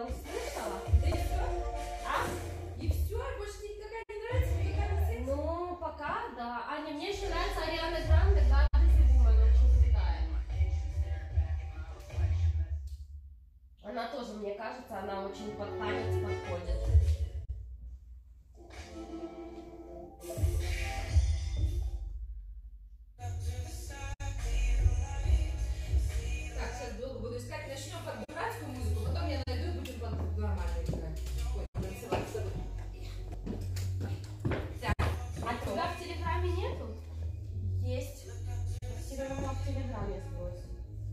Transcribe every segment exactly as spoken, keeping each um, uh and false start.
слышала? Да и все? А? И все? Больше никакая не нравится? Никакая не секс? Ну, пока, да. Аня, мне еще нравится Ариана Гранде, God is a Woman, очень крутая. Она тоже, мне кажется, она очень под танец подходит. Так, сейчас долго буду искать. Начнем под дурацкую музыку, потом я найду и будем под нормальную играть. Ой, танцевать с тобой. Так, А тебя в Телеграме нету? Есть. Тебе мама в Телеграме сбросит.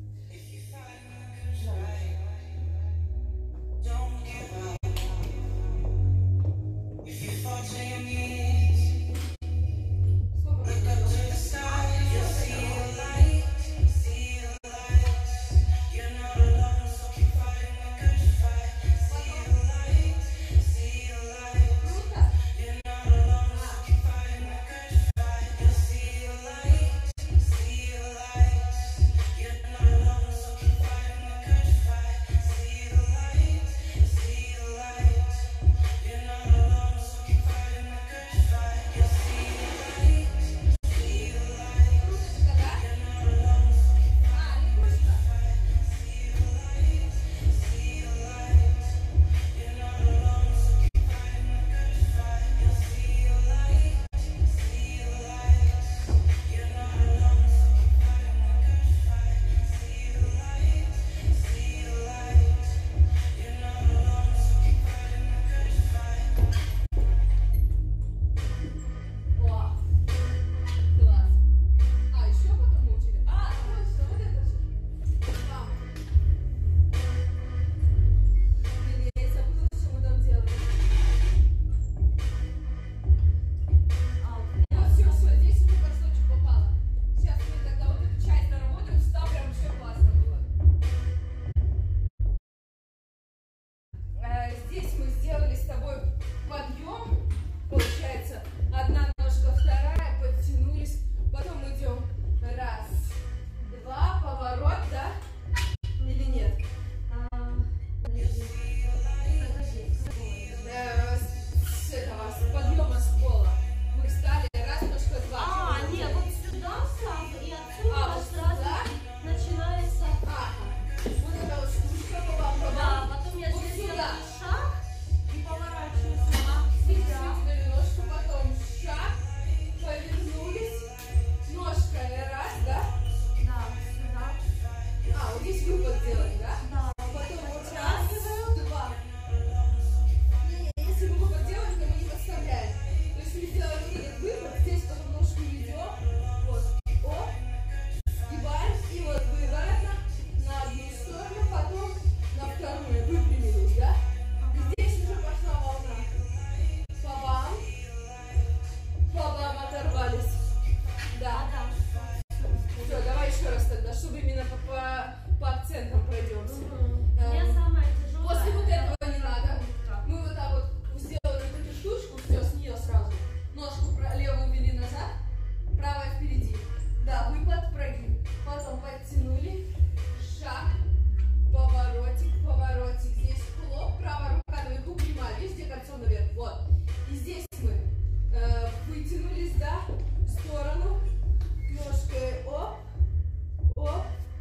Здесь мы сделали с тобой подъем, получается, одна ножка, вторая, подтянулись, потом идем раз, два, поворот, да? Или нет? А, подожди. Э, с этого, с подъема с пола. Мы встали, раз, ножка, два. А, Чего нет, мы вот сюда сразу, и отсюда А, вот сразу сюда? начинается. Ага. Вот это вот штучка, бабам, бабам. Да, потом я Вот здесь сюда. делаю шаг и поворачиваюсь. Выдвинули ножку, потом шаг, повернулись, ножка, раз, да? Да, сюда. А, вот здесь выпад делаем, да? Да. Потом вот раз, два. Не-не, если мы выпад делаем, то мы не подставляем. То есть мы сделаем вот этот выпад, здесь потом ножку ведем, вот, оп, сгибаем, и вот выворотно на одну сторону, потом на вторую, выпрямились, да? И здесь уже пошла волна. Бабам, бабам, оторвались. Да. Да. Все, давай еще раз тогда, чтобы именно по, по, по акцентам пройдемся. Угу. Эм, Мне самое тяжелое. После вот это этого не надо. утро. Мы вот так вот сделали вот эту штучку, все, с нее сразу. Ножку про- левую ввели назад, правая впереди. Да, выпад, прогиб. Потом подтянули, шаг, поворотик, поворотик. Здесь хлоп, правая рука наверху, прямая. Видишь, где кольцо наверх? Вот. И здесь мы э, вытянулись, да, в сторону. Ножкой оп, оп.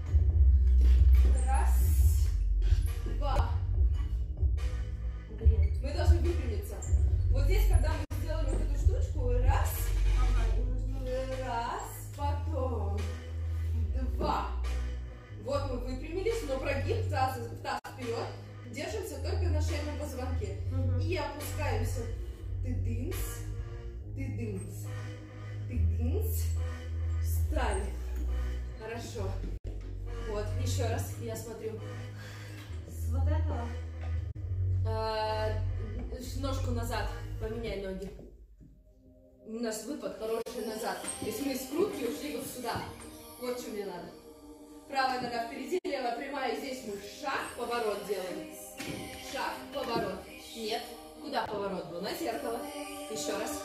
Раз, два. Блин. Мы должны выпрямиться. Вот здесь, когда мы сделали вот эту штучку, раз, Ага, и нужно. раз, потом два. Вот мы выпрямились, но прогиб таз, таз вперед. Держимся только на шейном позвонке. Угу. И опускаемся. Ты-дынц, ты-дынц, ты-дынц. Встали. Хорошо. Вот, еще раз я смотрю. С вот этого. А, ножку назад, поменяй ноги. У нас выпад хороший назад. То есть мы из крутки ушли вот сюда. Вот что мне надо. Правая нога впереди, левая прямая. Здесь мы шаг, поворот делаем. Шаг, поворот. Нет. Куда поворот был? На зеркало. Еще раз.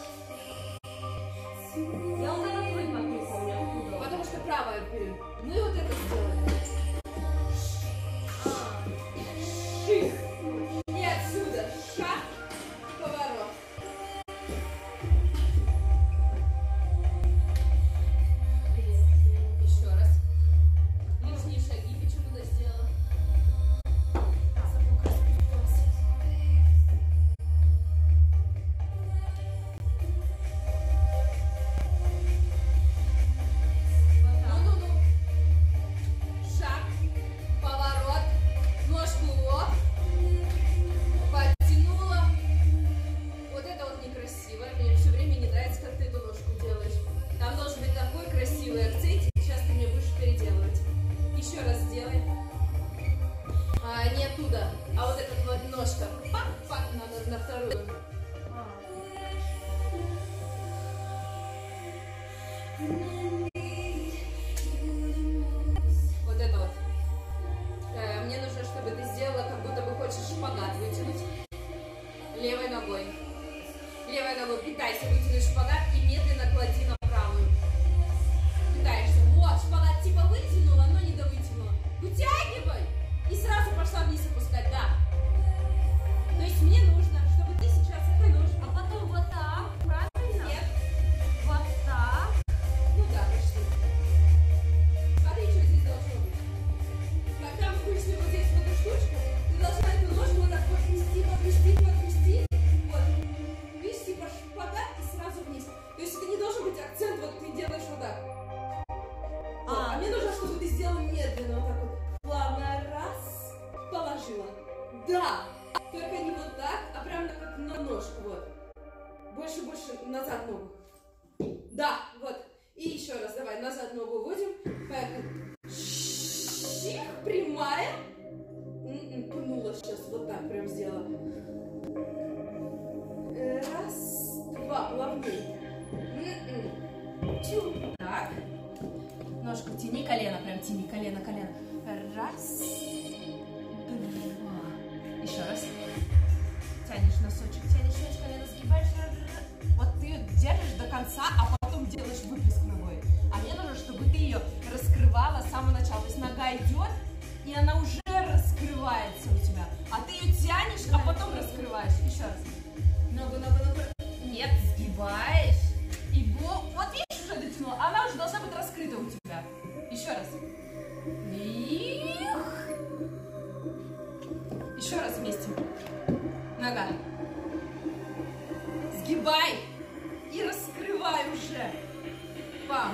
Я вот этот выпад не помню откуда. Потому что правая вперед. Мы вот это сделали. А, Ших. ножка. Пак-пак на, на вторую. Вот это вот. Э, мне нужно, чтобы ты сделала, как будто бы хочешь шпагат вытянуть. Левой ногой. Левой ногой пытайся вытянуть шпагат и медленно клади на правую. Пытаешься. Вот, шпагат типа вытянула, но не довытянула. Вытягивай! И сразу пошла вниз опускать, да. То есть мне нужно, чтобы ты сейчас этой ножкой. А потом вот так, правильно? Нет. Вот так. Ну да, почти. Смотри, что здесь должно быть. Когда мы вышли вот здесь в эту штучку, ты должна эту ножку вот так подвести, подвести, подвести. Вот. Видишь, типа шпагат и сразу вниз. То есть это не должен быть акцент, вот ты делаешь вот так. Вот. А, а мне нужно, чтобы ты сделала медленно, вот так вот. Плавно раз, положила. Да! Только не вот так, а прям как на ножку, вот. Больше, больше назад ногу. Да, вот. И еще раз, давай, назад ногу вводим. Поехали. Чих, прямая. М-м, пнула сейчас, вот так прям сделала. Раз, два, плавнее. М-м. Чу. Так. Ножку тяни, колено, прям тяни, колено, колено. Раз, два. Еще раз. Тянешь носочек, тянешь, тянешь, колено сгибаешь. Вот ты ее держишь до конца, а потом делаешь выплеск ногой. А мне нужно, чтобы ты ее раскрывала с самого начала. То есть нога идет, и она уже раскрывается у тебя. А ты ее тянешь, а потом раскрываешь. Еще раз. Ногу, ногу, ногу. Нет, сгибаешь. И вот, вот видишь, уже дотянула. Она уже должна быть раскрыта у тебя. Еще раз. Еще раз вместе. Нога. Сгибай. И раскрывай уже. Пам.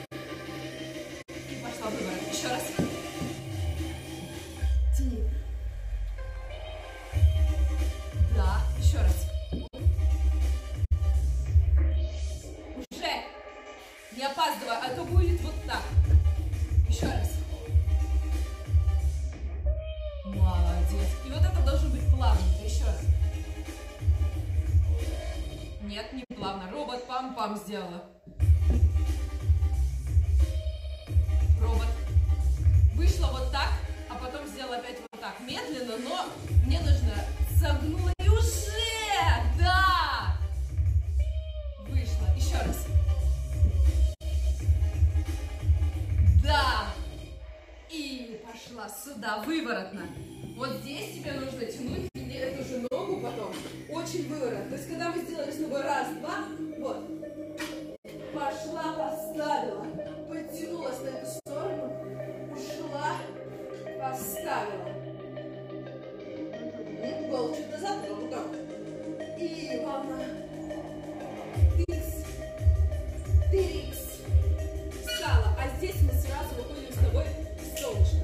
И пошла выворот. Еще раз. Тяни. Да. Еще раз. Уже. Не опаздывай, а то будет вот так. Еще раз. Молодец. И вот это должно быть плавненько. Еще раз. Нет, не плавно. Робот пам-пам сделала. Робот. Вышла вот так, а потом сделала опять вот так. Медленно, но мне нужно согнула и уже. Да. Вышла. Еще раз. Да. И пошла сюда, выворотно. Вот здесь тебе нужно тянуть эту же ногу потом. Очень выворот. То есть, когда мы сделали с тобой раз, два, вот. Пошла, поставила. Подтянулась на эту сторону. Ушла, поставила. Голову чуть назад, вот так. И волна. Тыкс. Тырикс. Встала. А здесь мы сразу выходим с тобой в солнышко.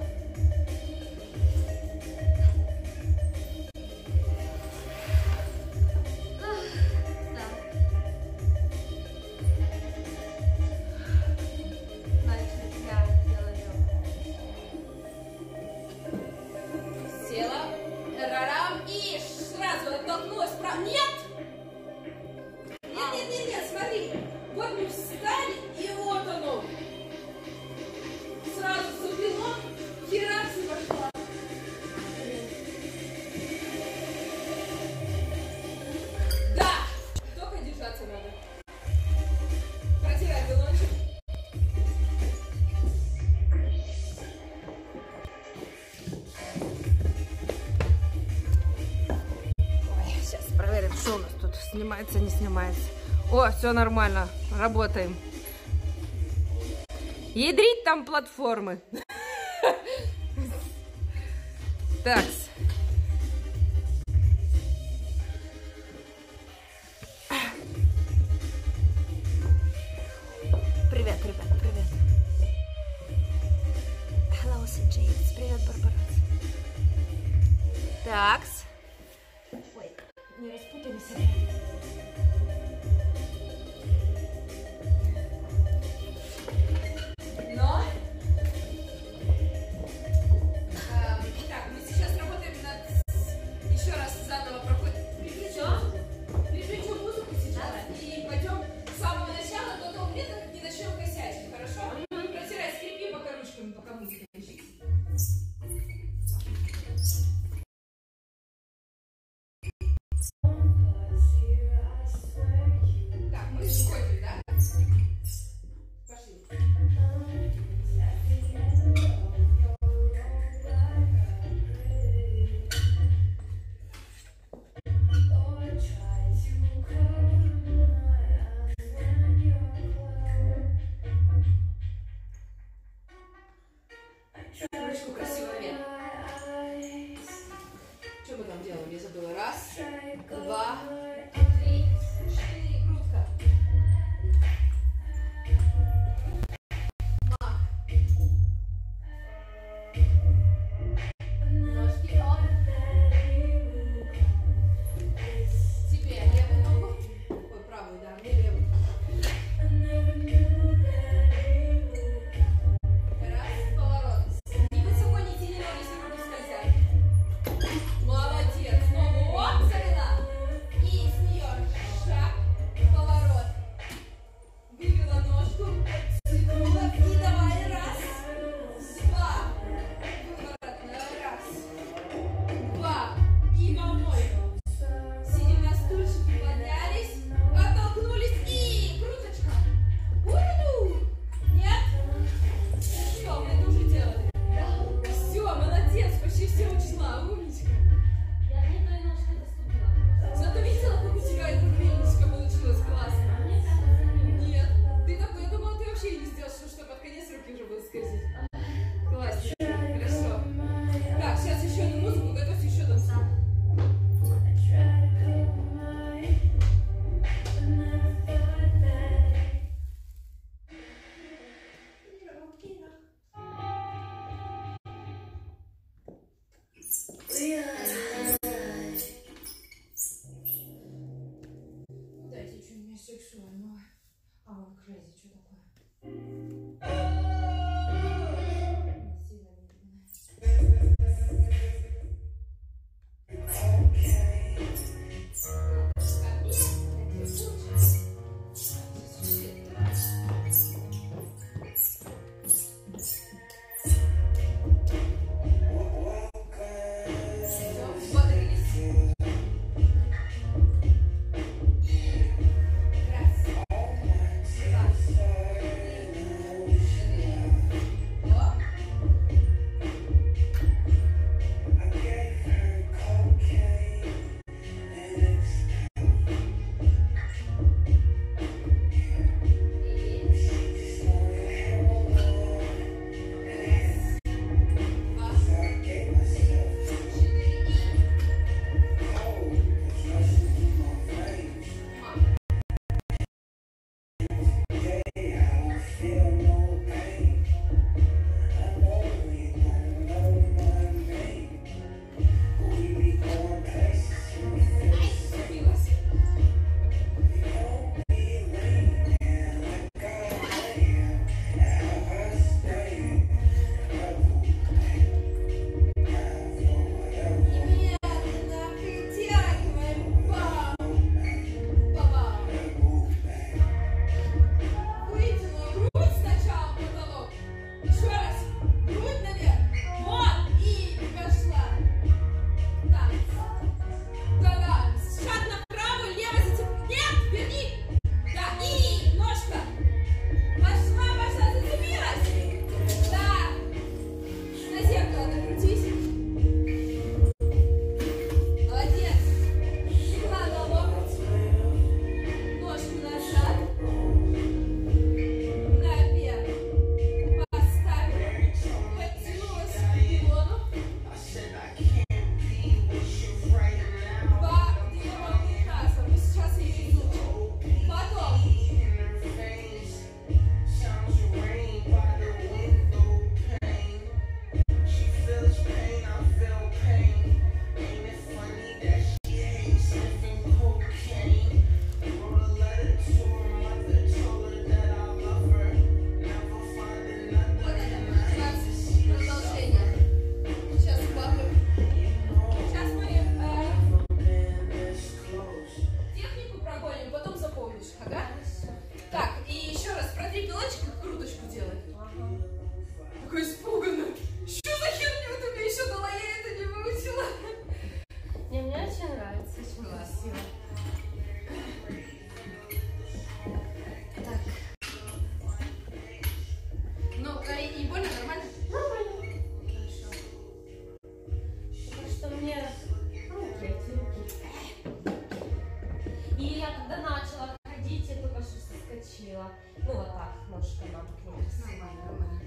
Что у нас тут? Снимается, не снимается? О, все нормально. Работаем. Ядрить там платформы. Так. Привет, ребят, привет. Hello, Джеймс. Привет, Барбарос. Такс. Ой, не распутали себя. Но... Э, итак, мы сейчас работаем над... Еще раз забыла. Раз, два, три, четыре. Грудка. Мах. Ножки оп. Теперь левую ногу. Ой, правую, да, мне левую. Раз, поворот. Не высоко, не тяни ноги, если руки скользят. Молодец. Ногу оп, завела. И с нее шаг, поворот. Вывела ножку, подтянула. И давай раз, два. Выворотная. Раз, два. И помойка. Сидим на стульчике, поднялись, оттолкнулись и круточка. У-ду-ду. Нет? Все, мы это уже делали. Все, молодец, почти все учла, умничка. Я не той ножкой доступила. Зато видела, как у тебя эта умничка получилась классно? Мне кажется, не. Нет. Ты такой, я думала, ты вообще не сделаешь, что, что под конец руки уже будут скользить. Классно. Хорошо. Так, сейчас еще одну музыку, готовься еще танцевать. Дайте что-нибудь сексуального. А вот crazy, что такое? Сильно медленно. села. Ну вот так, ножка на бок. Нормально, нормально.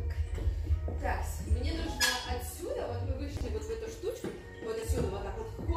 Так, мне нужно отсюда, вот мы вышли вот в эту штучку, вот отсюда вот так вот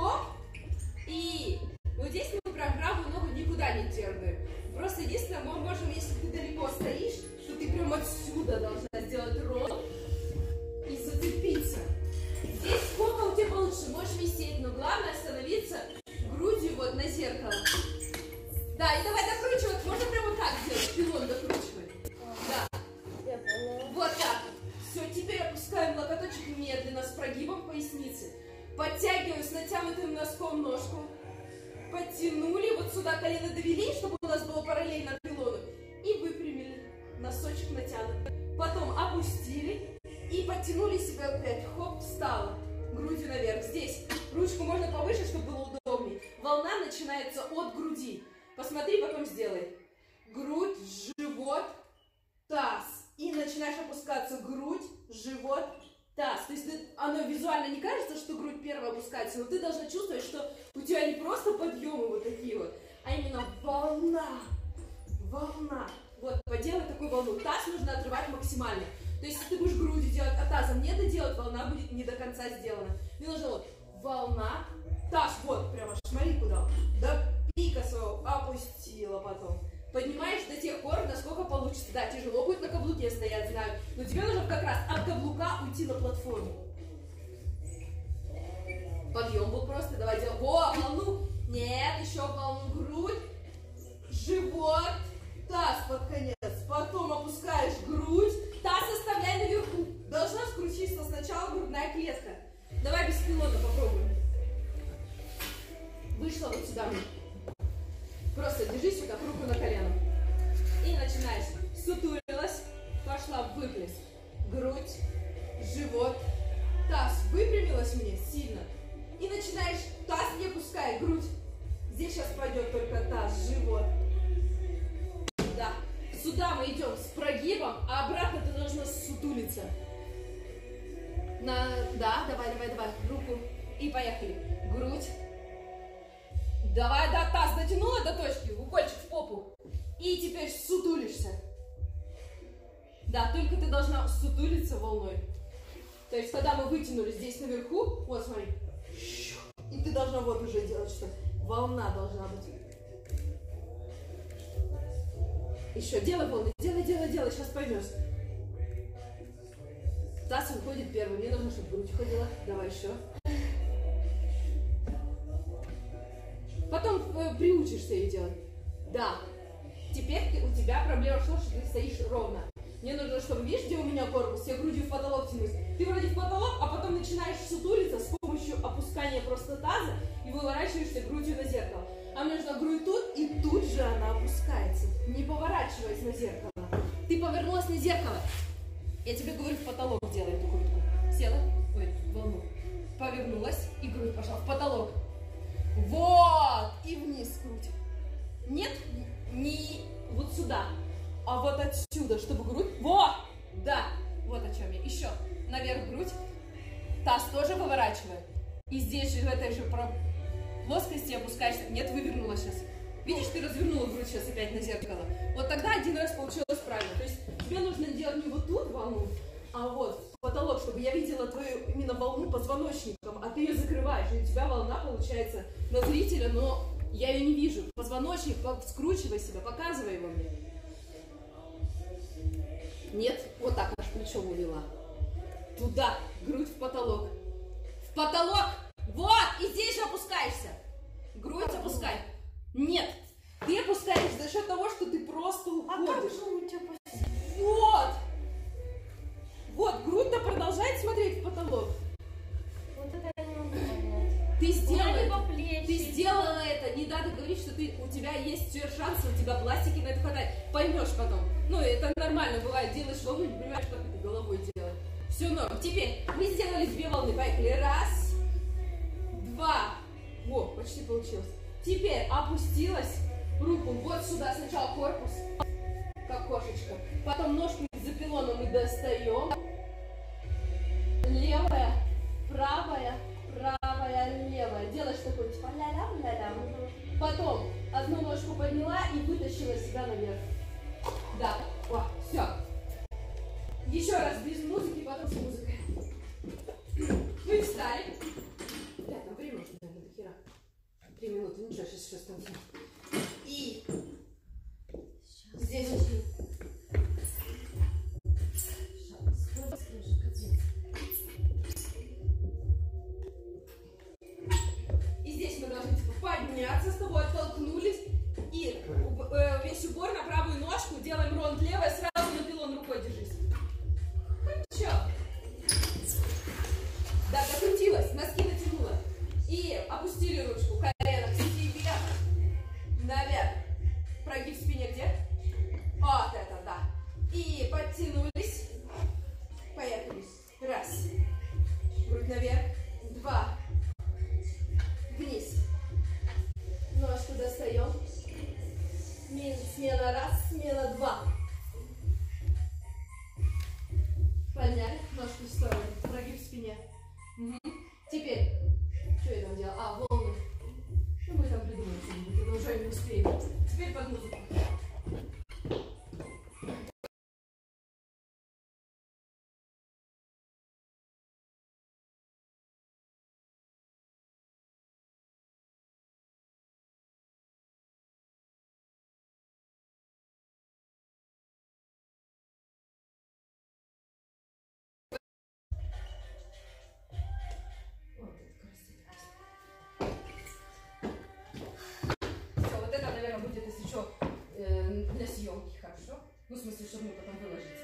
с натянутым носком ножку. Подтянули, вот сюда колено довели, чтобы у нас было параллельно пилону. И выпрямили, носочек натянут. Потом опустили и подтянули себя опять. Хоп, встала, грудью наверх. Здесь ручку можно повыше, чтобы было удобнее. Волна начинается от груди. Посмотри, потом сделай. Грудь, живот, таз. И начинаешь опускаться. Грудь, живот, таз. То есть оно визуально не кажется, что грудь первая опускается, но ты должна чувствовать, что у тебя не просто подъемы вот такие вот, а именно волна. Волна. Вот, поделай такую волну. Таз нужно отрывать максимально. То есть, если ты будешь грудью делать, а тазом не доделать, волна будет не до конца сделана. Мне нужно вот волна, таз, вот, прямо шмари куда. До пика своего опустила потом. Поднимаешь до тех пор, насколько получится. Да, тяжело будет на каблуке стоять, знаю. Но тебе нужно как раз от каблука уйти на платформу. Подъем был просто. Давай делаем. Во, волну. Нет, еще волну. Грудь, живот, таз под конец. Потом опускаешь грудь. Таз оставляй наверху. Должна скрутиться сначала грудная клетка. Давай без пилота попробуем. Вышла вот сюда. Просто держись вот так, руку на колено. И начинаешь. Сутулилась. Пошла выплеск. Грудь, живот, таз. Выпрямилась мне сильно. И начинаешь. Таз не опускай. Грудь. Здесь сейчас пойдет только таз, живот. Да. Сюда мы идем с прогибом, а обратно ты должна сутулиться. На... Да, давай, давай, давай. Руку. И поехали. Грудь. Давай, да, таз дотянула до точки, укольчик в попу. И теперь сутулишься. Да, только ты должна сутулиться волной. То есть, когда мы вытянули здесь наверху, вот смотри. И ты должна вот уже делать, что волна должна быть. Еще делай волны, делай, делай, делай, сейчас поймешь. Таз выходит первым, мне нужно, чтобы грудь ходила. Давай еще. Потом э, приучишься ее делать. Да. Теперь ты, у тебя проблема в том, что ты стоишь ровно. Мне нужно, чтобы, видишь, где у меня корпус, я грудью в потолок тянусь. Ты вроде в потолок, а потом начинаешь сутулиться с помощью опускания просто таза и выворачиваешься грудью на зеркало. А мне нужна грудь тут, и тут же она опускается. Не поворачиваясь на зеркало. Ты повернулась на зеркало. Я тебе говорю, в потолок делай эту грудку. Села, ой, волну. Повернулась, и грудь пошла в потолок. Вот! И вниз грудь. Нет, не вот сюда, а вот отсюда, чтобы грудь... Вот! Да, вот о чем я. Еще наверх грудь. Таз тоже выворачивает. И здесь же, в этой же плоскости опускаешься. Нет, вывернула сейчас. Видишь, ты развернула грудь сейчас опять на зеркало. Вот тогда один раз получилось правильно. То есть тебе нужно делать не вот тут волну, а вот в потолок, чтобы я видела твою именно волну позвоночником, а ты ее закрываешь, и у тебя волна получается на зрителя, но я ее не вижу. Позвоночник, скручивай себя, показывай его мне. Нет, вот так аж плечо увела. Туда, грудь в потолок. В потолок! Вот! И здесь же опускаешься. Грудь опускай. Нет, ты опускаешь за счет того, что ты просто уходишь. А как же у тебя... Вот! Вот, грудь-то продолжает смотреть в потолок. Вот это я не могу понять. Ты сделала, ты сделала это. Не надо говорить, что ты, у тебя есть все шансы, у тебя пластики на это хватает. Поймешь потом. Ну, это нормально бывает. Делаешь волну, не понимаешь, как это головой делать. Все норм. Теперь мы сделали две волны. Поехали. Раз, два. О, почти получилось. Теперь опустилась. Руку вот сюда. Сначала корпус, как кошечка. Потом ножку из-за пилона мы достаем. Левая, правая, правая, левая. Делаешь такой типа ля-лям, ля-лям. Потом одну ножку подняла и вытащила себя наверх. Да, о, все. Еще раз без музыки, потом с музыкой. Мы встали. Да, там время уже, наверное, до хера. Три минуты, ничего, сейчас еще станцию. И здесь очень... И здесь мы должны типа подняться с тобой, оттолкнулись. И э, весь упор на правую ножку, делаем ронд левой, сразу на пилон рукой держись. Хорошо. Да, докрутилась, носки натянула. И опустили ручку, колено к себе, наверх. Прогиб в спине где? Вот это, да. И подтянулись. Поехали. Раз. Грудь наверх. Два. Вниз. Ножку достаем. Смена раз, смена два. Подняли. Ножку в сторону. Прогиб в спине. Угу. Теперь. Что я там делала? А, волны. Что мы там придумали что-нибудь? Это уже не успеем. Теперь под музыку. Ну, в смысле, чтобы мы потом выложить.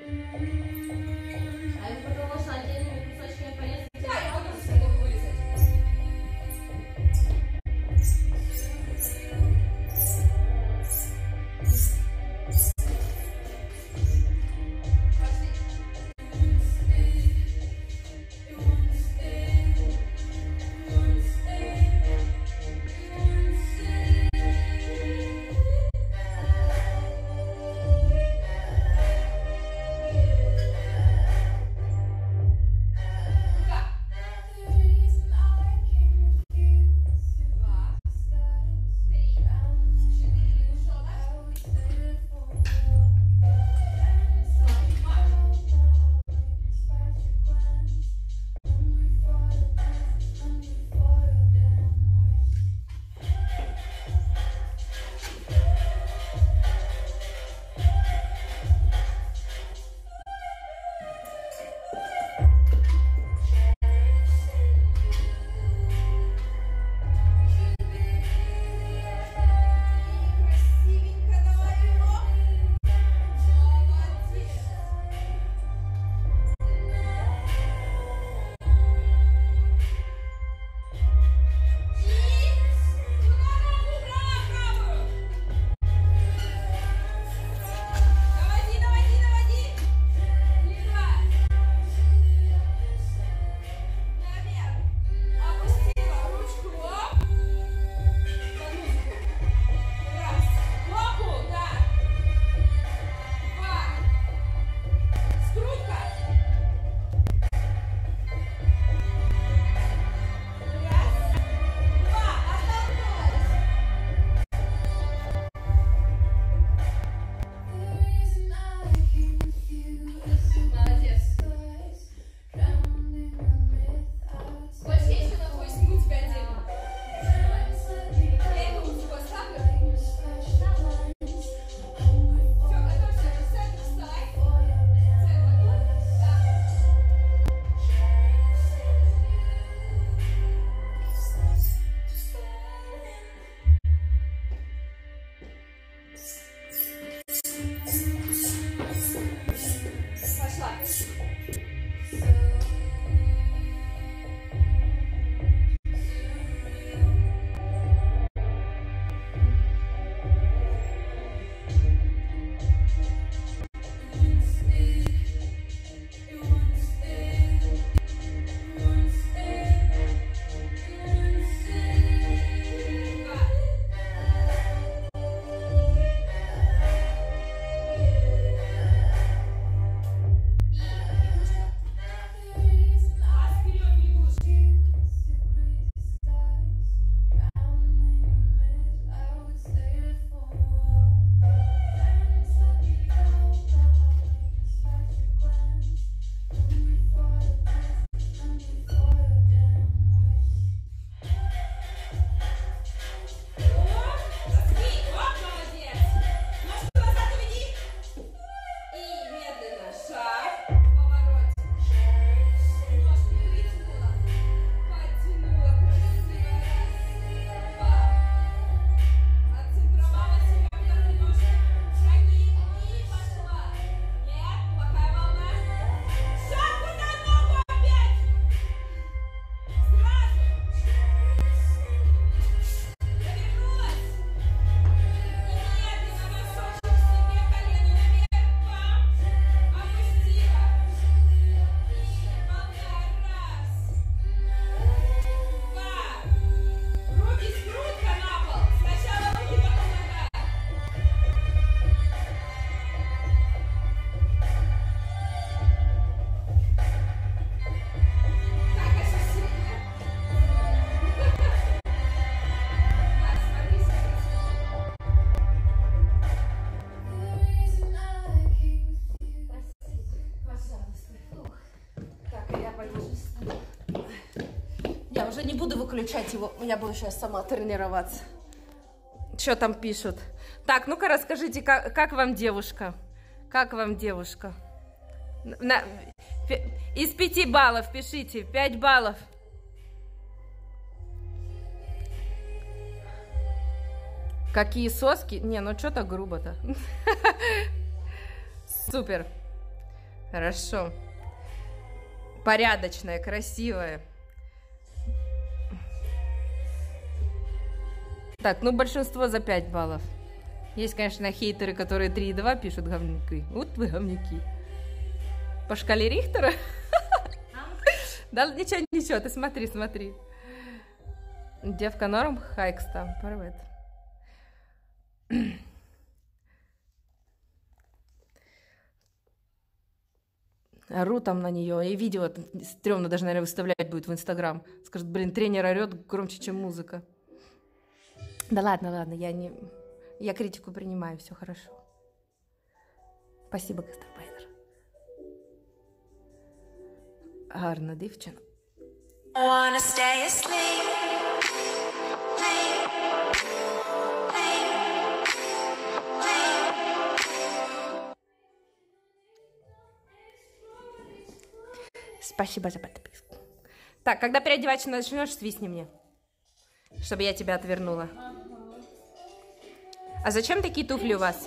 А это потом можно отдельными кусочками порезать? Да, я потом все могу вырезать. Пошли. уже не буду выключать его. Я буду сейчас сама тренироваться. Что там пишут? Так, ну-ка расскажите, как, как вам девушка? Как вам девушка? На, из пяти баллов пишите. Пять баллов. Какие соски? Не, ну что так грубо-то? Супер. Хорошо. Порядочная, красивая. Так, ну большинство за пять баллов. Есть, конечно, хейтеры, которые три и два пишут говнюки. Вот вы говнюки. По шкале Рихтера? Да ничего, ничего, ты смотри, смотри. Девка норм, хайкс там, привет. Ору там на нее, и видео стрёмно даже, наверное, выставлять будет в Инстаграм. Скажет, блин, тренер орет громче, чем музыка. Да ладно, ладно, я не... Я критику принимаю, все хорошо. Спасибо, Гастарбайтер. Гарна дівчина. Спасибо за подписку. Так, когда переодеваться начнешь, свистни мне, чтобы я тебя отвернула. А зачем такие туфли у вас?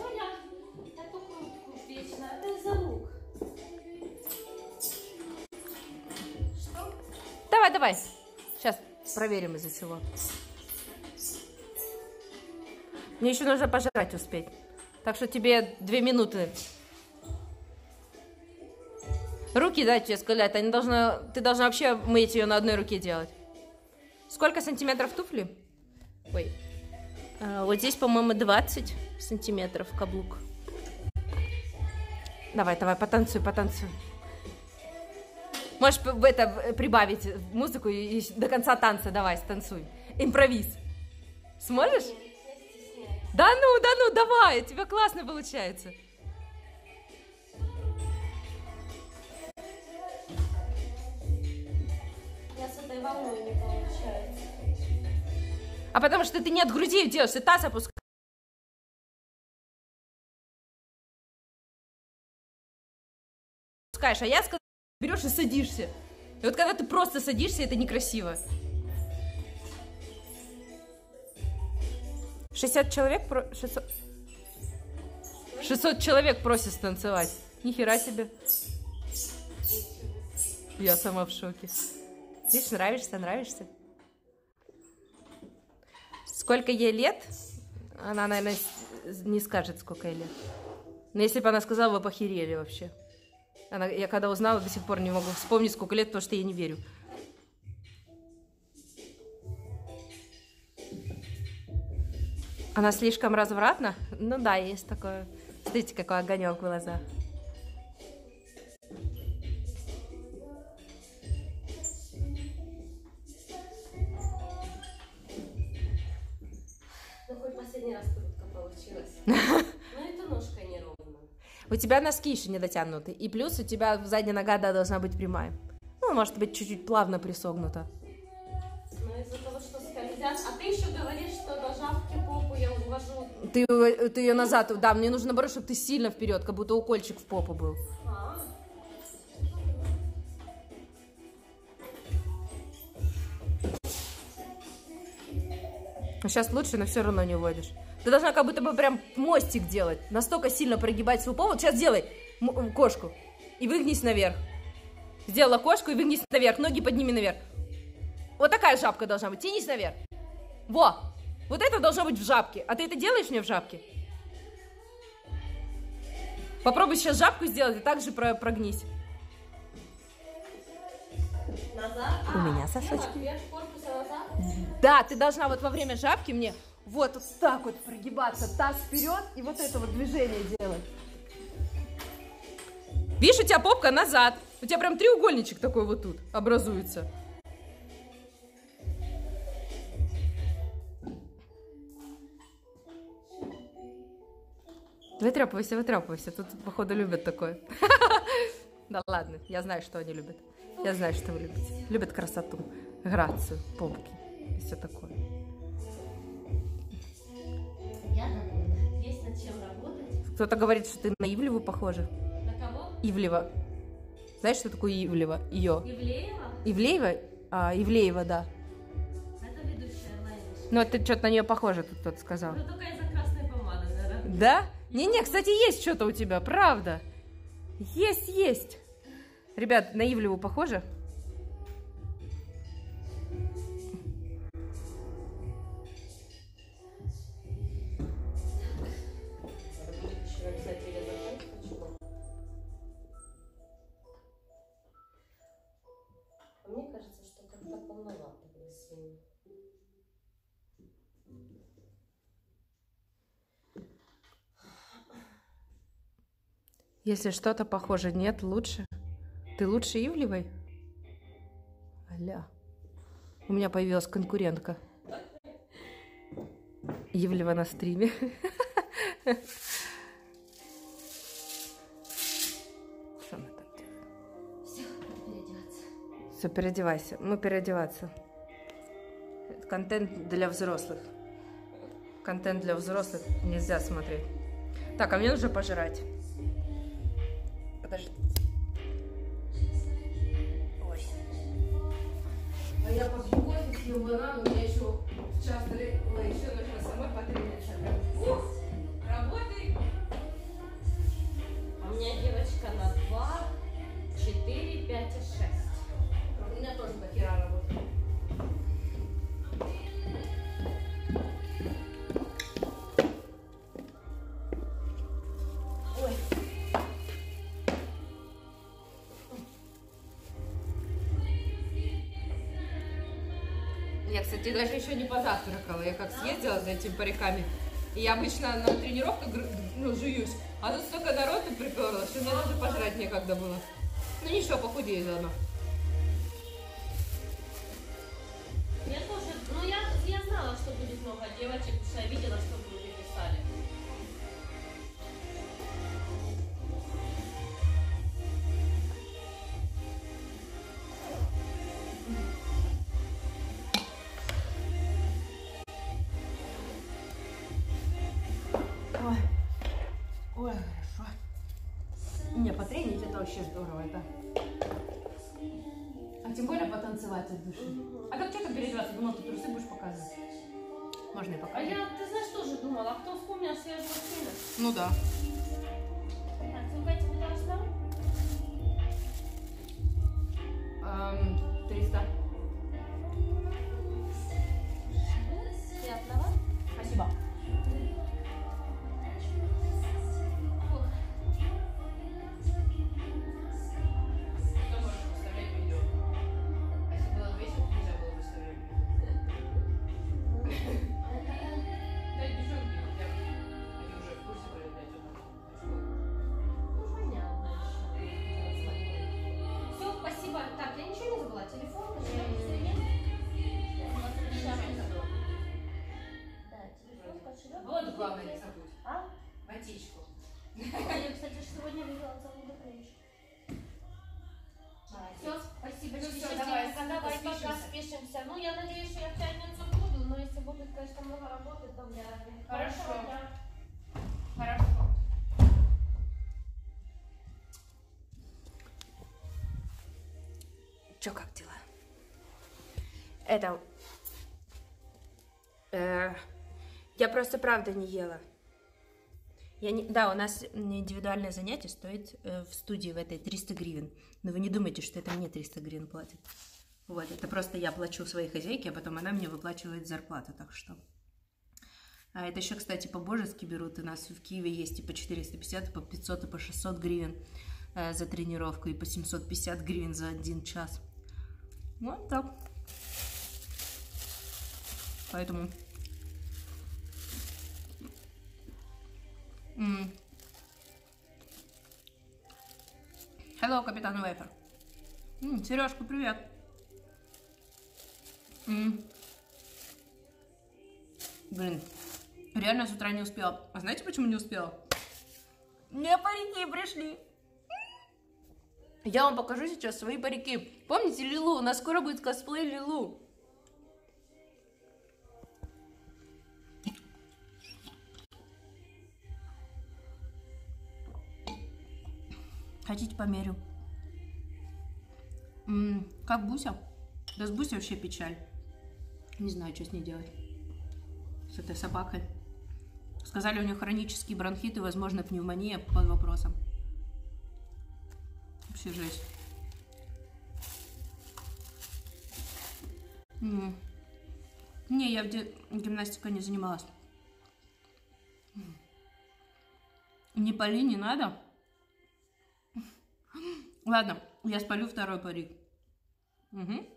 Давай, давай. Сейчас проверим, из-за чего. Мне еще нужно пожрать успеть. Так что тебе две минуты. Руки, да, тебе сказать, они должны, ты должна вообще мыть ее на одной руке делать. Сколько сантиметров туфли? Ой. А, вот здесь, по-моему, двадцать сантиметров каблук. Давай, давай, потанцуй, потанцуй. Можешь это прибавить музыку и, и до конца танца, давай, станцуй. Импровиз. Сможешь? Да ну, да ну, давай, у тебя классно получается. Волной не получается. А потому что ты не от груди делаешь, ты таз опускаешь. А я сказала, берешь и садишься. И вот когда ты просто садишься, это некрасиво. шестьдесят человек про... шестьсот... шестьсот человек просят станцевать. Нихера себе. Я сама в шоке. Видишь, нравишься, нравишься. Сколько ей лет? Она, наверное, не скажет, сколько ей лет. Но если бы она сказала, вы похерели вообще. Она, я когда узнала, до сих пор не могу вспомнить, сколько лет, потому что я не верю. Она слишком развратна? Ну да, есть такое. Смотрите, какой огонек в глазах. Ну, это ножка неровная. У тебя носки еще не дотянуты. И плюс у тебя задняя нога да, должна быть прямая. Ну, может быть, чуть-чуть плавно присогнута. Но из-за того, что скользят... А ты еще говоришь, что нажав попу я увожу... Ты, ты ее назад... Да, мне нужно, наоборот, чтобы ты сильно вперед, как будто укольчик в попу был. А? Сейчас лучше, но все равно не уводишь. Ты должна как будто бы прям мостик делать. Настолько сильно прогибать свой пол. Вот сейчас делай кошку. И выгнись наверх. Сделала кошку и выгнись наверх. Ноги подними наверх. Вот такая жабка должна быть. Тянись наверх. Во. Вот это должно быть в жабке. А ты это делаешь мне в жабке? Попробуй сейчас жабку сделать и так же прогнись. Назад? У меня сосочки. Вверх корпуса назад? Да, ты должна вот во время жабки мне вот, вот так вот прогибаться, таз вперед и вот это вот движение делать. Видишь, у тебя попка назад. У тебя прям треугольничек такой вот тут образуется. Вытряпывайся, вытряпывайся. Тут, походу, любят такое. Да ладно, я знаю, что они любят. Я знаю, что вы любите. Любят красоту. грацию, попки и все такое. Я работаю. Есть над чем работать. Кто-то говорит, что ты на Ивлеву похожа. На кого? Ивлева. Знаешь, что такое Ивлева? Ее. Ивлеева? Ивлеева? А, Ивлеева, да. Это ведущая Лайниш. Ну, ты что-то на нее похожа, тут кто-то сказал. Ну, только из-за красной помады, наверное. Да? Не-не, кстати, есть что-то у тебя, правда. Есть, есть. Ребят, на Ивлеву похоже? Мне кажется, что как-то полновато для свиньи. Если что-то похоже, нет, лучше. Ты лучше Ивлевой? Аля. У меня появилась конкурентка. Ивлева на стриме. Что она там делает? Все, переодеваться. Все, переодевайся. Мы переодеваться. Это контент для взрослых. Контент для взрослых нельзя смотреть. Так, а мне нужно пожрать. Подожди. Ой. А я попью кофе, съем банан, у меня еще час еще нужно самой потребоваться. Ух, работай. А у меня девочка на два, четыре, пять и шесть. У меня тоже до хера работает. Ой. Я, кстати, даже еще не позавтракала. Я как съездила за этими париками. И я обычно на тренировках ну, жуюсь. А тут столько народу приперло, что мне даже пожрать некогда было. Ну ничего, похудею заодно. Я тоже, ну я, я знала, что будет много девочек, потому что я видела, что в группе писали. Ой, ой, хорошо. Не, потренить это вообще здорово, это. А тем более потанцевать от души. А так что там переодеваться? Думала, ты трусы будешь показывать. Можно и А показывать. я, ты знаешь, тоже думала, а кто вспомнил свежего сына? Ну да. Так, сколько я тебе должна? Эм, триста. Приятного. Спасибо. Фух. Ты можешь выставлять видео. А если было весело, нельзя было выставлять. Да, девчонки, я... они уже в курсе были, блядь, что там. Ну, понятно. Все, спасибо. Так, я ничего не забыла. Телефон, кошелек, да, телефон, кошелек. Вот главное не забудь. А? Водичку. Я, кстати, сегодня видела целую бутылочку. Все, спасибо. Ну всё, давай, давай, пока спешимся. спешимся. Ну, я надеюсь, что я в пятницу буду, но если будет, конечно, много работы, то я... Хорошо. Хорошего дня. Хорошо. Чё, как дела? Это... э, я просто правда не ела. Я не... Да, у нас индивидуальное занятие стоит э, в студии в этой триста гривен. Но вы не думайте, что это мне триста гривен платит. Вот, это просто я плачу своей хозяйке, а потом она мне выплачивает зарплату, так что... А это еще, кстати, по-божески берут. У нас в Киеве есть и по четыреста пятьдесят, и по пятьсот, и по шестьсот гривен э, за тренировку, и по семьсот пятьдесят гривен за один час. Вот так. Поэтому... Mm. Hello, капитан Вайпер. Mm, Сережка, привет. Mm. Блин, реально с утра не успела. А знаете, почему не успела? Мне парики пришли. Я вам покажу сейчас свои парики. Помните Лилу? У нас скоро будет косплей Лилу. Хотите, померю? М -м, как Буся? Да с Бусей вообще печаль. Не знаю, что с ней делать. С этой собакой. Сказали, у нее хронический бронхит и, возможно, пневмония под вопросом. Вообще жесть. М -м. Не, я в гимнастикой не занималась. Не пали, не надо. Ладно, я спалю второй парик. Угу.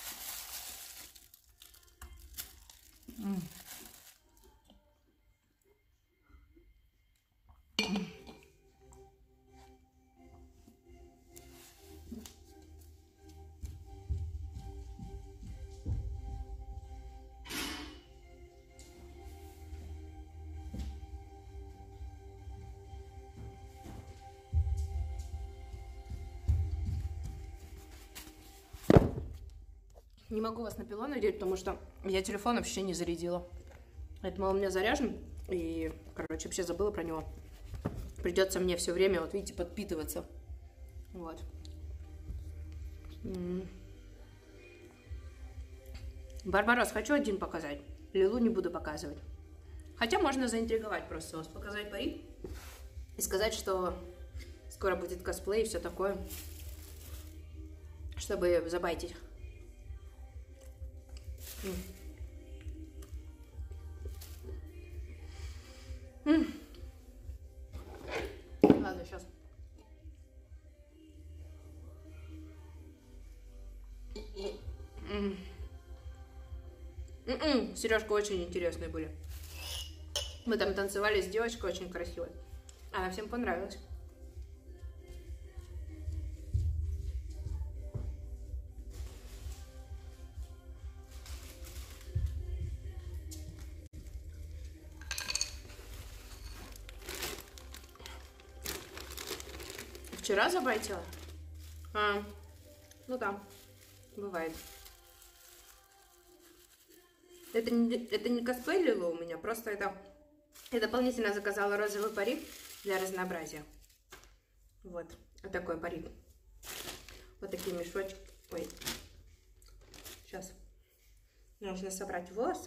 Не могу вас на пилон надеть, потому что я телефон вообще не зарядила. Поэтому он у меня заряжен, и, короче, вообще забыла про него. Придется мне все время, вот видите, подпитываться. Вот. Барбарос, хочу один показать. Лилу не буду показывать. Хотя можно заинтриговать просто вас, показать парик. И сказать, что скоро будет косплей и все такое. Чтобы забайтить. М. Ладно, сейчас. Сережка очень интересные были. Мы там танцевали с девочкой очень красивой. Она всем понравилась. Вчера забайтила? А, ну да, бывает. Это не, это не косплей Лилу у меня, просто это я дополнительно заказала розовый парик для разнообразия. Вот, вот такой парик. Вот такие мешочки. Ой, сейчас нужно собрать волосы.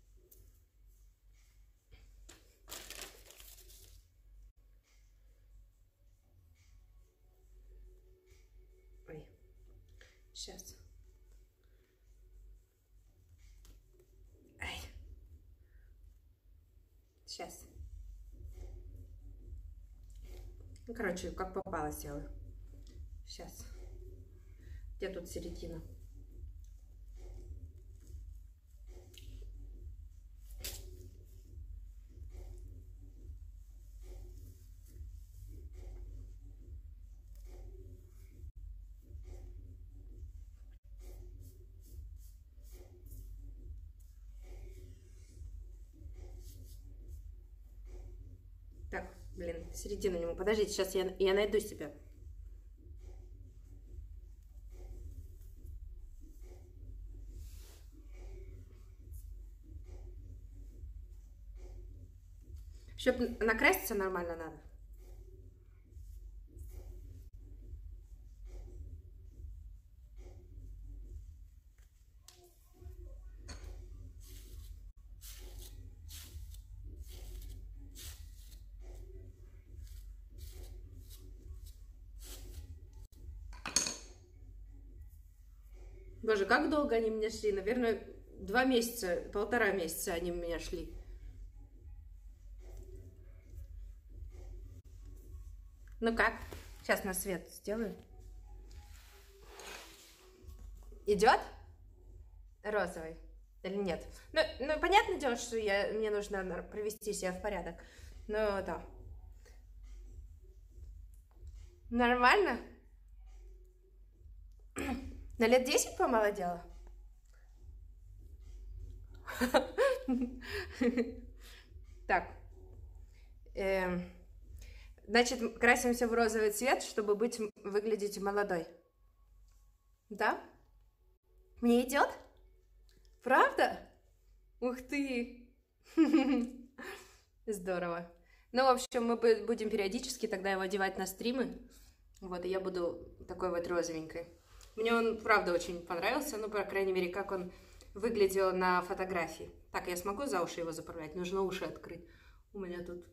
Ой, сейчас. Сейчас. Ну, короче, как попало сделаю. Сейчас. Где тут середина? Так, блин, середину ему. Подождите, сейчас я, я найду себя. Чтобы накраситься нормально надо. Боже, как долго они меня шли? Наверное, два месяца, полтора месяца они меня шли. Ну как? Сейчас на свет сделаю. Идет? Розовый или нет? Ну, ну понятное дело, что я, мне нужно привести себя в порядок. Ну да. Нормально? На лет десять помолодела? Так. Значит, красимся в розовый цвет, чтобы быть, выглядеть молодой. Да? Мне идет? Правда? Ух ты! Здорово. Ну, в общем, мы будем периодически тогда его одевать на стримы. Вот, и я буду такой вот розовенькой. Мне он, правда, очень понравился. Ну, по крайней мере, как он выглядел на фотографии. Так, я смогу за уши его заправлять? Нужно уши открыть. У меня тут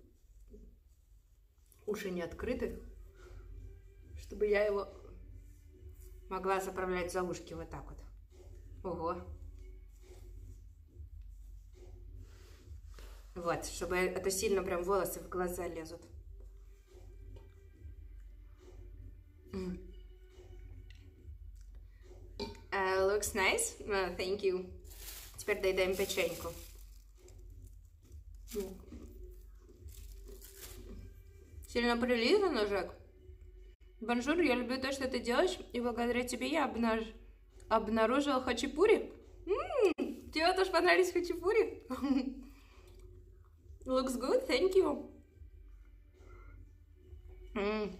уши не открыты. Чтобы я его могла заправлять за ушки вот так вот. Ого. Вот, чтобы это сильно прям волосы в глаза лезут. Mm. Uh, looks nice. Uh, thank you. Теперь доедаем печеньку. Mm. Сильно прилизано, Жек? Бонжур, я люблю то, что ты делаешь, и благодаря тебе я обнаж... обнаружила хачапури. М-м, тебе тоже понравились хачапури? Looks good, thank you. Mm.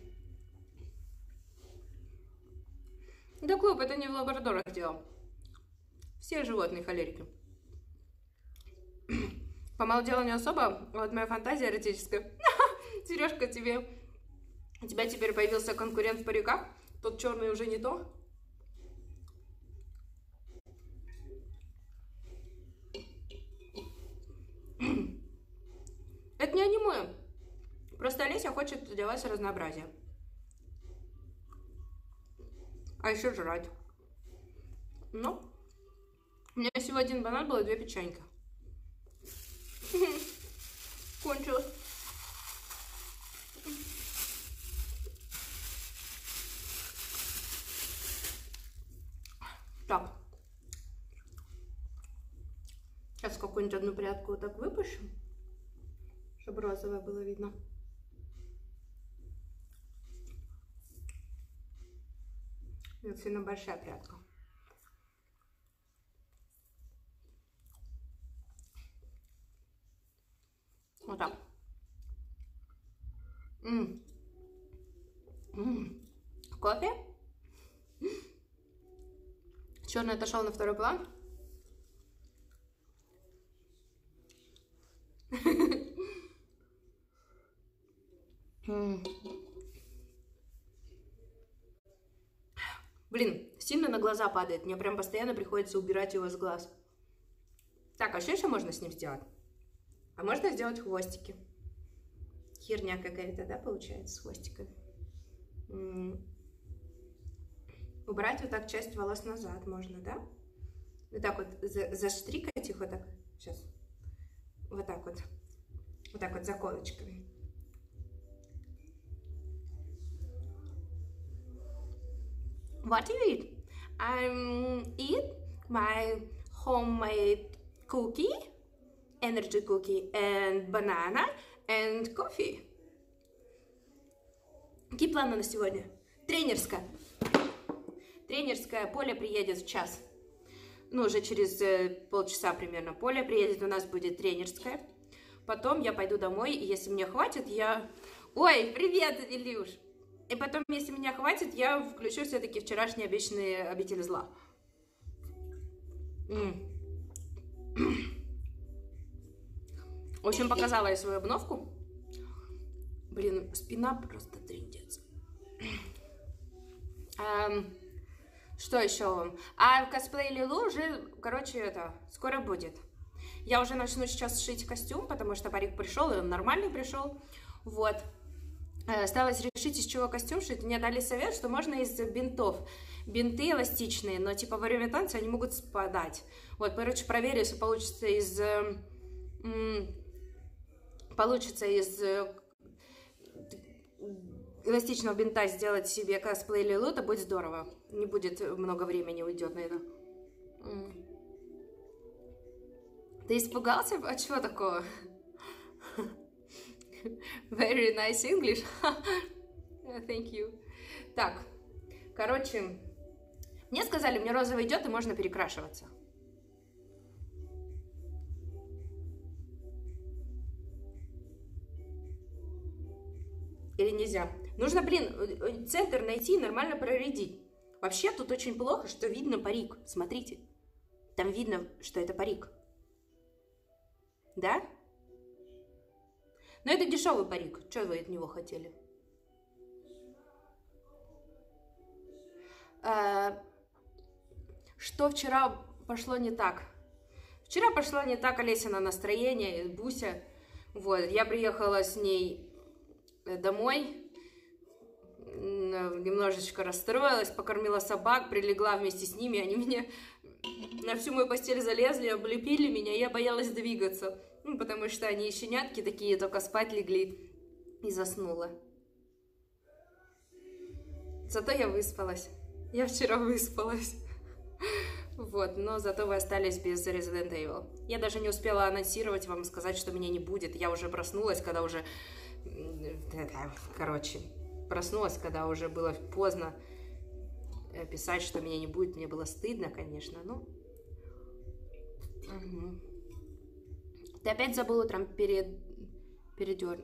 Да, Клуб, это не в лабрадорах делал. Все животные холерики. По-моему, дело не особо. Вот моя фантазия эротическая. Сережка, тебе... У тебя теперь появился конкурент в париках. Тот черный уже не то. Это не аниме. Просто Олеся хочет для вас разнообразие. А еще жрать. Ну, у меня всего один банан был и две печеньки. Кончилось. Так. Сейчас какую-нибудь одну прядку вот так выпущу, чтобы розовое было видно. Это сильно большая прядка. Вот так. М-м. М-м. Кофе? Черный отошел на второй план. Блин, сильно на глаза падает. Мне прям постоянно приходится убирать его с глаз. Так, а что еще можно с ним сделать? А можно сделать хвостики. Херня какая-то, да, получается, с хвостиками. М-м. Убрать вот так часть волос назад можно, да? Вот так вот за заштрикать их вот так. Сейчас. Вот так вот. Вот так вот заколочками. What do you eat? I eat my homemade cookie, energy cookie, and banana, and coffee. Какие планы на сегодня? Тренерская. Тренерская. Поля приедет в час. Ну, уже через э, полчаса примерно. Поля приедет, у нас будет тренерская. Потом я пойду домой, и если мне хватит, я... Ой, привет, Илюш! И потом, если меня хватит, я включу все-таки вчерашние обещанные обители зла. М-м. В общем, показала я свою обновку. Блин, спина просто трындец. Эм, что еще вам? А косплей Лилу уже, короче, это, скоро будет. Я уже начну сейчас шить костюм, потому что парик пришел, и он нормальный пришел. Вот. Осталось решить, из чего костюм шить. Мне дали совет, что можно из бинтов. Бинты эластичные, но типа во время танца они могут спадать. Вот, короче, проверю, если получится из... М, получится из эластичного бинта сделать себе косплей Лилу, то будет здорово. Не будет много времени уйдет на это. М. Ты испугался? А чего такого? Very nice English. Thank you. Так, короче, мне сказали, мне розовый идет, и можно перекрашиваться. Или нельзя? Нужно, блин, центр найти и нормально проредить. Вообще тут очень плохо, что видно парик. Смотрите. Там видно, что это парик. Да? Но это дешевый парик. Что вы от него хотели? А, что вчера пошло не так? Вчера пошло не так Олесина настроение, Буся. Вот, я приехала с ней домой, немножечко расстроилась, покормила собак, прилегла вместе с ними, они меня на всю мою постель залезли, облепили меня, я боялась двигаться, ну, потому что они щенятки такие, только спать легли, и заснула. Зато я выспалась, я вчера выспалась. Вот, но зато вы остались без Resident Evil. Я даже не успела анонсировать вам, сказать, что меня не будет. Я уже проснулась, когда уже... Короче, проснулась, когда уже было поздно писать, что меня не будет. Мне было стыдно, конечно, но... Угу. Ты опять забыл утром перед... передернуть.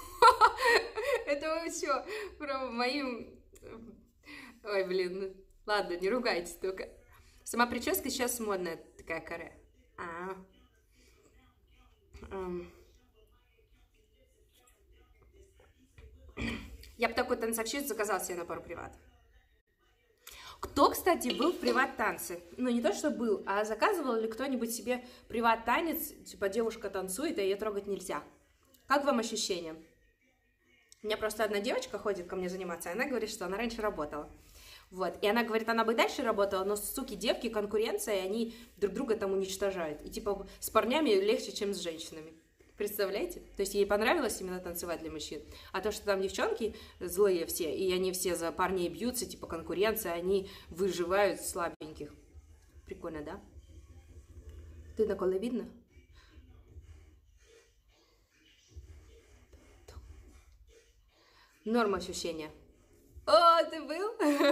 Это все про моим... Ой, блин, ладно, не ругайтесь только. Сама прическа сейчас модная, такая каре. А. Эм. Я бы такой танцовщиц заказал себе на пару приват. Кто, кстати, был в приват-танце? Ну, не то, что был, а заказывал ли кто-нибудь себе приват-танец, типа девушка танцует, а ее трогать нельзя? Как вам ощущения? У меня просто одна девочка ходит ко мне заниматься, и она говорит, что она раньше работала. Вот, и она говорит, она бы и дальше работала, но, суки, девки, конкуренция, и они друг друга там уничтожают. И, типа, с парнями легче, чем с женщинами. Представляете? То есть ей понравилось именно танцевать для мужчин. А то, что там девчонки злые все, и они все за парней бьются, типа, конкуренция, они выживают слабеньких. Прикольно, да? Ты на коле видно? Норм ощущения. О, ты был?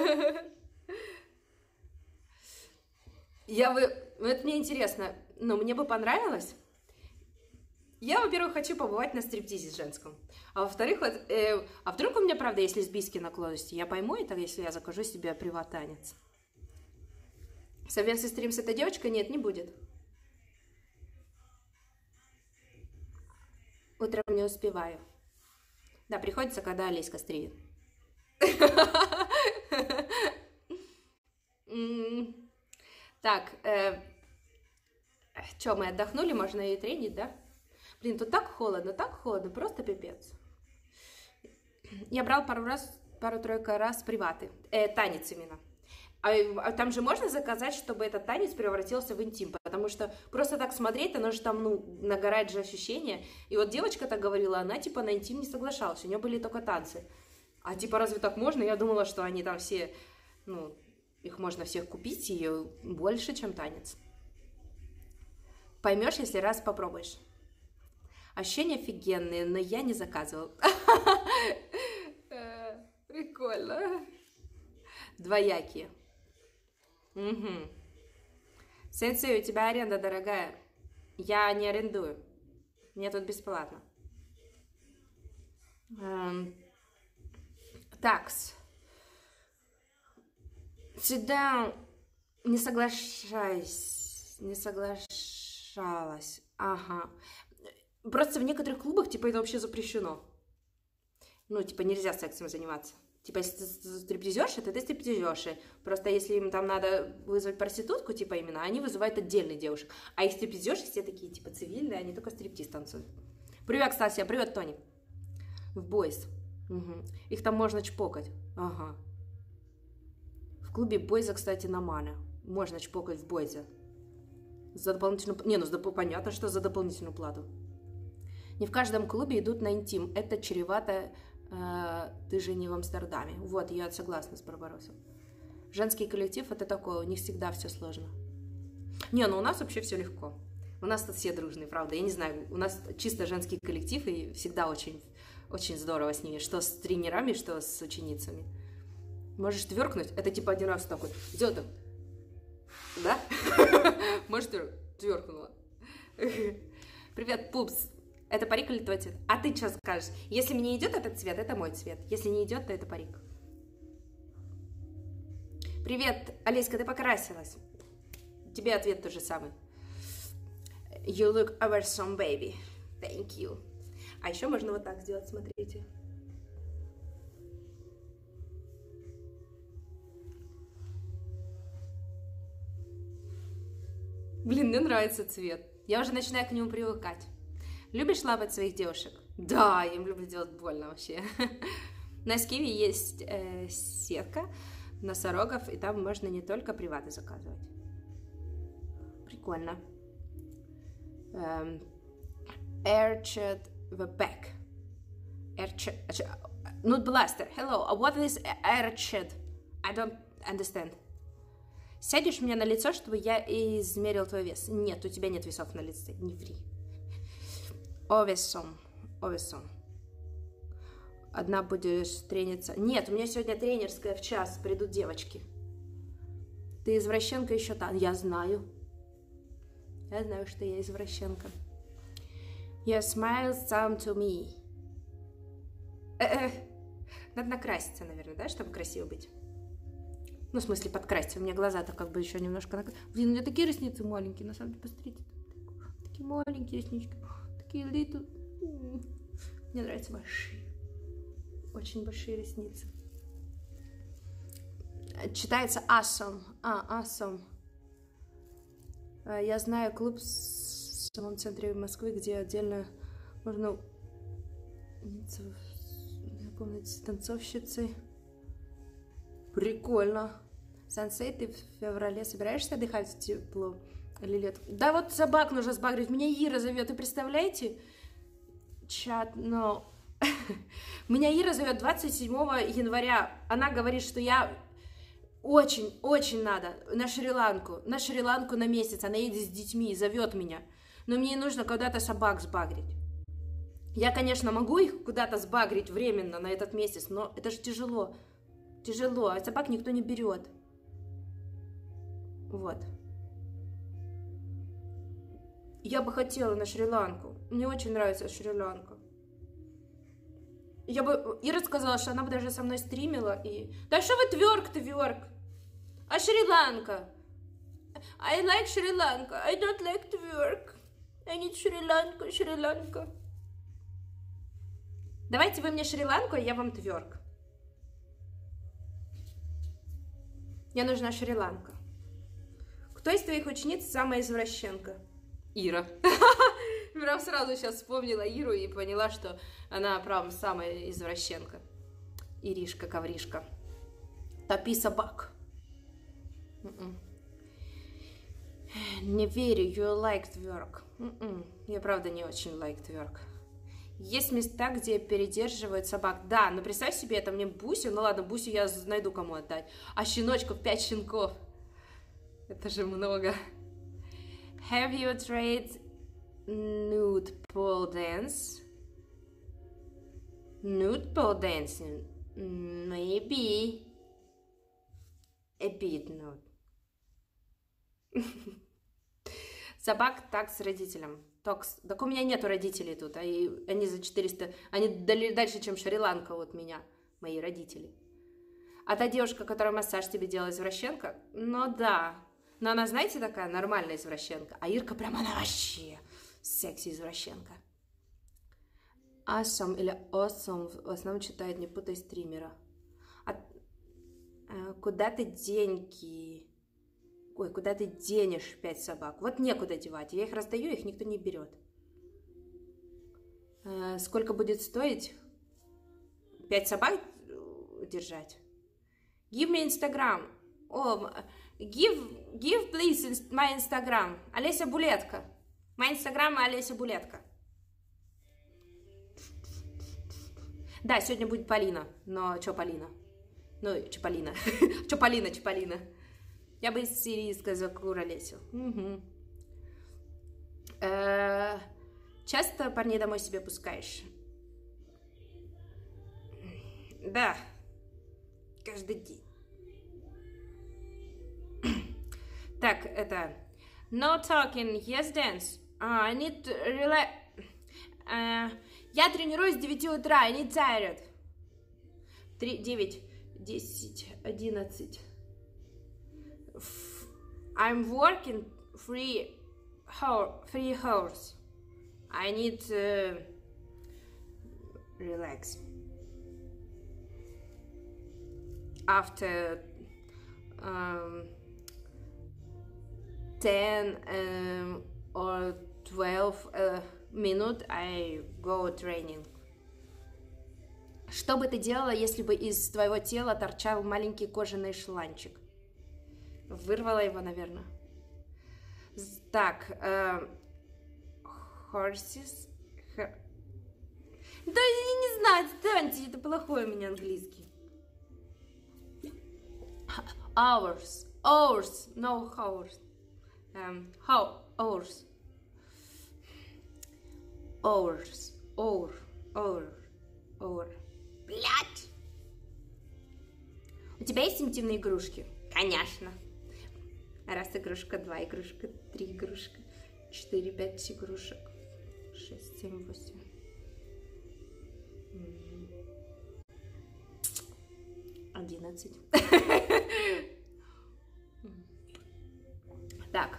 Я бы... Это мне интересно, но мне бы понравилось. Я, во-первых, хочу побывать на стриптизе женском. А во-вторых, вот, э, а вдруг у меня, правда, есть лесбийские наклонности? Я пойму это, если я закажу себе приват-танец. Совместный стрим с этой девочкой? Нет, не будет. Утром не успеваю. Да, приходится, когда Олеська стримит. Так, э, что, мы отдохнули, можно и тренить, да? Блин, тут так холодно, так холодно, просто пипец. Я брал пару раз, пару-тройку раз приваты, э, танец именно. А, а там же можно заказать, чтобы этот танец превратился в интим, потому что просто так смотреть, оно же там, ну, нагорает же ощущение. И вот девочка так говорила, она типа на интим не соглашалась, у нее были только танцы. А типа разве так можно? Я думала, что они там все, ну, их можно всех купить, и больше, чем танец. Поймешь, если раз попробуешь. Ощущения офигенные, но я не заказывал. Прикольно. Двоякие. Угу. Сенсей, у тебя аренда дорогая. Я не арендую. Мне тут бесплатно. Такс. Всегда не соглашаюсь. Не соглашалась. Ага. Просто в некоторых клубах, типа, это вообще запрещено. Ну, типа, нельзя сексом заниматься. Типа, если ты стриптизерша, то ты стриптизерша. Просто если им там надо вызвать проститутку, типа, именно, они вызывают отдельных девушек. А их стриптизерши все такие, типа, цивильные, они только стриптиз танцуют. Привет, Кстати, привет, Тони. В бойс. Угу. Их там можно чпокать. Ага. В клубе бойза, кстати, на мане. Можно чпокать в бойзе. За дополнительную... Не, ну, понятно, что за дополнительную плату. Не в каждом клубе идут на интим. Это чревато... Э, ты же не в Амстердаме. Вот, я согласна с Барбаросом. Женский коллектив это такое, у них всегда все сложно. Не, ну у нас вообще все легко. У нас тут все дружные, правда. Я не знаю, у нас чисто женский коллектив, и всегда очень, очень здорово с ними. Что с тренерами, что с ученицами. Можешь тверкнуть, это типа один раз такой. Где там? Да? Может, тверкнула. Привет, пупс. Это парик или твой цвет? А ты что скажешь? Если мне идет этот цвет, это мой цвет. Если не идет, то это парик. Привет, Олеська, ты покрасилась. Тебе ответ тот же самый. You look awesome, baby. Thank you. А еще можно вот так сделать, смотрите. Блин, мне нравится цвет. Я уже начинаю к нему привыкать. Любишь лапать своих девушек? Да, я им люблю делать больно вообще. На Скиве есть э, сетка носорогов, и там можно не только приваты заказывать. Прикольно. Um, Airchat the back. Airchat. Nude Blaster. Hello. What is Airchat? I don't understand. Сядешь мне на лицо, чтобы я измерил твой вес? Нет, у тебя нет весов на лице. Не ври. Овесом. Овесом. Одна будешь трениться. Нет, у меня сегодня тренерская в час. Придут девочки. Ты извращенка еще там. Я знаю. Я знаю, что я извращенка. Your smile sound to me. Э-э. Надо накраситься, наверное, да, чтобы красиво быть. Ну, в смысле, подкраситься. У меня глаза-то как бы еще немножко... Нак... Блин, у меня такие ресницы маленькие, на самом деле, посмотрите. Такие маленькие реснички. Такие little... Мне нравятся большие. Очень большие ресницы. Читается awesome. А, awesome. Я знаю клуб в самом центре Москвы, где отдельно можно запомнить танцовщицы. Прикольно. Сансей, ты в феврале собираешься отдыхать в тепло или лет? Да вот собак нужно сбагрить. Меня Ира зовет, вы представляете? Чат, но... Меня Ира зовет двадцать седьмого января. Она говорит, что я... Очень, очень надо на Шри-Ланку, на Шри-Ланку на месяц. Она едет с детьми, зовет меня. Но мне нужно куда-то собак сбагрить. Я, конечно, могу их куда-то сбагрить временно на этот месяц, но это же тяжело. Тяжело, а собак никто не берет. Вот. Я бы хотела на Шри-Ланку. Мне очень нравится Шри-Ланка. Я бы... Ира сказала, что она бы даже со мной стримила и... Да что вы тверк, тверк? А Шри-Ланка? I like Sri Lanka. I don't like twerk. I need Sri Lanka, Sri Lanka. Давайте вы мне Шри-Ланку, а я вам тверк. Мне нужна Шри-Ланка. Кто из твоих учениц самая извращенка? Ира. Прям сразу сейчас вспомнила Иру и поняла, что она прям самая извращенка. Иришка, ковришка. Топи собак. Mm-mm. Не верю, you like twerk. Mm-mm. Я правда не очень like twerk. Есть места, где передерживают собак. Да, но представь себе, это мне Бусю. Ну ладно, Бусю я найду кому отдать. А щеночков, пять щенков. Это же много. Have you tried nude pole dance? Nude pole dancing? Maybe. A bit nude. Собак так с родителем. Токс. Так у меня нету родителей тут. Они, они за четыреста... Они дальше, чем Шри-Ланка от меня. Мои родители. А та девушка, которая массаж тебе делала, извращенка? Ну да. Но она, знаете, такая нормальная извращенка. А Ирка прям она вообще секси-извращенка. Awesome или awesome в основном читают, не путай стримера. А, а, куда ты деньги... Ой, куда ты денешь пять собак? Вот некуда девать. Я их раздаю, их никто не берет. А, сколько будет стоить пять собак держать? Give me Instagram. О, give, give please my Instagram. Олеся Булетка. My Instagram Олеся Булетка. Да, сегодня будет Полина. Но чё Полина? Ну, Чаполина. Чё Полина, Чаполина. Я бы из сирийской закура Олесю. Угу. Э-э- часто парней домой себе пускаешь? Да. Каждый день. Так, это... No talking, yes dance. Uh, I need to relax... Э, я тренируюсь с девяти утра, I need tired. три, девять, десять, одиннадцать. I'm working three, three hours. I need to relax. After um, ten um, or twelve uh, minutes, I go training. Что бы ты делала, если бы из твоего тела торчал маленький кожаный шланчик? Вырвала его, наверное. Так, э, horses. Her... Да я не знаю, отстаньте, это плохой у меня английский. Hours, hours, no hours. Um, how, hours. Hours, hour, hour, hour. Блять! У тебя есть интимные игрушки? Конечно. Раз игрушка, два игрушка, три игрушка, четыре, пять игрушек, шесть, семь, восемь. Одиннадцать. Так.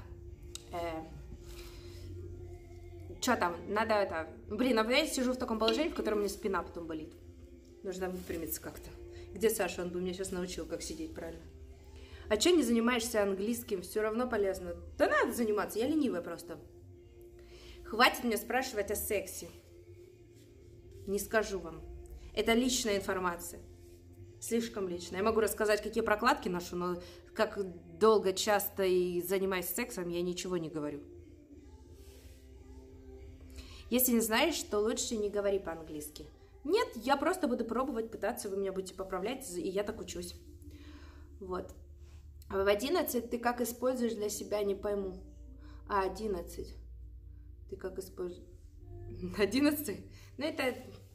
Что там? Надо это... Блин, а я сижу в таком положении, в котором у меня спина потом болит. Нужно выпрямиться как-то. Где Саша? Он бы меня сейчас научил, как сидеть правильно. А что не занимаешься английским? Все равно полезно. Да надо заниматься, я ленивая просто. Хватит меня спрашивать о сексе. Не скажу вам. Это личная информация. Слишком личная. Я могу рассказать, какие прокладки ношу, но как долго, часто и занимаюсь сексом, я ничего не говорю. Если не знаешь, то лучше не говори по-английски. Нет, я просто буду пробовать, пытаться, вы меня будете поправлять, и я так учусь. Вот. А в одиннадцать ты как используешь для себя, не пойму. А, одиннадцать. Ты как используешь? одиннадцать? Ну, это...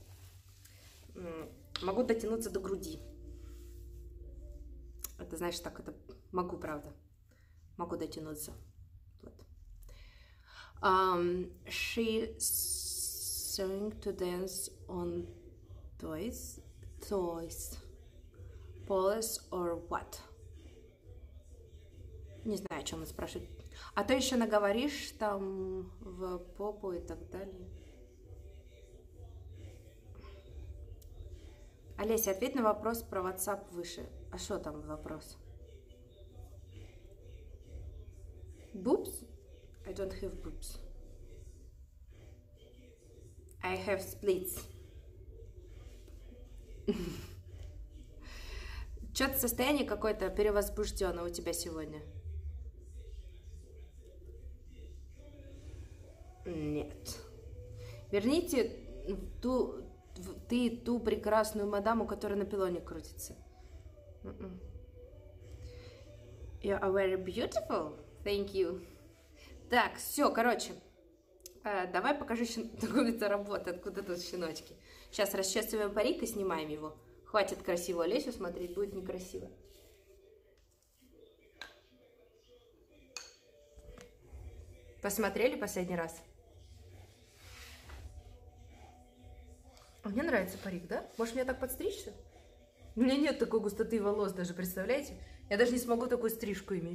Могу дотянуться до груди. Это, знаешь, так это... Могу, правда. Могу дотянуться. Вот. Um, she sang to dance on toys. Toys. Police or what? Не знаю, о чем он спрашивает. А то еще наговоришь там в попу и так далее. Олеся, ответь на вопрос про WhatsApp выше. А что там вопрос? Boobs? I don't have boobs. I have splits. Что-то состояние какое-то перевозбужденное у тебя сегодня. Нет. Верните ту, ты ту прекрасную мадаму, которая на пилоне крутится. You are very beautiful. Thank you. Так, все, короче. Э, давай покажу, как это работает, откуда тут щеночки. Сейчас расчесываем парик и снимаем его. Хватит красивую Олесю смотреть, будет некрасиво. Посмотрели последний раз? А мне нравится парик, да? Может, мне так подстричься? У меня нет такой густоты волос даже, представляете? Я даже не смогу такую стрижку иметь.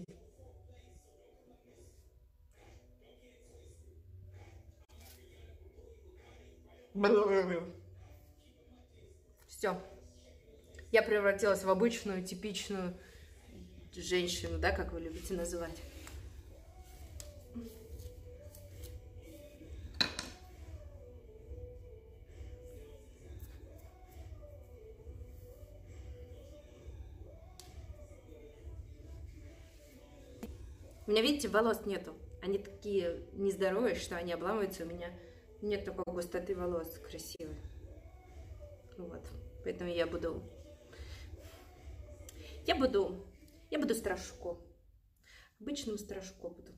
Все. Я превратилась в обычную, типичную женщину, да, как вы любите называть. У меня, видите, волос нету. Они такие нездоровые, что они обламываются. У меня нет такой густоты волос красивой. Вот. Поэтому я буду... Я буду... Я буду страшко. Обычным страшко буду.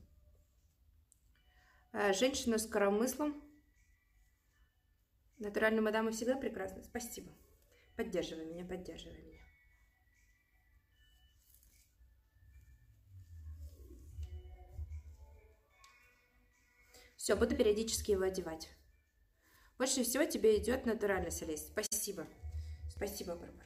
А, женщина с коромыслом. Натуральные мадамы всегда прекрасны. Спасибо. Поддерживай меня, поддерживай меня. Все, буду периодически его одевать. Больше всего тебе идет натуральный солез. Спасибо. Спасибо, Барбарос.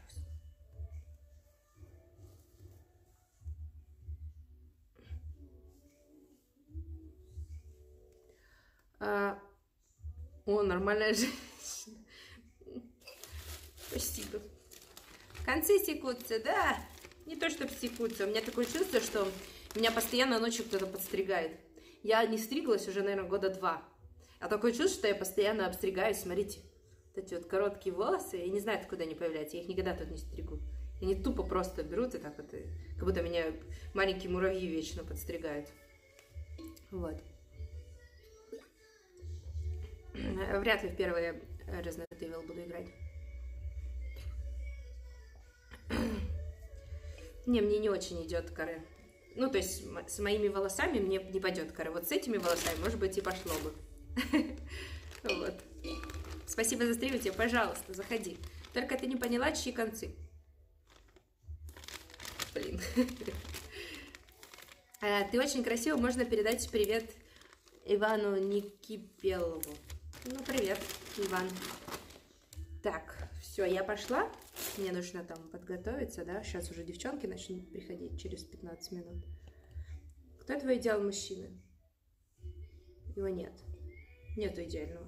А... О, нормальная женщина. Спасибо. Концы секутся, да. Не то, чтобы секутся. У меня такое чувство, что меня постоянно ночью кто-то подстригает. Я не стриглась уже, наверное, года два. А такое чувство, что я постоянно обстригаюсь. Смотрите, вот эти вот короткие волосы. Я не знаю, откуда они появляются. Я их никогда тут не стригу. Они тупо просто берут и так вот, и, как будто меня маленькие муравьи вечно подстригают. Вот. Вряд ли в первое Resident Evil буду играть. Не, мне не очень идет каре. Ну, то есть с моими волосами мне не пойдет каре. Вот с этими волосами, может быть, и пошло бы. Вот. Спасибо за стрим, тебе, пожалуйста, заходи. Только ты не поняла, чьи концы. Блин. Ты очень красиво, можно передать привет Ивану Никипелову. Ну, привет, Иван. Так, все, я пошла. Мне нужно там подготовиться, да? Сейчас уже девчонки начнут приходить через пятнадцать минут. Кто твой идеал мужчины? Его нет. Нету идеального.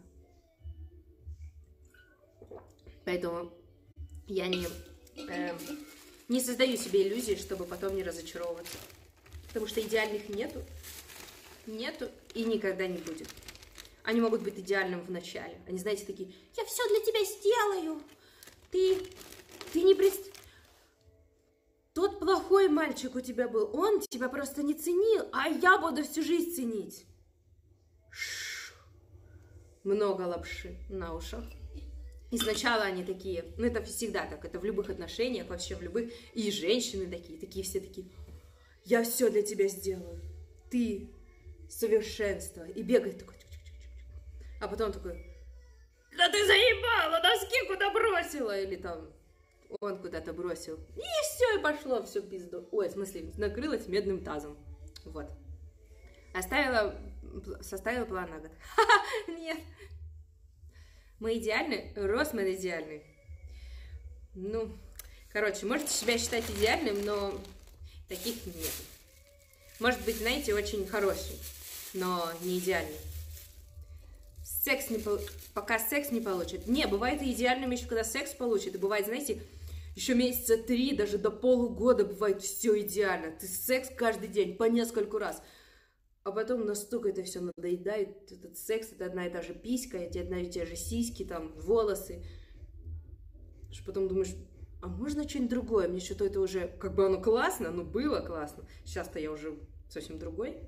Поэтому я не, э, не создаю себе иллюзий, чтобы потом не разочаровываться. Потому что идеальных нету. Нету и никогда не будет. Они могут быть идеальным в начале. Они, знаете, такие: я все для тебя сделаю. Ты, ты не представляешь. Тот плохой мальчик у тебя был, он тебя просто не ценил, а я буду всю жизнь ценить. Ш-ш. Много лапши на ушах. И сначала они такие, ну это всегда так, это в любых отношениях, вообще в любых. И женщины такие, такие все такие: я все для тебя сделаю. Ты совершенство. И бегает такой. А потом такой: да ты заебала, носки куда бросила? Или там он куда-то бросил. И все, и пошло все в пизду. Ой, в смысле, накрылась медным тазом. Вот. Оставила, составила план на год. Ха-ха, нет. Мы идеальны? Росман идеальный. Ну, короче, можете себя считать идеальным, но таких нет. Может быть, знаете, очень хороший, но не идеальный. Секс не пол... Пока секс не получит. Не, бывает и идеальным еще, когда секс получит. И бывает, знаете, еще месяца три, даже до полугода бывает все идеально. Ты секс каждый день, по нескольку раз. А потом настолько это все надоедает. Этот секс, это одна и та же писька, эти одна и те же сиськи, там, волосы. Что потом думаешь: а можно что-нибудь другое? Мне что-то это уже, как бы оно классно, но было классно. Сейчас-то я уже совсем другой.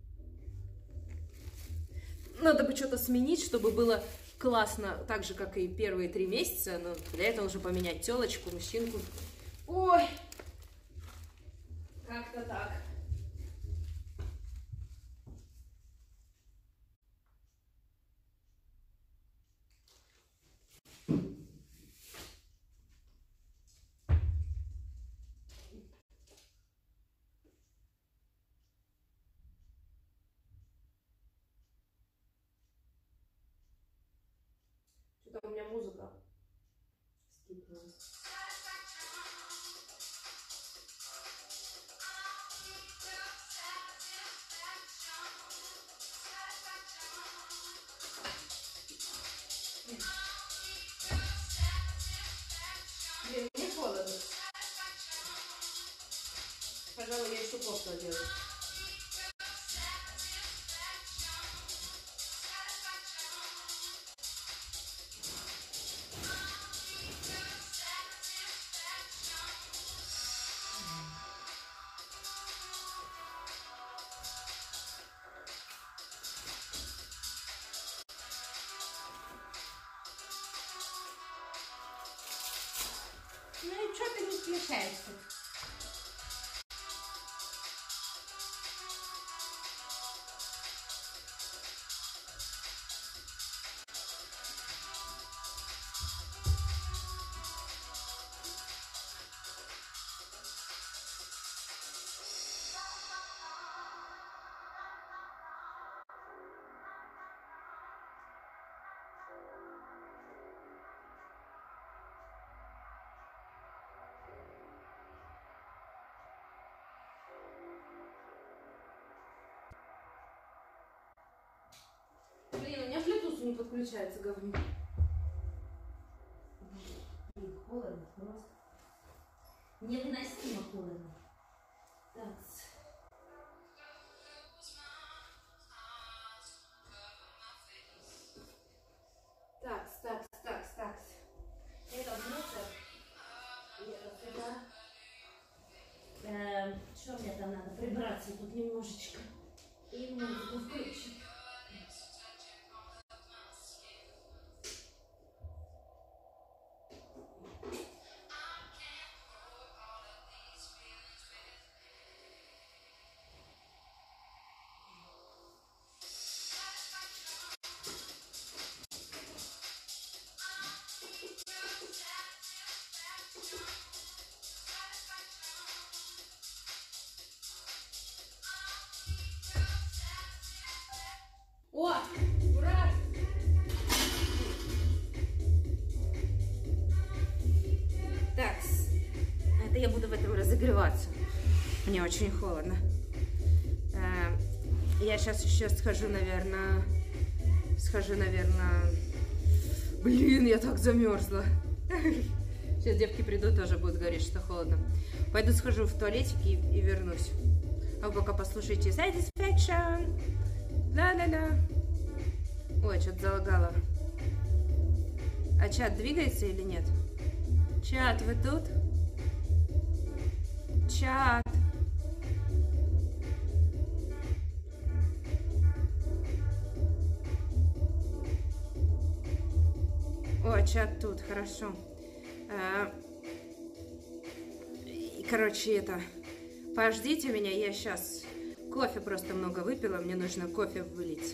Надо бы что-то сменить, чтобы было классно, так же, как и первые три месяца. Но для этого нужно поменять телочку, мужчинку. Ой, как-то так. Что-то у меня музыка скипнула. Блин, мне холодно. Пожалуй, я еще кофту одену. Ну и что ты не смешаешься? не подключается, говнюк. Блин, холодно просто. Невыносимо холодно. Так. Такс, такс, такс, такс. Это внутрь. Это сюда. Эм, что мне там надо? Прибраться тут немножечко. И музыку включить. О, ура! Так, это я буду в этом разогреваться. Мне очень холодно. Я сейчас еще схожу, наверное, схожу, наверное. Блин, я так замерзла. Сейчас девки придут, тоже будут говорить, что холодно. Пойду схожу в туалетик и, и вернусь. А вы пока послушайте Satisfaction. Да-да-да. Ой, что-то залагало. А чат двигается или нет? Чат, вы тут? Чат. О, чат тут, хорошо. А, и, короче, это... Пождите меня, я сейчас... Кофе просто много выпила, мне нужно кофе вылить.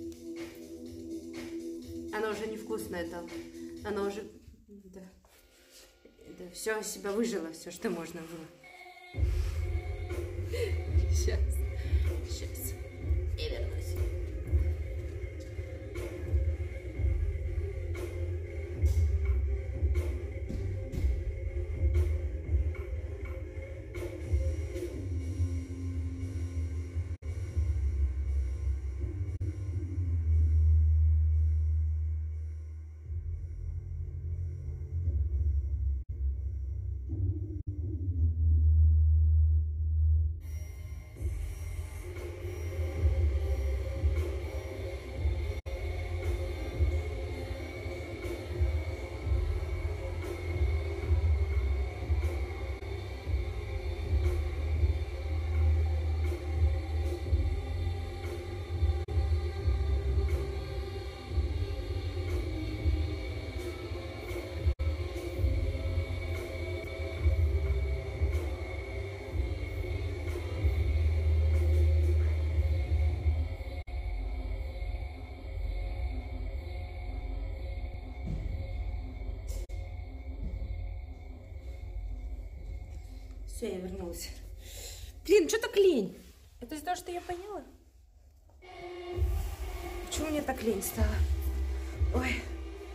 Оно уже невкусное там. Оно уже... Да. Да, все из себя выжило, все, что можно было. Сейчас. Сейчас. И вернусь. Все, я вернулась. Блин, что так лень? Это из-за того, что я поела? Почему мне так лень стало? Ой.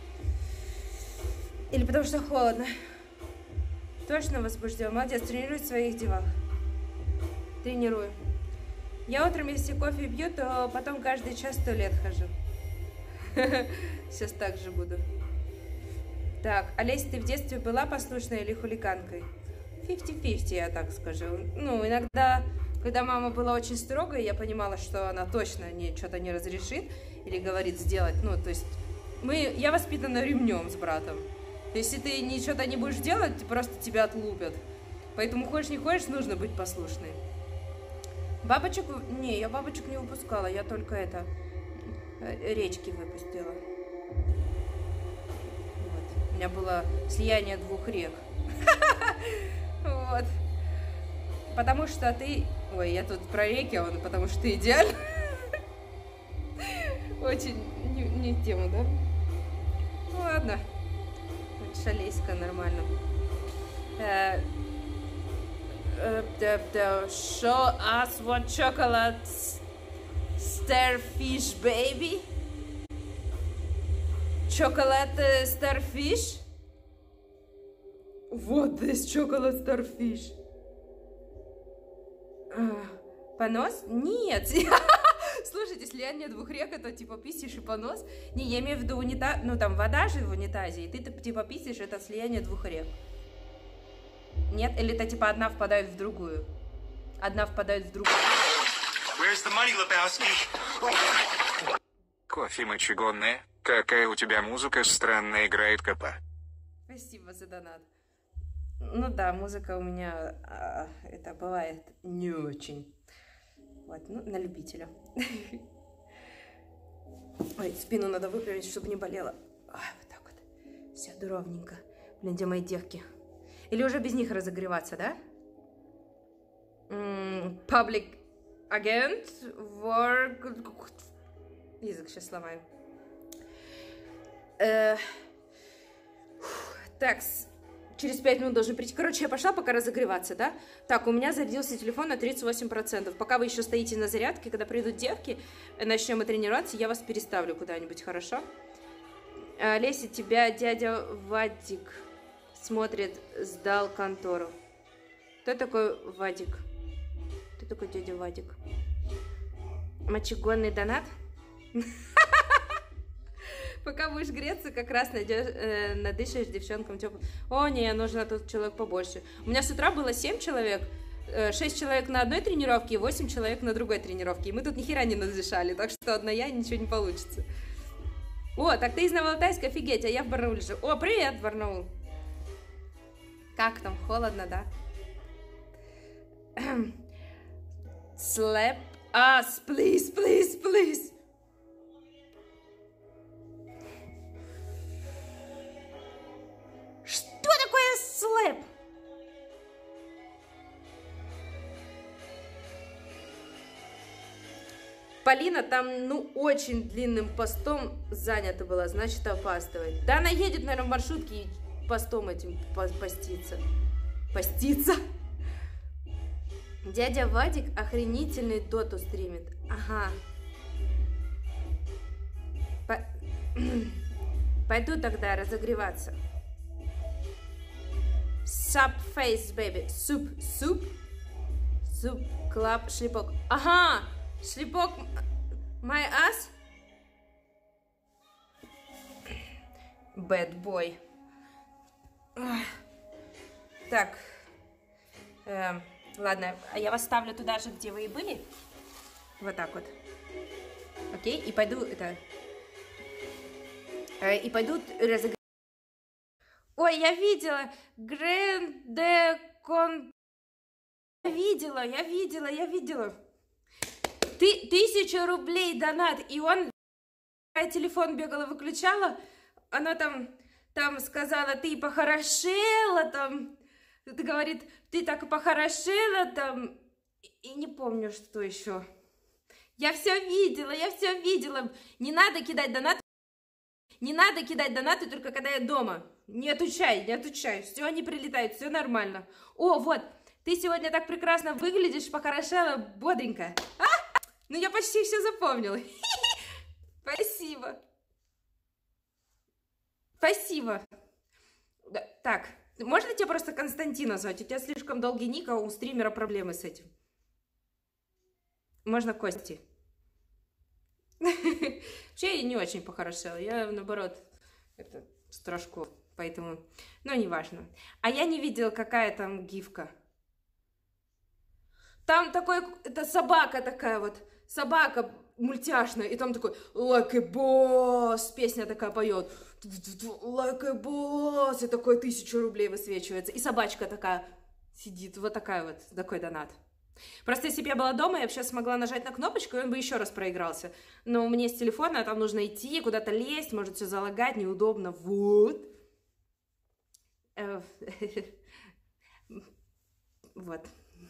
Или потому что холодно? Точно возбужден. Молодец, тренируй в своих делах. Тренирую. Я утром, если кофе пью, то потом каждый час в туалет хожу. Сейчас так же буду. Так, Олесь, ты в детстве была послушной или хулиганкой? пятьдесят на пятьдесят, я так скажу. Ну, иногда, когда мама была очень строгой, я понимала, что она точно не, что-то не разрешит или говорит сделать. Ну, то есть, мы, я воспитана ремнем с братом. То есть, если ты ничего-то не будешь делать, просто тебя отлупят. Поэтому, хочешь не хочешь, нужно быть послушной. Бабочек... Не, я бабочек не выпускала, я только это... Речки выпустила. Вот. У меня было слияние двух рек. Вот. Потому что ты... Ой, я тут про реки, а он потому что ты идеально. Очень не, не в тему, да? Ну ладно. Шалейска нормально. Uh, uh, the, the show us what chocolate starfish baby. Chocolate uh, starfish. What is chocolate starfish? Uh, понос? Нет. Слушайте, слияние двух рек, это типа писишь и понос. Не, я имею в виду унитаз, ну там вода же в унитазе, и ты типа писишь, это слияние двух рек. Нет? Или это типа одна впадает в другую? Одна впадает в другую. Where's the money, Lebowski? Кофе мочегонная. Какая у тебя музыка странная играет, копа. Спасибо за донат. Ну да, музыка у меня, а, это бывает не очень. Вот, ну, на любителя. Ой, спину надо выпрямить, чтобы не болело. Ой, вот так вот. Все ровненько. Блин, где мои девки? Или уже без них разогреваться, да? М-м, public agent, work... Язык сейчас сломаю. Э, так, через пять минут должен прийти. Короче, я пошла пока разогреваться, да? Так, у меня зарядился телефон на тридцать восемь процентов. Пока вы еще стоите на зарядке, когда придут девки, начнем мы тренироваться, я вас переставлю куда-нибудь, хорошо? Э, Леся, тебя дядя Вадик смотрит, сдал контору. Кто такой Вадик? Кто такой дядя Вадик? Мочегонный донат? Пока будешь греться, как раз найдешь, э, надышишь девчонкам теплым. О, не, нужно тут человек побольше. У меня с утра было семь человек, э, шесть человек на одной тренировке и восемь человек на другой тренировке. И мы тут ни хера не надышали, так что одна я, ничего не получится. О, так ты из Новоалтайска, офигеть, а я в Барнауле живу. О, привет, Барнаул. Как там, холодно, да? Slap us, please, please, please. Что такое slap? Полина там, ну, очень длинным постом занята была, значит, опаздывает. Да она едет, наверное, в маршрутке и постом этим постится. Постится. Дядя Вадик охренительный доту стримит. Ага. По... Пойду тогда разогреваться. Sup face, baby. Суп, суп. Суп, клаб, шлепок. Ага, шлепок. My ass. Bad boy. Так. Эм, ладно, а я вас ставлю туда же, где вы и были. Вот так вот. Окей, и пойду это... Э, и пойду разыграть. Ой, я видела. Грэнде Кон... Я видела, я видела, я видела. Ты, тысяча рублей донат. И он... Я телефон бегала, выключала. Она там... Там сказала, ты похорошела, там, ты говорит, ты так и похорошела, там, и, и не помню, что еще. Я все видела, я все видела. Не надо кидать донаты, не надо кидать донаты только когда я дома. Не отучай, не отучай, все, они прилетают, все нормально. О, вот, ты сегодня так прекрасно выглядишь, похорошела, бодренько. А? Ну, я почти все запомнила. Спасибо. Спасибо. Да, так, можно тебя просто Константин назвать? У тебя слишком долгий ник, а у стримера проблемы с этим. Можно Кости. Вообще я не очень похорошела. Я, наоборот, это Страшко, поэтому... Ну, неважно. А я не видела, какая там гифка. Там такой... Это собака такая вот. Собака мультяшная. И там такой... Like a boss. Песня такая поет. Like a boss. И такой тысячу рублей высвечивается. И собачка такая сидит. Вот такая вот. Такой донат. Просто если бы я была дома, я бы сейчас смогла нажать на кнопочку, и он бы еще раз проигрался. Но мне с телефона, там нужно идти, куда-то лезть, может все залагать, неудобно. Вот. Вот.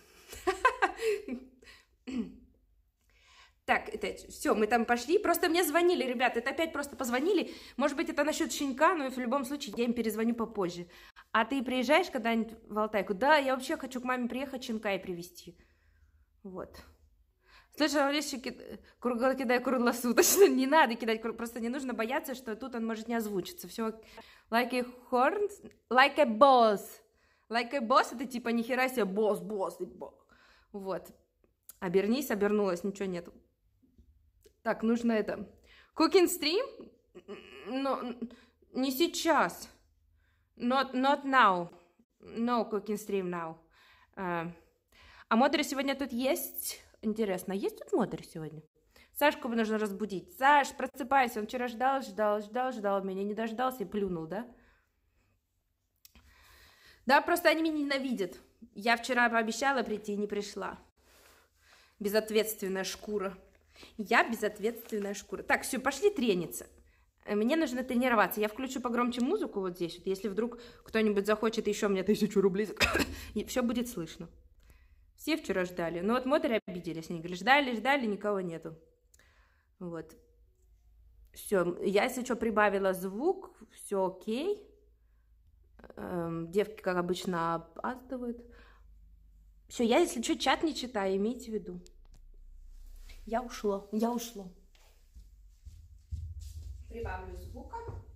Так, это все, мы там пошли. Просто мне звонили, ребят, это опять просто позвонили. Может быть, это насчет щенка, но в любом случае я им перезвоню попозже. А ты приезжаешь когда-нибудь в Алтайку? Да, я вообще хочу к маме приехать, щенка и привезти. Вот. Слышала, Олеся, кидай круглосуточно. Не надо кидать, просто не нужно бояться, что тут он может не озвучиться. Все. Like a horn, like a boss. Like a boss, это типа нихера себе босс, босс. Вот. Обернись, обернулась, ничего нету. Так, нужно это... Cooking stream? Но не сейчас. Not, not now. No cooking stream now. Uh, а модеры сегодня тут есть? Интересно, есть тут модеры сегодня? Сашку нужно разбудить. Саш, просыпайся. Он вчера ждал, ждал, ждал, ждал меня. Не дождался и плюнул, да? Да, просто они меня ненавидят. Я вчера пообещала прийти и не пришла. Безответственная шкура. Я безответственная шкура. Так, все, пошли трениться. Мне нужно тренироваться. Я включу погромче музыку вот здесь. Вот, если вдруг кто-нибудь захочет еще мне тысячу рублей, и все будет слышно. Все вчера ждали. Ну вот модеры обиделись. Они говорят, ждали, ждали, никого нету. Вот. Все. Я, если что, прибавила звук. Все окей. Эм, девки, как обычно, опаздывают. Все, я, если что, чат не читаю, имейте в виду. Я ушла. Я ушла. Прибавлю звука.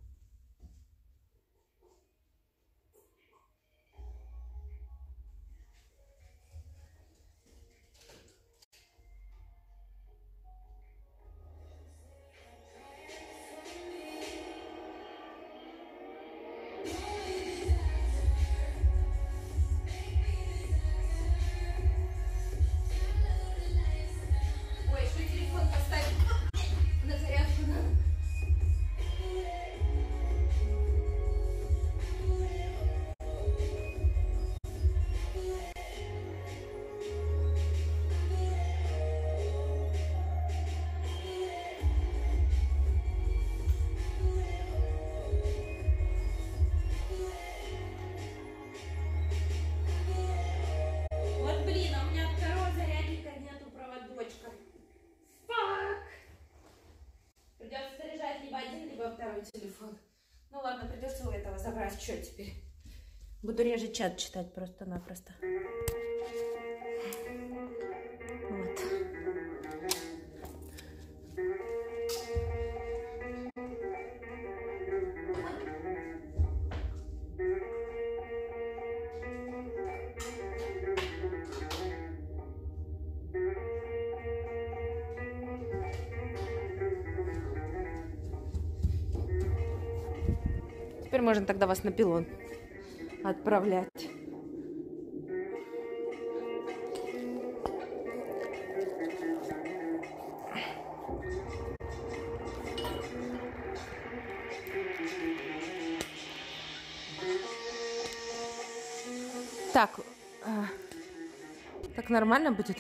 Ой, что телефон поставить на зарядку надо. Вот блин, а у меня второго зарядника нету, проводочка. Фак! Придется заряжать либо один, либо второй телефон. Ну ладно, придется у этого забрать. Что теперь? Буду реже чат читать просто-напросто. Вот. Теперь можно тогда вас на пилон отправлять. Так, а, так нормально будет?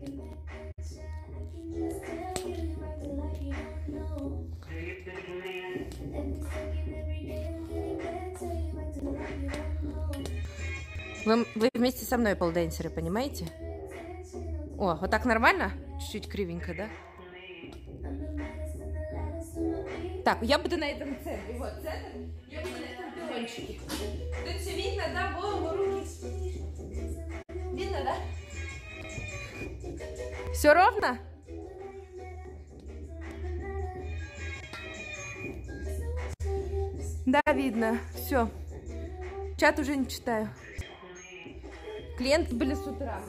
Вы, вы вместе со мной полденсеры, понимаете? О, вот так нормально? Чуть-чуть кривенько, да? Так, я буду на этом центре. Вот центр. Я буду на этом пилончике. Тут все видно, да? Голову, руки. Видно, да? Все ровно? Да, видно. Все. Чат уже не читаю. Клиенты были с утра.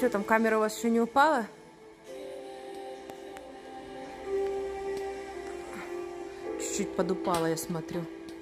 Что там, камера у вас еще не упала? Чуть-чуть подупала, я смотрю.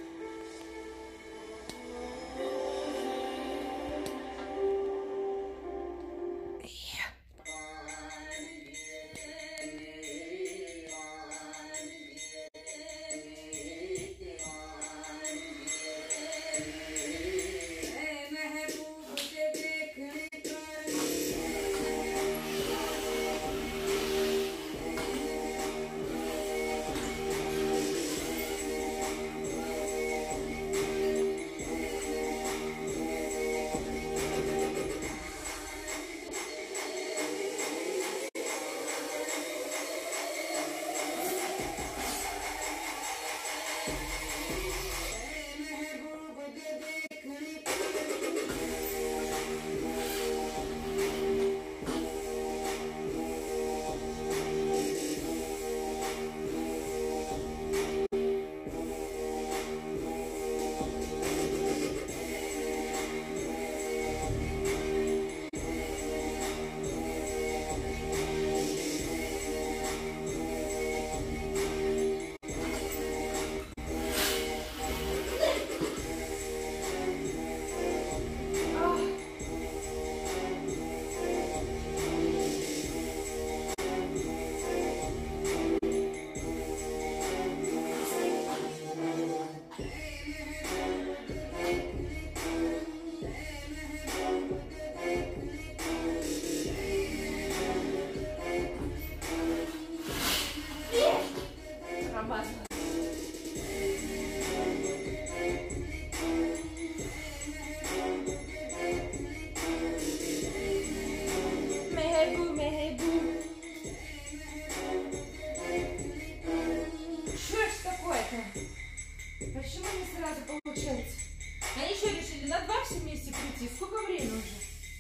Почему не сразу получается? Они что, решили на два все вместе прийти? Сколько времени уже?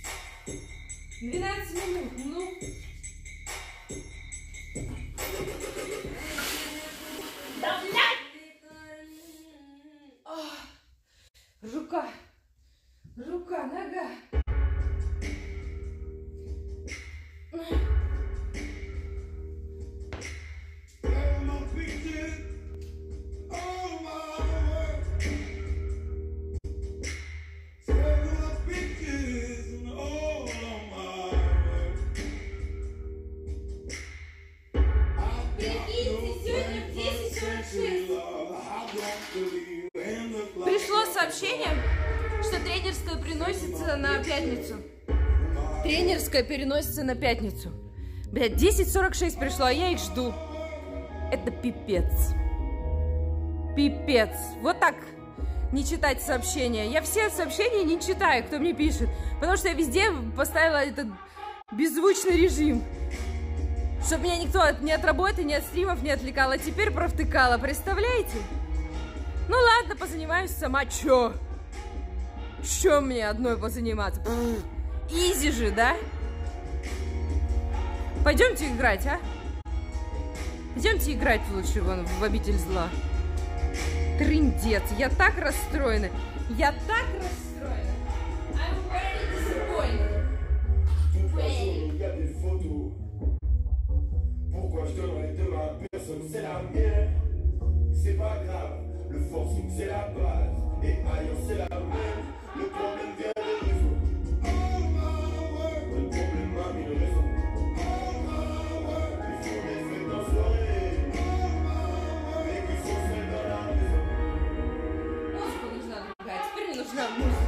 двенадцать минут, ну. Да блядь! Ах, рука, рука, нога. Пришло сообщение, что тренерская переносится на пятницу. Тренерская переносится на пятницу. Блядь, десять сорок шесть пришло, а я их жду. Это пипец. Пипец. Вот так не читать сообщения. Я все сообщения не читаю, кто мне пишет. Потому что я везде поставила этот беззвучный режим. Чтобы меня никто ни от работы, ни от стримов не отвлекал. А теперь провтыкала. Представляете? Ну ладно, позанимаюсь сама. Чё? Чё мне одной позаниматься? Изи же, да? Пойдемте играть, а? Пойдемте играть лучше вон в обитель зла. Трындец, я так расстроена. Я так расстроена. I'm very disappointed. Pourquoi je donnerais de ma personne, c'est la mienne. C'est pas grave, le forcing c'est la base. Et ailleurs c'est la même. Le problème vient des réseaux. Le problème m'a mis le réseau. Il faut les fêtes en soirée. Mais qu'il faut faire dans la maison. Музыка нужна другая. Теперь мне нужна музыка.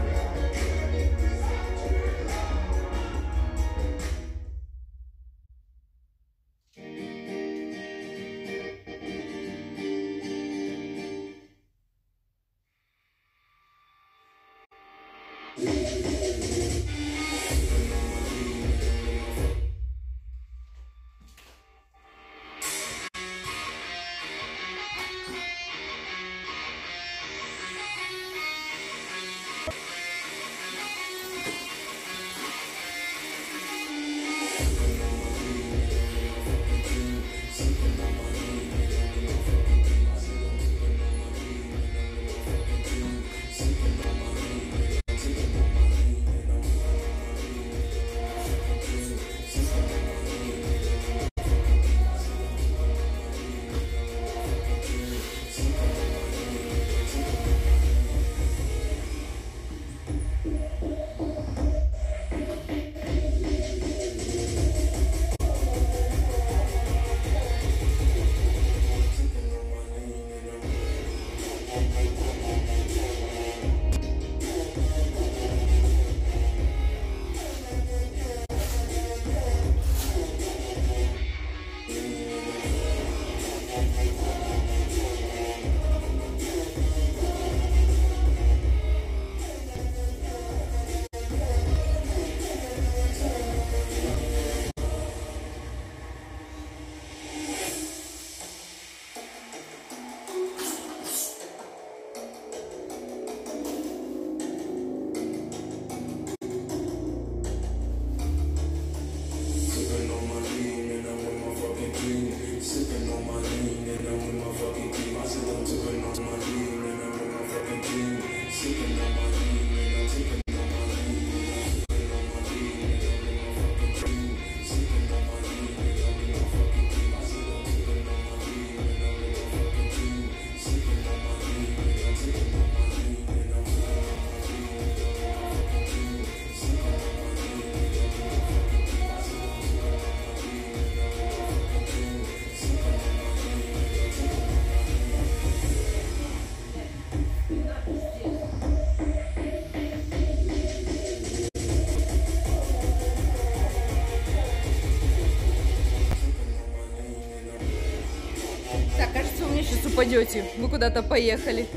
упадете. Вы куда-то поехали.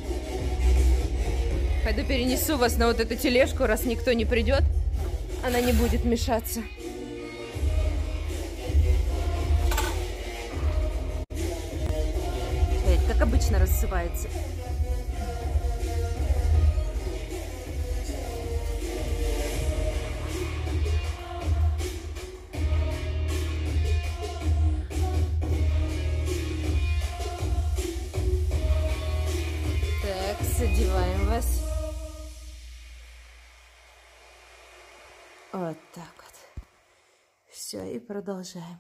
Пойду перенесу вас на вот эту тележку, раз никто не придет. Она не будет мешаться. Как обычно рассыпается. Так, одеваем вас. Вот так вот. Все, и продолжаем.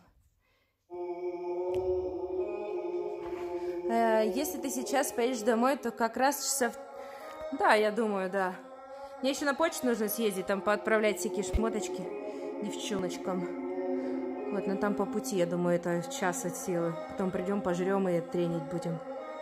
Если ты сейчас поедешь домой, то как раз часов... Да, я думаю, да. Мне еще на почту нужно съездить, там поотправлять всякие шмоточки девчоночкам. Вот, но там по пути, я думаю, это час от силы. Потом придем, пожрем и тренить будем.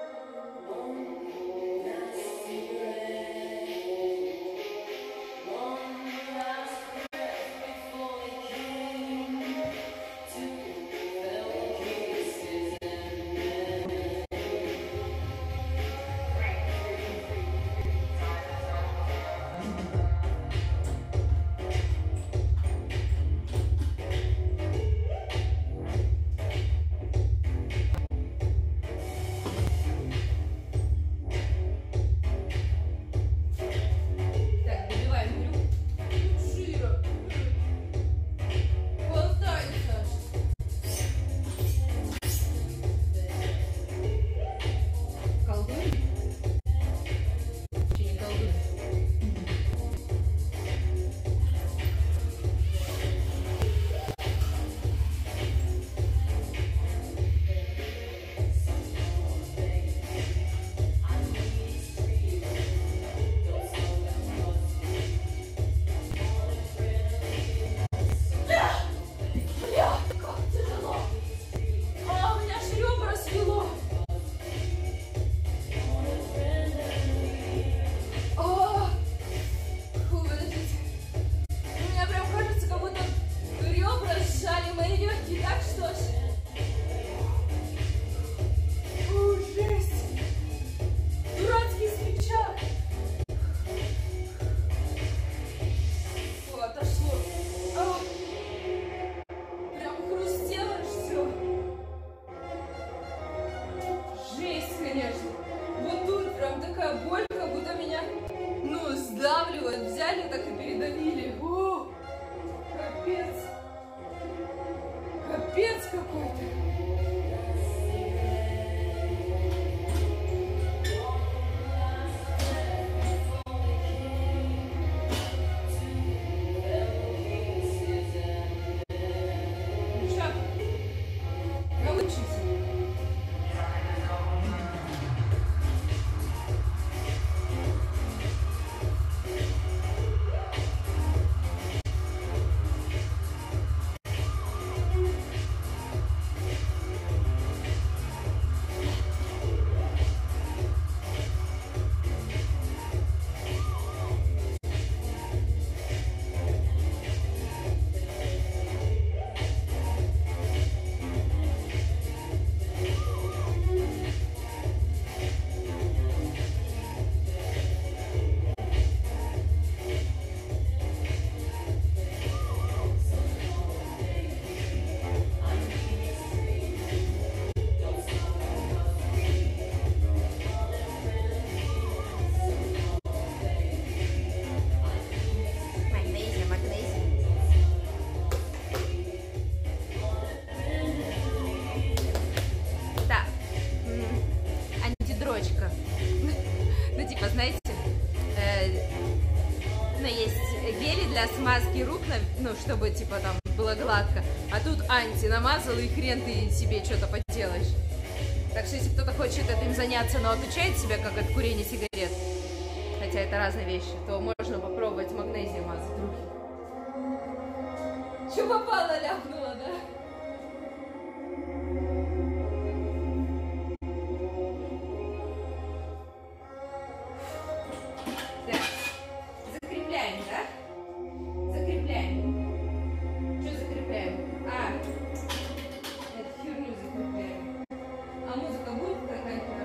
Смазки рук, ну, чтобы, типа, там было гладко. А тут анти намазал, и хрен ты себе что-то поделаешь. Так что, если кто-то хочет этим заняться, но отучает себя, как от курения сигарет, хотя это разные вещи, то можно попробовать магнезием мазать руки. Че попало, ляпнула, да? А музыка будет какая-нибудь?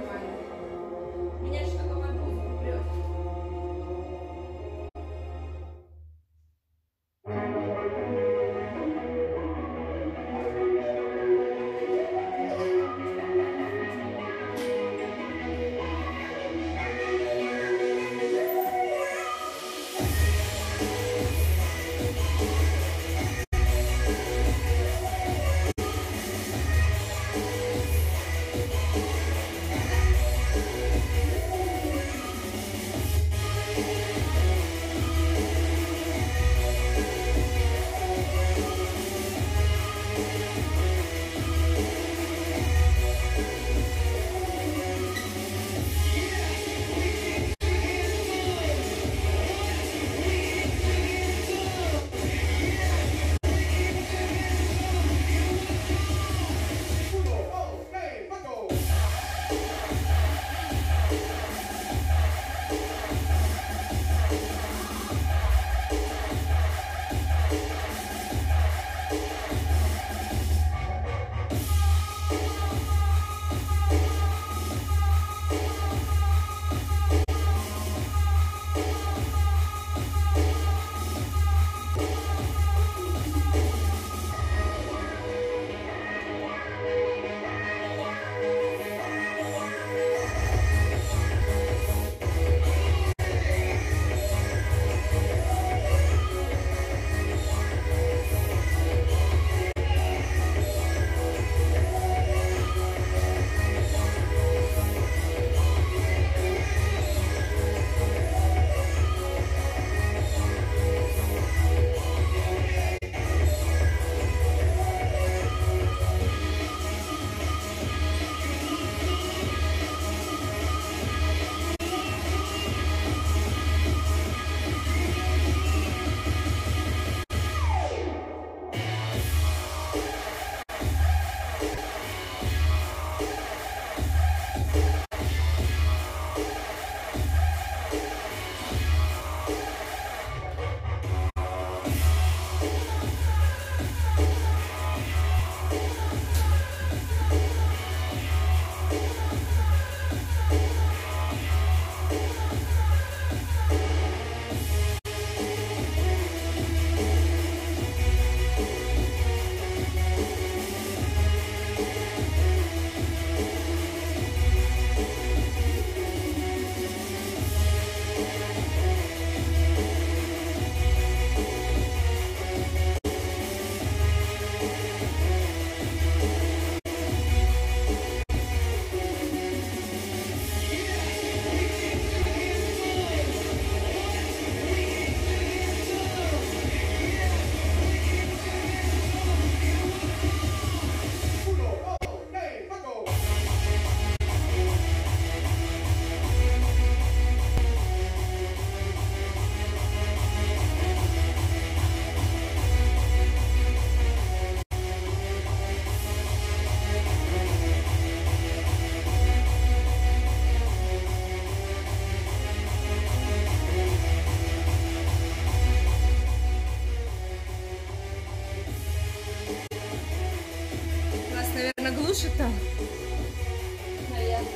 лучше там. Наверное.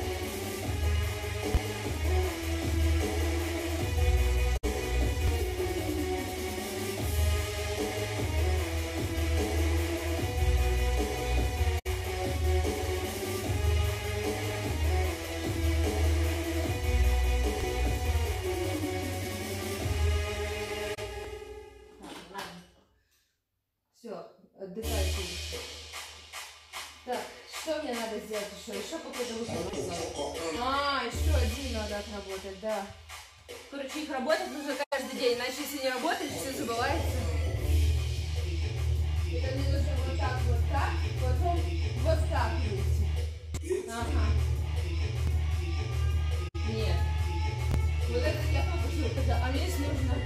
Все, отдыхайте. Так, что мне надо сделать еще? Еще какой-то выход. А, еще один надо отработать, да. Короче, их работать нужно каждый день, иначе если не работаешь, все забывается. Это мне нужно вот так, вот так, потом вот так выйти. Ага. Нет. Вот это я попущу, когда, а мне нужно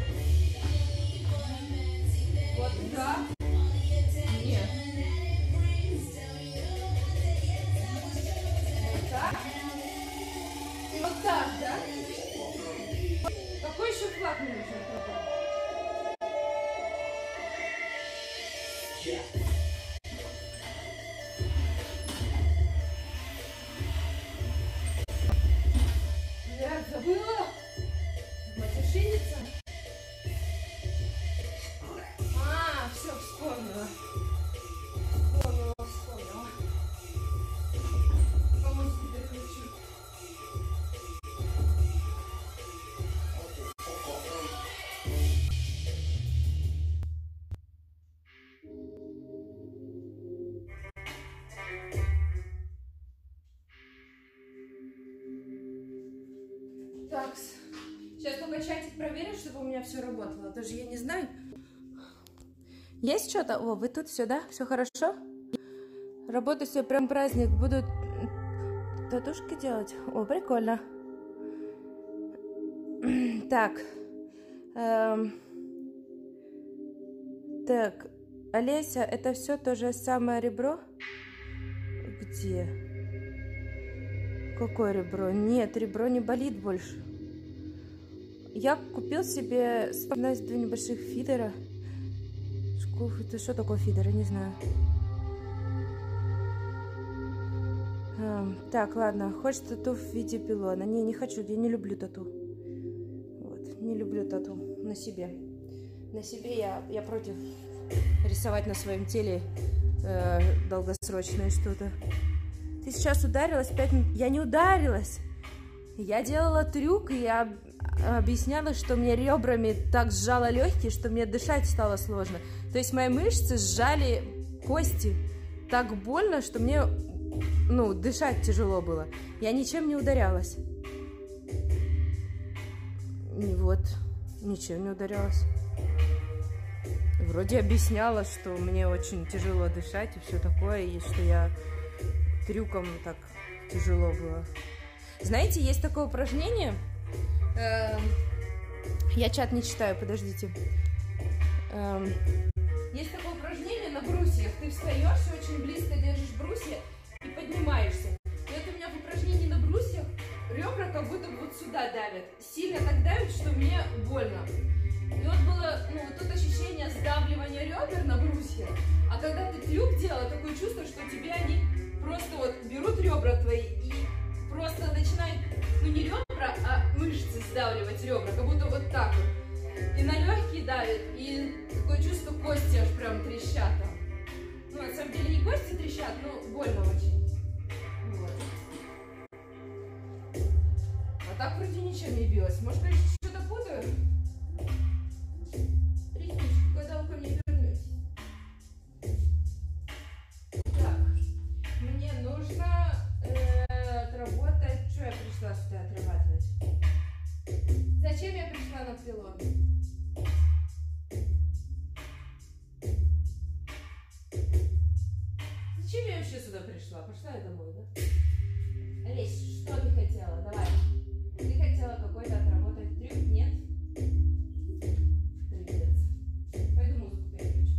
вот так. Нет. Вот так. И вот так, да? Какой еще флаг мне нужно отработать? Я забыла. Матершинница. А, все, вспомнила. Вспомнила, вспомнила. По музыке переключу. Так, сейчас только чатик проверю, чтобы у меня все работало. Тоже я не знаю. Есть что-то? О, вы тут все, да? Все хорошо? Работать все прям праздник. Буду татушки делать. О, прикольно. Так. Эм. Так. Олеся, это все то же самое ребро? Где? Какое ребро? Нет, ребро не болит больше. Я купил себе два небольших фидера. Это что такое фидер? Я не знаю. А, так, ладно. Хочешь тату в виде пилона? Не, не хочу. Я не люблю тату. Вот. Не люблю тату на себе. На себе я, я против рисовать на своем теле э, долгосрочное что-то. Ты сейчас ударилась пять минут. Я не ударилась. Я делала трюк, и я объясняла, что мне ребрами так сжало легкие, что мне дышать стало сложно. То есть мои мышцы сжали кости так больно, что мне, ну, дышать тяжело было. Я ничем не ударялась. И вот, ничем не ударялась. Вроде объясняла, что мне очень тяжело дышать и все такое, и что я трюком так тяжело было. Знаете, есть такое упражнение. Эм, я чат не читаю, подождите. Эм, есть такое упражнение на брусьях. Ты встаешь и очень близко держишь брусья и поднимаешься. И вот у меня в упражнении на брусьях ребра как будто вот сюда давят. Сильно так давят, что мне больно. И вот было, ну, вот тут ощущение сдавливания ребер на брусья. А когда ты трюк делала, такое чувство, что тебе они просто вот берут ребра твои и просто начинают, ну, не ребра, а мышцы сдавливать ребра, как будто вот так вот. И на легкие давят, и такое чувство, кости аж прям трещат там. Ну, на самом деле не кости трещат, но больно очень. Вот. А так вроде ничем не билось. Может, конечно, что-то путаю? Ритмичка, когда вы ко мне вернетесь? Так, мне нужно э, отработать. Что я пришла сюда отрабатывать? Зачем я пришла на пилон? Зачем я вообще сюда пришла? Пошла я домой, да? Олесь, что ты хотела? Давай. Ты хотела какой-то отработать трюк? Нет? Трюкец. Пойду музыку переключу.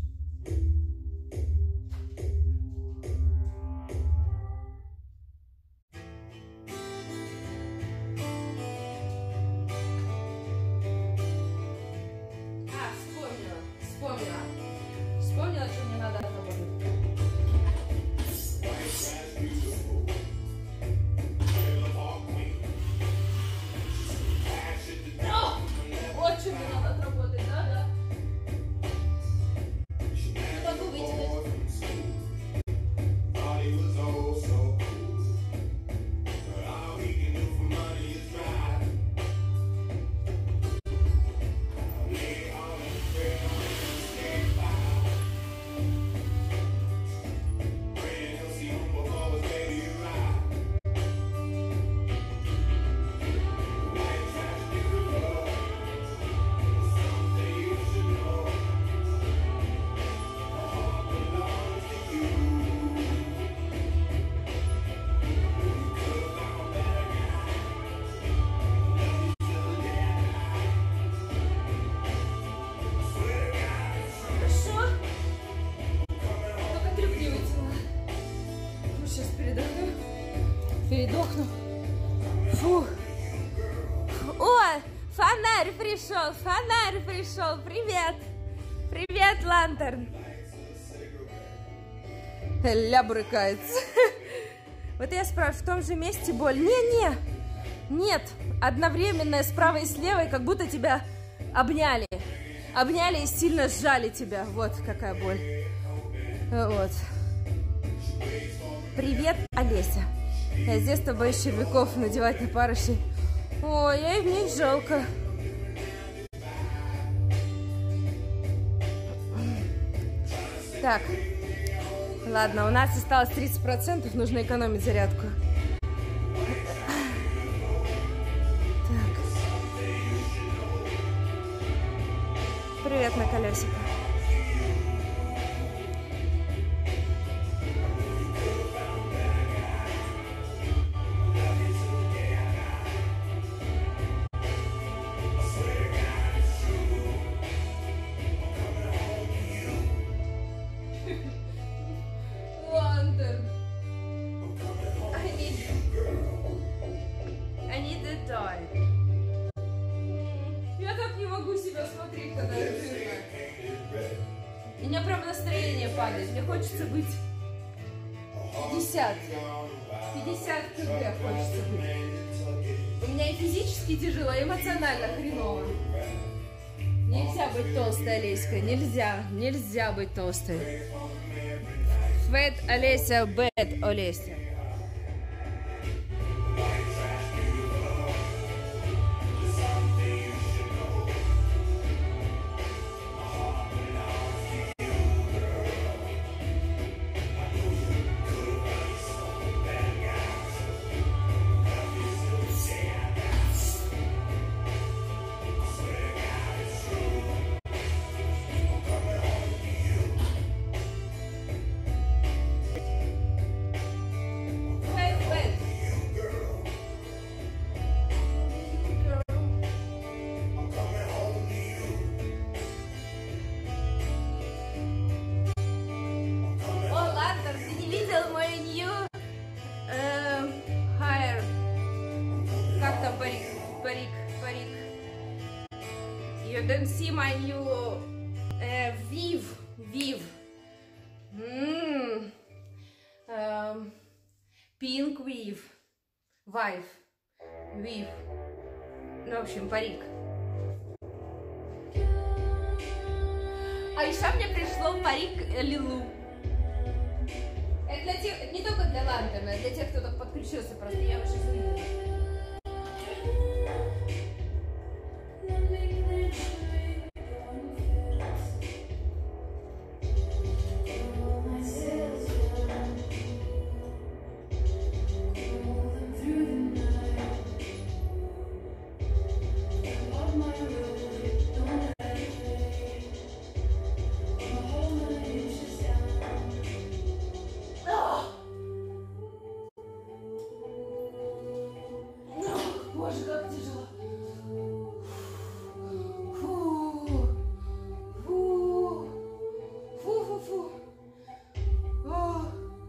А, вспомнила. Вспомнила. Вспомнила, что мне надо отработать. передохну. Фу. О, фонарь пришел, фонарь пришел. Привет. Привет, Лантерн. Ля брыкается. Вот я спрашиваю, в том же месте боль? Не-не, нет. Одновременная справа и слева, и как будто тебя обняли. Обняли и сильно сжали тебя. Вот какая боль. Вот. Привет, Олеся. Я с детства боюсь червяков надевать на парыши. Ой, я и в них жалко. Так. Ладно, у нас осталось тридцать процентов, нужно экономить зарядку. Так. Привет на колесико. Я так не могу себя смотреть, когда я жирная. У меня прям настроение падает. Мне хочется быть пятьдесят. пятьдесят кг хочется быть. У меня и физически тяжело, и эмоционально хреново. Нельзя быть толстой, Олеська. Нельзя. Нельзя быть толстой. Fat Олеся, bad Олеся. You don't see my new uh, Viv, Viv, mm. um, pink Viv, Vive, Viv, ну, в общем, парик. А еще мне пришло парик Лилу. Это для тех, не только для Лантерна, для тех, кто так подключился, просто я уже увидела. Боже, как тяжело. Фу. Фу. Фу-фу-фу. О.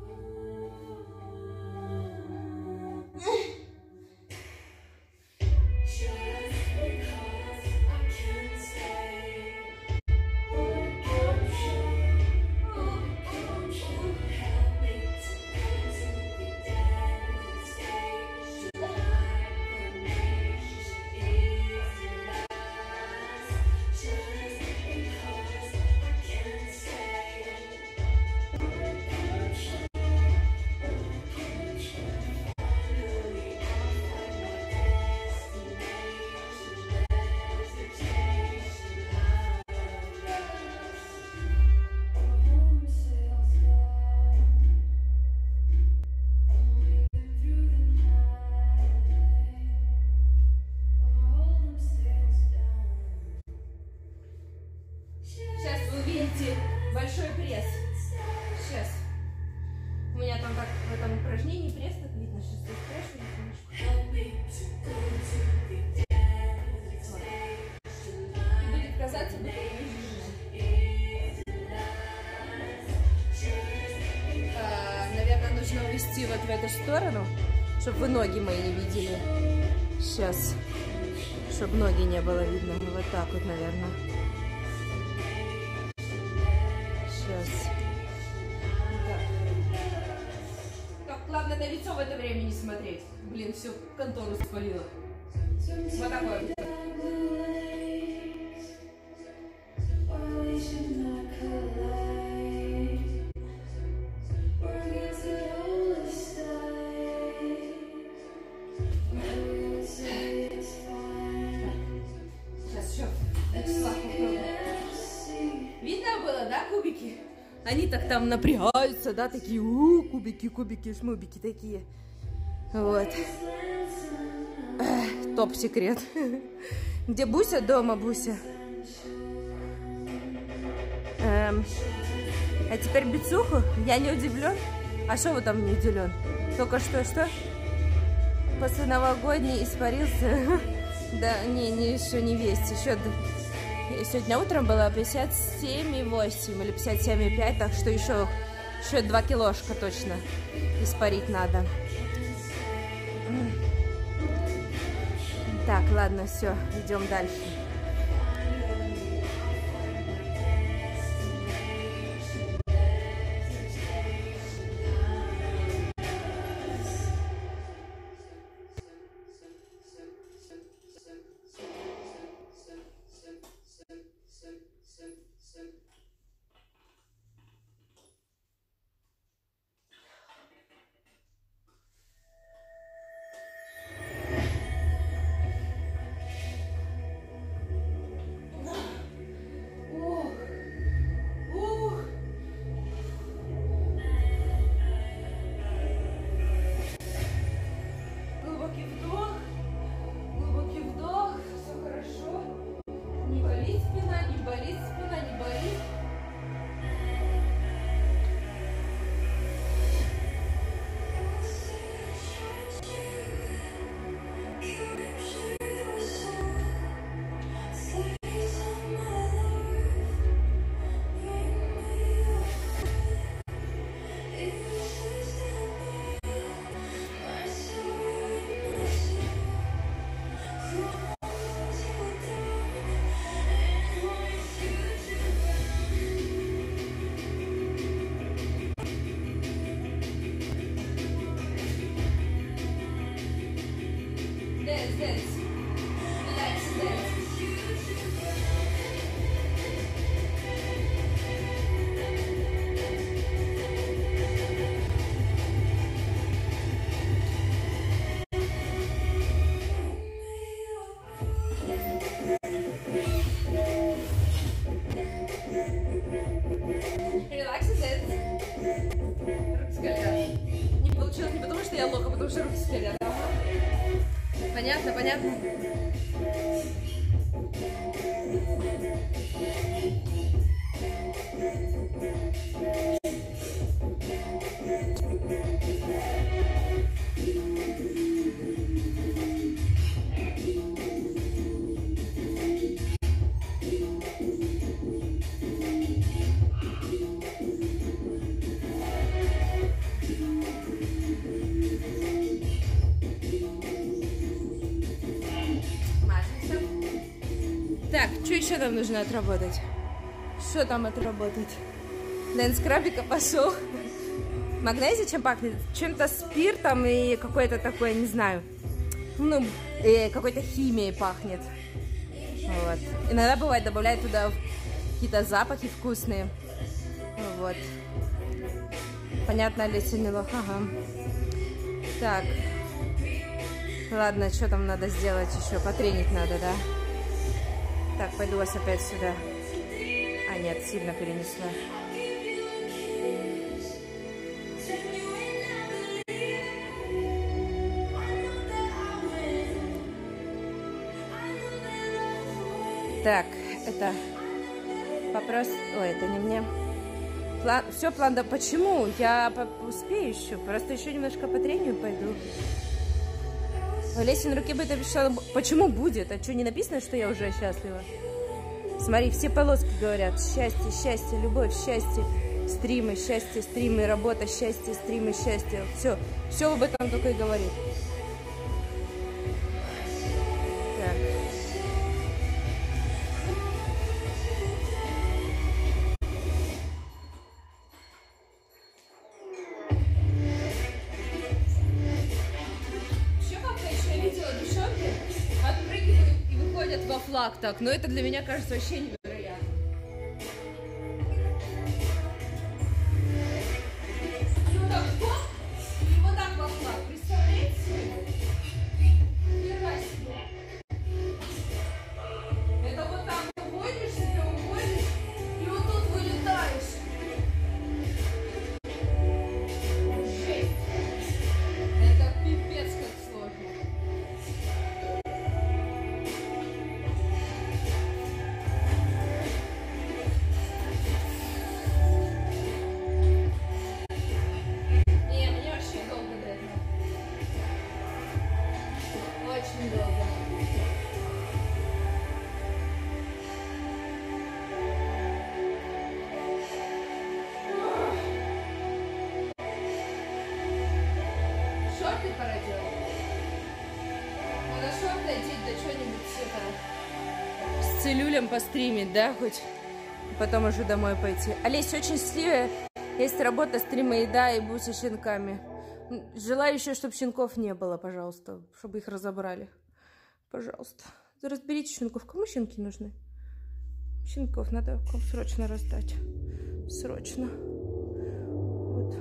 Большой пресс. Сейчас. У меня там как в этом упражнении пресс, так видно, что здесь пресс. Вот. Будет казаться, будто я не наверное, нужно увести вот в эту сторону. Чтобы вы ноги мои не видели. Сейчас. Чтобы ноги не было видно. Вот так вот, наверное. Сейчас. Так, ладно, на лицо в это время не смотреть. Блин, всю контору спалила. Вот такое. Сейчас еще. Видно было, да, кубики? Они так там напрягаются, да, такие, у, кубики, кубики, шмубики такие. Вот. Эх, топ-секрет. Где Буся? Дома Буся. Эм, а теперь бицуху? Я не удивлен. А что вы там не удивлен? Только что, что? После новогодней испарился. Да, не, не, еще не весь. Еще сегодня утром было пятьдесят семь и восемь или пятьдесят семь и пять, так что еще, еще два килошка точно испарить надо. Так, ладно, все, идем дальше. Не получилось не потому, что я лох, а потому что руки скалят. Понятно, понятно. Так, что еще нам нужно отработать? Что там отработать? Дэн скрабика пошел. Магнезия чем пахнет? Чем-то спиртом и какой-то такой, не знаю, ну, э, какой-то химией пахнет. Вот. Иногда бывает, добавляют туда какие-то запахи вкусные. Вот. Понятно, ли синелох? Ага. Так. Ладно, что там надо сделать еще? Потренить надо, да? Так, пойду вас опять сюда. А, нет, сильно перенесла. Так, это вопрос... Ой, это не мне. План... Все, план, да почему? Я успею еще. Просто еще немножко по трению пойду. В Лесин руке будет обещала... Почему будет? А что, не написано, что я уже счастлива? Смотри, все полоски говорят. Счастье, счастье, любовь, счастье. стримы, счастье, стримы, работа, счастье, стримы, счастье. Все, все об этом только и говорит. Так. Еще как-то еще я видела девчонки отпрыгивают и выходят во флаг так, но это для меня кажется вообще невероятно. И вот так хоп, и вот так во флаг, представляете себе? Хера себе. Это вот так уходишь себе, уходишь, и вот тут вылетаешь. Жесть. Это пипец как сложно. Не, мне вообще долго до этого. Очень долго. Шорты пора делать. Надо шорты одеть, да что-нибудь это... С целюлем постримить, да, хоть? Потом уже домой пойти. Олесь, очень счастливая. Есть работа, стрима, еда и будь со щенками. Желаю еще, чтобы щенков не было, пожалуйста. Чтобы их разобрали. Пожалуйста. Разберите щенков. Кому щенки нужны? Щенков надо срочно раздать. Срочно. Вот.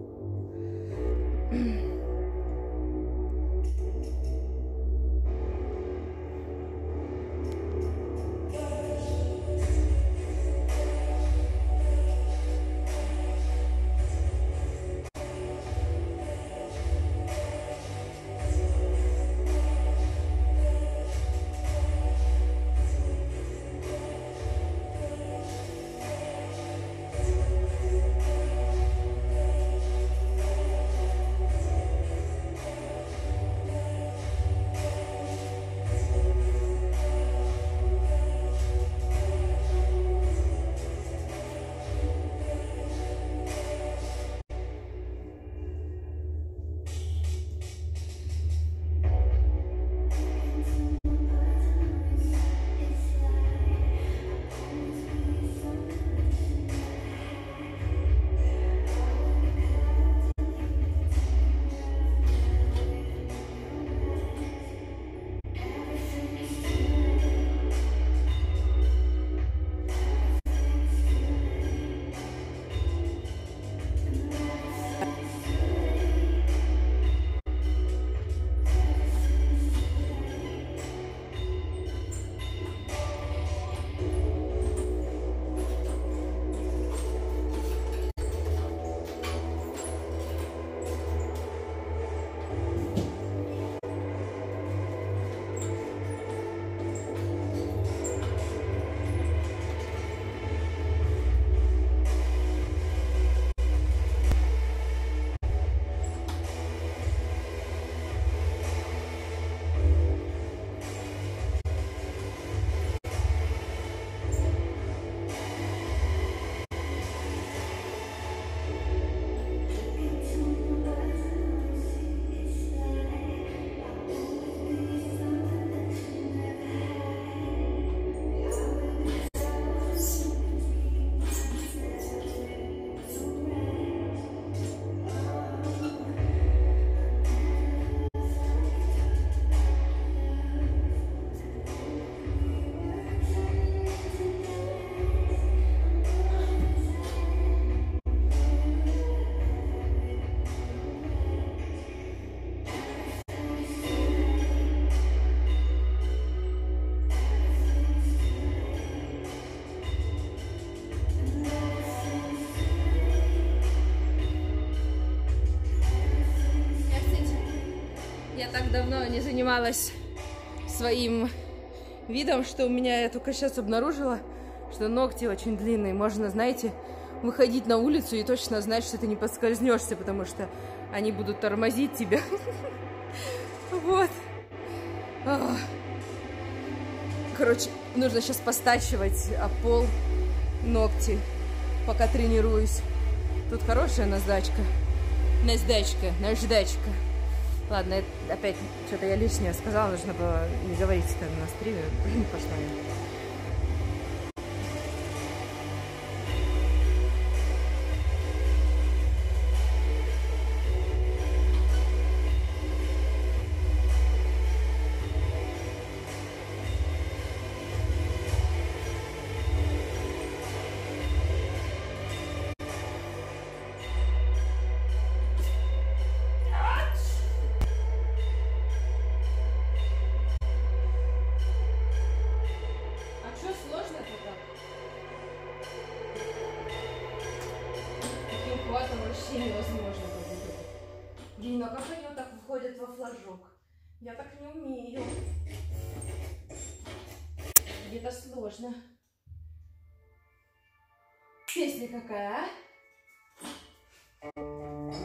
так давно не занималась своим видом, что у меня, я только сейчас обнаружила, что ногти очень длинные. Можно, знаете, выходить на улицу и точно знать, что ты не подскользнешься, потому что они будут тормозить тебя. Вот. Короче, нужно сейчас постачивать об пол ногти, пока тренируюсь. Тут хорошая наждачка. Наждачка, наждачка. Ладно, это опять что-то я лишнее сказала, нужно было не говорить это на стриме. Пошла я. Невозможно как-то. Блин, а как они вот так входят во флажок? Я так не умею. Где-то сложно. Песня какая, а?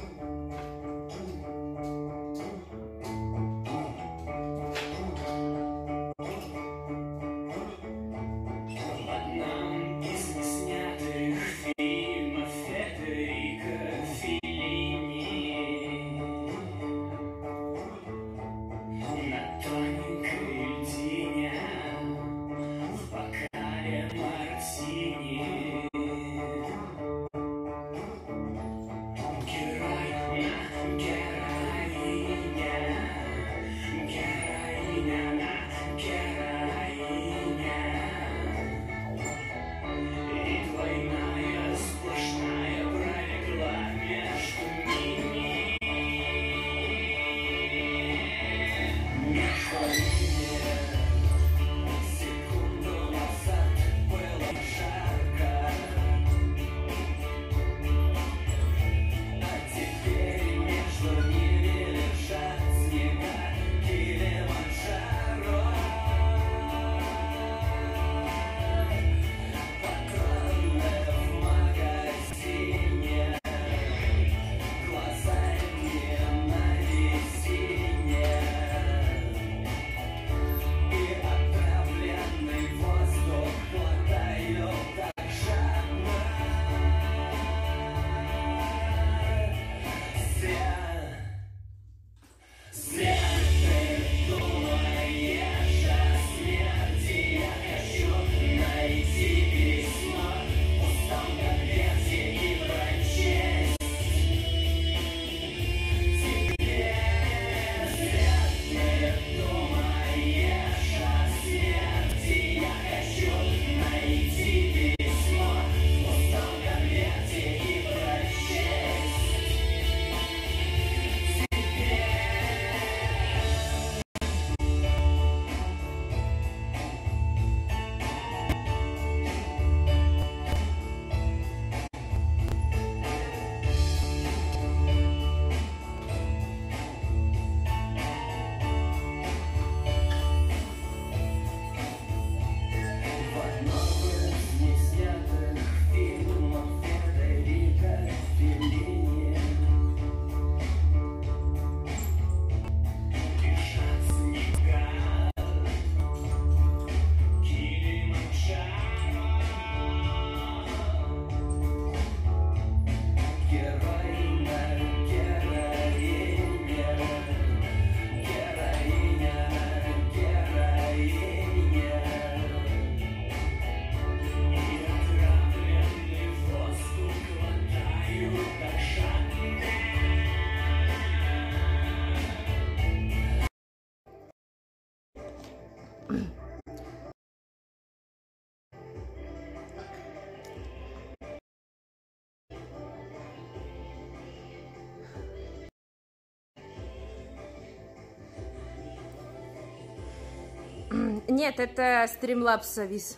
Нет, это стримлапс завис.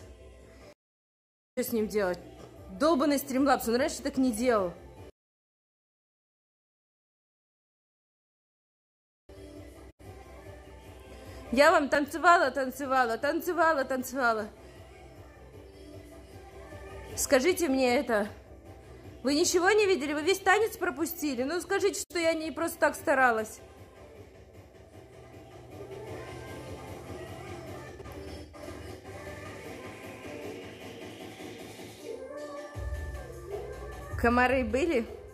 Что с ним делать? Долбанный стримлапс, он раньше так не делал. Я вам танцевала, танцевала, танцевала, танцевала. Скажите мне это. Вы ничего не видели? Вы весь танец пропустили? Ну скажите, что я не просто так старалась. Комары были?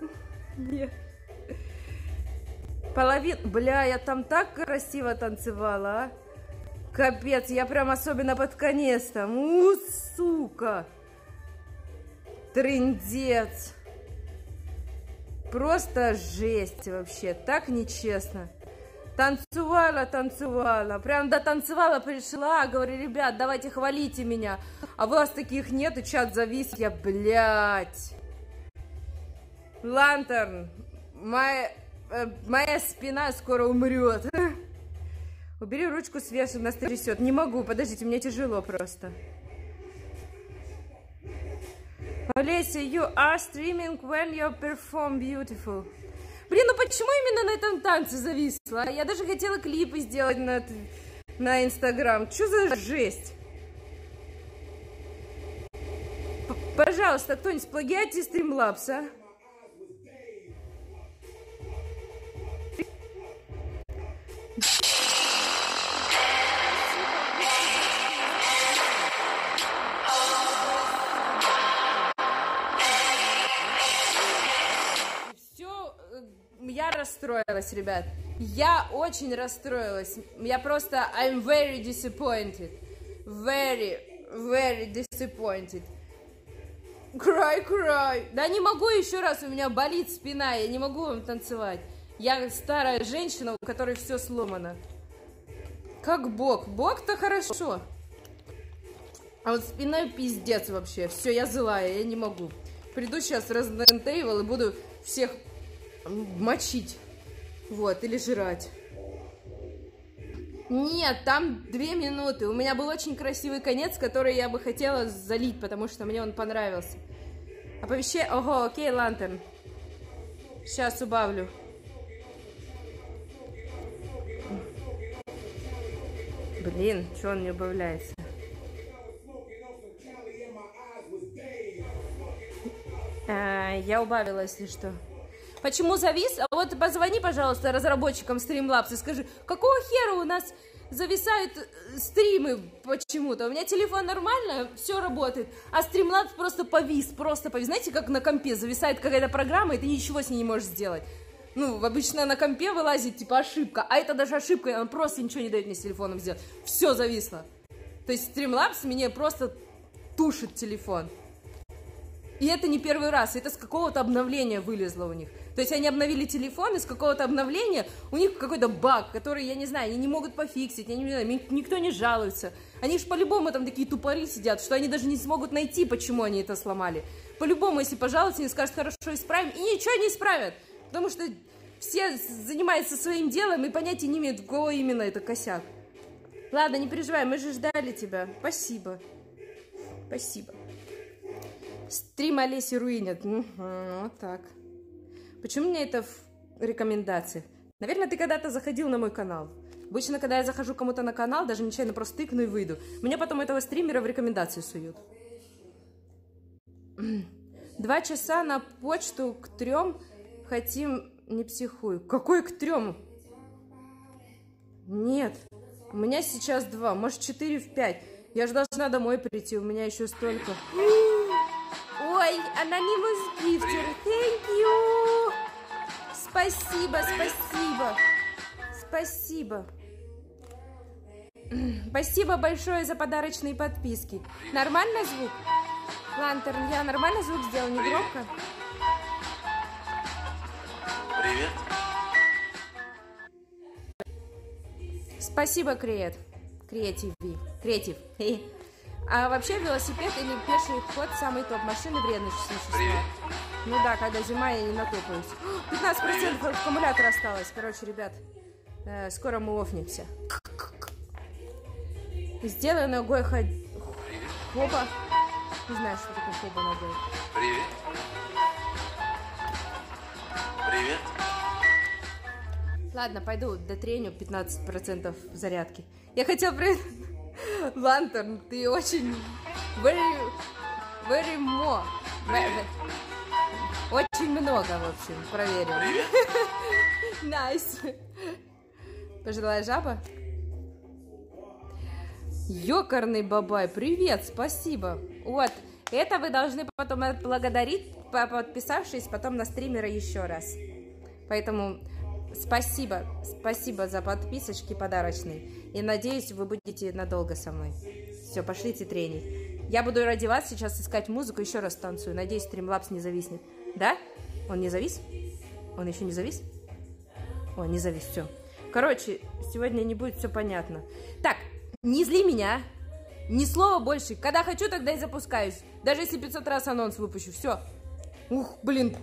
Нет. Половин... Бля, я там так красиво танцевала, а. Капец, я прям особенно под конец там. У, сука. Трындец. Просто жесть вообще. Так нечестно. Танцевала, танцевала. Прям дотанцевала, пришла. Говорю, ребят, давайте хвалите меня. А у вас таких нету, чат завис. Я, блядь. Лантерн. Моя, э, моя спина скоро умрет. Убери ручку сверху, нас трясет. Не могу, подождите, мне тяжело просто. Олеся, you are streaming when you perform beautiful. Блин, ну почему именно на этом танце зависла? Я даже хотела клипы сделать на, на Инстаграм. Что за жесть? П Пожалуйста, кто-нибудь плагиате Streamlabs, а? Я расстроилась, ребят. Я очень расстроилась. Я просто... I'm very disappointed. Very, very disappointed. Cry, cry. Да не могу еще раз, у меня болит спина. Я не могу вам танцевать. Я старая женщина, у которой все сломано. Как бог. Бог-то хорошо. А вот спина пиздец вообще. Все, я злая, я не могу. Приду сейчас в Resident Evil и буду всех... мочить, вот, или жрать. Нет, там две минуты. У меня был очень красивый конец, который я бы хотела залить, потому что мне он понравился. Оповещение... Ого, окей, Лантерн. Сейчас убавлю. Блин, что он не убавляется? А, я убавила, если что. Почему завис? А вот позвони, пожалуйста, разработчикам Streamlabs и скажи, какого хера у нас зависают стримы почему-то? У меня телефон нормально, все работает, а Streamlabs просто повис, просто повис. Знаете, как на компе зависает какая-то программа, и ты ничего с ней не можешь сделать. Ну, обычно на компе вылазит, типа, ошибка, а это даже ошибка, она просто ничего не дает мне с телефоном сделать. Все зависло. То есть Streamlabs мне просто тушит телефон. И это не первый раз, это с какого-то обновления вылезло у них. То есть они обновили телефон, и с какого-то обновления у них какой-то баг, который, я не знаю, они не могут пофиксить, я не знаю, никто не жалуется. Они же по-любому там такие тупоры сидят, что они даже не смогут найти, почему они это сломали. По-любому, если пожалуйста, они скажут, хорошо, исправим, и ничего не исправят. Потому что все занимаются своим делом и понятия не имеют, у кого именно это косяк. Ладно, не переживай, мы же ждали тебя. Спасибо. Спасибо. Стрим Олеси руинят. Угу, вот так. Почему мне это в рекомендациях? Наверное, ты когда-то заходил на мой канал. Обычно, когда я захожу кому-то на канал, даже нечаянно просто тыкну и выйду. Мне потом этого стримера в рекомендации суют. Два часа на почту к трем. Хотим, не психуй. Какой к трем? Нет. У меня сейчас два. Может, четыре в пять. Я же должна домой прийти. У меня еще столько. Ой, Anonymous Gifter. Thank you. Спасибо, спасибо. Спасибо. Спасибо большое за подарочные подписки. Нормально звук? Лантерн, я нормально звук сделал, не громко? Привет. Спасибо, Креат. Креатив. Креатив. А вообще велосипед или пеший ход самый топ. Машины вредны, что Ну да, когда зима, я не натопаюсь. пятнадцать процентов аккумулятора осталось. Короче, ребят, э, скоро мы офнемся. Сделаю ногой ход... хоба. Не знаю, что такое хоба ногой. Привет. Привет. Ладно, пойду дотреню пятнадцать процентов зарядки. Я хотела при... Лантерн, ты очень... Very... Very more. Very... Очень много, в общем, проверил. Найс. Nice. Пожилая жаба? Ёкарный бабай, привет, спасибо. Вот, Это вы должны потом отблагодарить, подписавшись потом на стримера еще раз. Поэтому спасибо, спасибо за подписочки подарочные. И надеюсь, вы будете надолго со мной. Все, пошлите тренить. Я буду ради вас сейчас искать музыку, еще раз танцую. Надеюсь, стримлапс не зависнет. Да? Он не завис? Он еще не завис? О, не завис, все. Короче, сегодня не будет все понятно. Так, не зли меня. Ни слова больше. Когда хочу, тогда и запускаюсь. Даже если пятьсот раз анонс выпущу. Все. Ух, блин.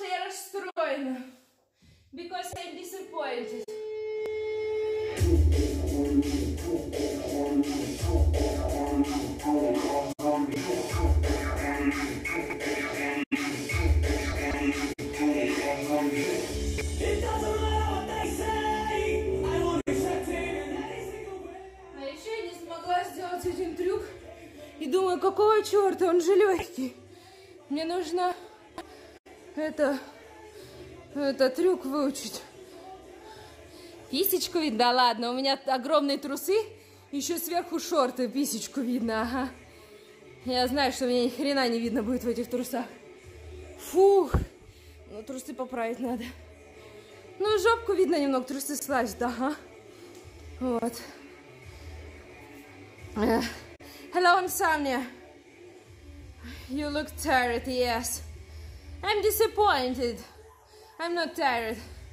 я расстроена. Because I'm disappointed. А еще я не смогла сделать один трюк. И думаю, какого черта, он же легкий. Мне нужно это, это трюк выучить. Писечку видно? Да ладно, у меня огромные трусы, еще сверху шорты, писечку видно, ага. Я знаю, что мне ни хрена не видно будет в этих трусах. Фух, ну трусы поправить надо. Ну, жопку видно немного, трусы слазят, ага. Вот. Uh, hello, Insomnia. You look tired, yes. I'm disappointed. I'm not tired.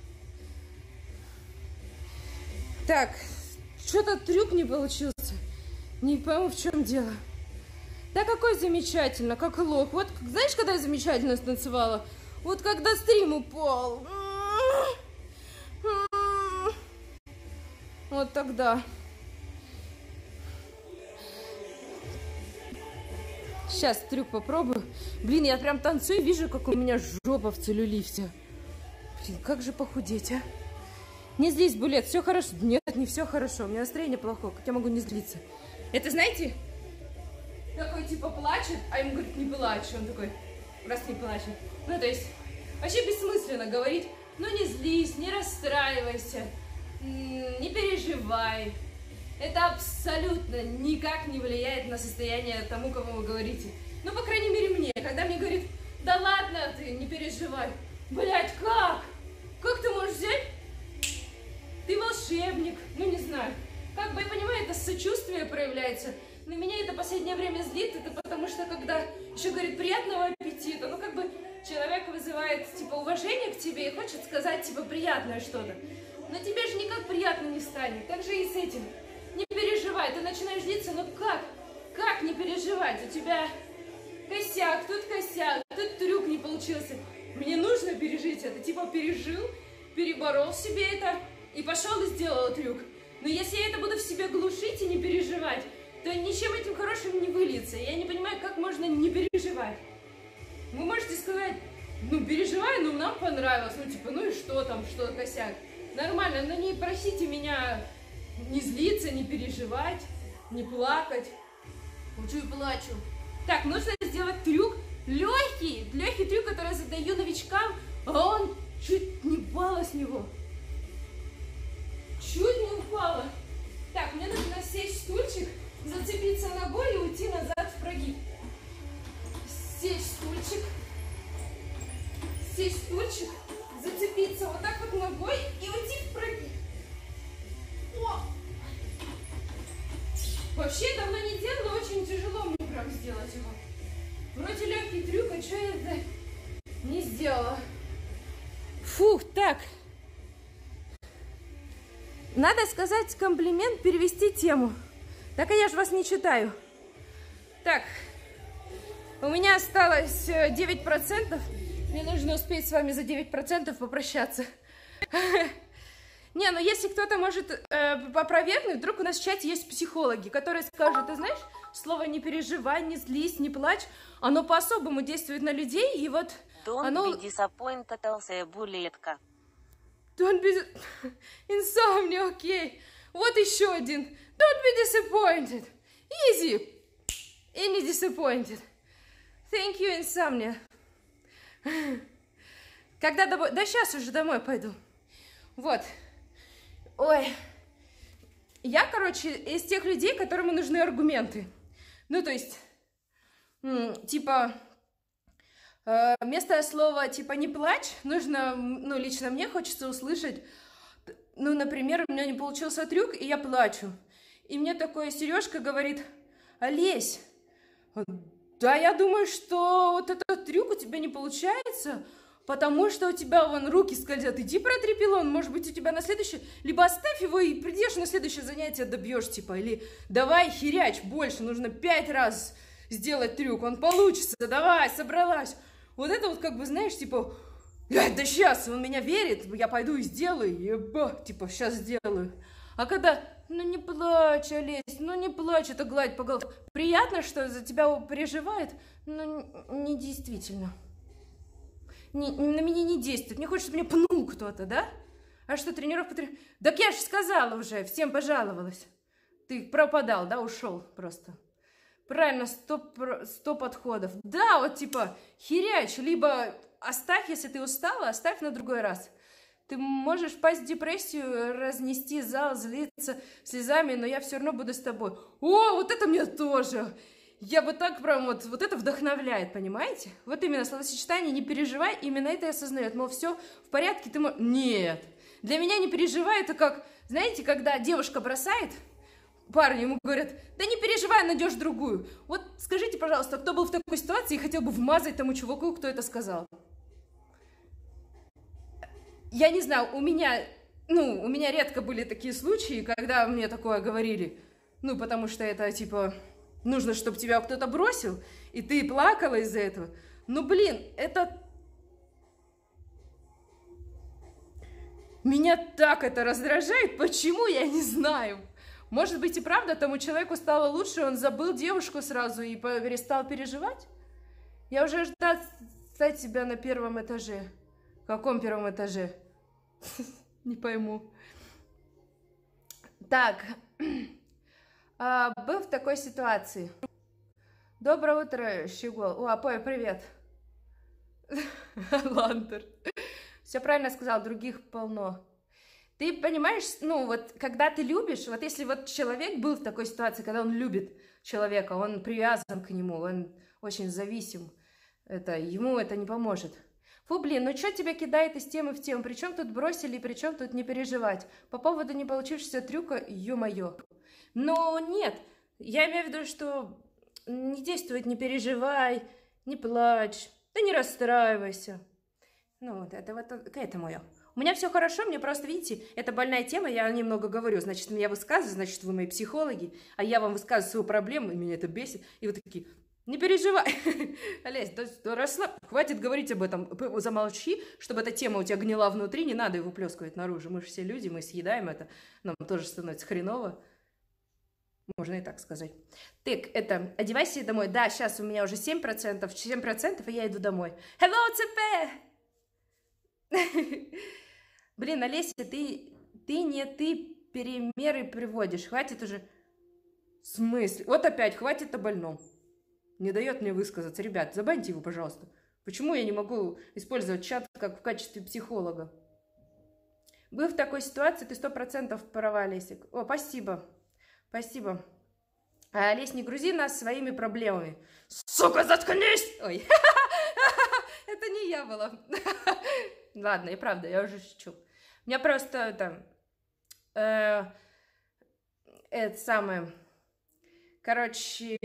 Так, что-то трюк не получился. Не пойму, в чем дело. Да какой замечательно, как лох. Вот, знаешь, когда я замечательно станцевала? Вот когда стрим упал. Вот тогда. Сейчас трюк попробую. Блин, я прям танцую и вижу, как у меня жопа в целлюлите. Блин, как же похудеть, а? Не злись, Булет, все хорошо. Нет, не все хорошо. У меня настроение плохое. Как я могу не злиться? Это, знаете, такой типа плачет, а ему говорит, не плачь. Он такой, раз не плачет. Ну, то есть, вообще бессмысленно говорить, ну, не злись, не расстраивайся, не переживай. Это абсолютно никак не влияет на состояние тому, кому вы говорите. Ну, по крайней мере, мне. Когда мне говорит, да ладно ты, не переживай. Блять, как? Как ты можешь взять? Ты волшебник. Ну, не знаю. Как бы, я понимаю, это сочувствие проявляется. На меня это последнее время злит. Это потому что, когда еще говорит приятного аппетита, ну, как бы человек вызывает, типа, уважение к тебе и хочет сказать, типа, приятное что-то. Но тебе же никак приятно не станет. Так же и с этим. Не переживай, ты начинаешь злиться, но как? Как не переживать? У тебя косяк, тут косяк, тут трюк не получился. Мне нужно пережить это. Типа пережил, переборол в себе это и пошел и сделал трюк. Но если я это буду в себе глушить и не переживать, то ничем этим хорошим не выльется. Я не понимаю, как можно не переживать. Вы можете сказать, ну переживай, ну нам понравилось. Ну типа, ну и что там, что косяк. Нормально, но не просите меня не злиться, не переживать, не плакать. Учу и плачу. Так, нужно сделать трюк. Легкий, легкий трюк, который я задаю новичкам, а он чуть не упала с него. Чуть не упала. Так, мне нужно сесть в стульчик, зацепиться ногой и уйти назад в прогиб. Сесть в стульчик. Сесть в стульчик, зацепиться вот так вот ногой и уйти в прогиб. О! Вообще давно не делала, очень тяжело мне прям сделать его. Вроде легкий трюк, а что я это не сделала? Фух, так. Надо сказать комплимент, перевести тему. Так, а я же вас не читаю. Так, у меня осталось девять процентов. Мне нужно успеть с вами за девять процентов попрощаться. Не, ну если кто-то может э, опровергнуть, вдруг у нас в чате есть психологи, которые скажут, ты знаешь, слово «не переживай», «не злись», «не плачь», оно по-особому действует на людей, и вот Don't оно... be disappointed, булетка. Don't be... Insomnia, окей. Okay. Вот еще один. Don't be disappointed. Easy. И не disappointed. Thank you, Insomnia. Когда домой... Да сейчас уже домой пойду. Вот. Ой, я, короче, из тех людей, которым нужны аргументы. Ну, то есть, типа, э, вместо слова, типа, не плачь, нужно, ну, лично мне хочется услышать, ну, например, у меня не получился трюк, и я плачу. И мне такое Сережка говорит, Олесь, да, я думаю, что вот этот трюк у тебя не получается, потому что у тебя вон руки скользят. Иди протри пилон, может быть, у тебя на следующее... Либо оставь его и придешь на следующее занятие, добьешь, типа. Или давай херяч больше, нужно пять раз сделать трюк, он получится, давай, собралась. Вот это вот как бы, знаешь, типа, «Эй, да сейчас, он меня верит, я пойду и сделаю, еба, типа, сейчас сделаю». А когда, ну не плачь, Олесь, ну не плачь, это гладь по голове. Приятно, что за тебя переживает, но не действительно. Не, на меня не действует. Мне хочется, чтобы меня пнул кто-то, да? А что, тренировка... Трени... Так я же сказала уже, всем пожаловалась. Ты пропадал, да, ушел просто. Правильно, сто, сто подходов. Да, вот типа, херяч, либо оставь, если ты устала, оставь на другой раз. Ты можешь впасть в депрессию, разнести зал, злиться слезами, но я все равно буду с тобой. О, вот это мне тоже! Я бы так прям вот, вот это вдохновляет, понимаете? Вот именно словосочетание «не переживай», именно это и осознает. Мол, все в порядке, ты можешь... Нет! Для меня «не переживай» это как, знаете, когда девушка бросает, парни ему говорят: да не переживай, найдешь другую. Вот скажите, пожалуйста, кто был в такой ситуации и хотел бы вмазать тому чуваку, кто это сказал? Я не знаю, у меня, ну, у меня редко были такие случаи, когда мне такое говорили. Ну, потому что это, типа, нужно, чтобы тебя кто-то бросил, и ты плакала из-за этого. Ну, блин, это... Меня так это раздражает, почему, я не знаю. Может быть и правда, тому человеку стало лучше, он забыл девушку сразу и перестал переживать? Я уже ждала стать себя на первом этаже. В каком первом этаже? Не пойму. Так, а, был в такой ситуации. Доброе утро, Щегол. О, Апоя, привет. Лантер. Все правильно сказал, других полно. Ты понимаешь, ну вот, когда ты любишь, вот если вот человек был в такой ситуации, когда он любит человека, он привязан к нему, он очень зависим, это, ему это не поможет. Фу, блин, ну что тебя кидает из темы в тему? Причем тут бросили, причем тут не переживать? По поводу не получившегося трюка, ё-моё. Но нет, я имею в виду, что не действует, не переживай, не плачь, да не расстраивайся. Ну, вот это вот к этому я. У меня все хорошо, мне просто, видите, это больная тема, я немного говорю, значит, меня высказывают, значит, вы мои психологи, а я вам высказываю свою проблему, и меня это бесит, и вы такие... Не переживай, Олесь, да, да расслабь, хватит говорить об этом, замолчи, чтобы эта тема у тебя гнила внутри, не надо ее выплескивать наружу, мы же все люди, мы съедаем это, нам тоже становится хреново, можно и так сказать. Так, это, одевайся домой, да, сейчас у меня уже семь процентов, семь процентов, и я иду домой. Hello, ЦП! Блин, Олеся, ты, ты не ты примеры приводишь, хватит уже, в смысле, вот опять, хватит о больном. Не дает мне высказаться. Ребят, забаньте его, пожалуйста. Почему я не могу использовать чат как в качестве психолога? Был в такой ситуации, ты сто процентов права, Лесик. О, спасибо. Спасибо. А, Лесь, не грузи нас своими проблемами. Сука, заткнись! Ой, это не я была. Ладно, и правда, я уже шучу. У меня просто это... Это самое... Короче...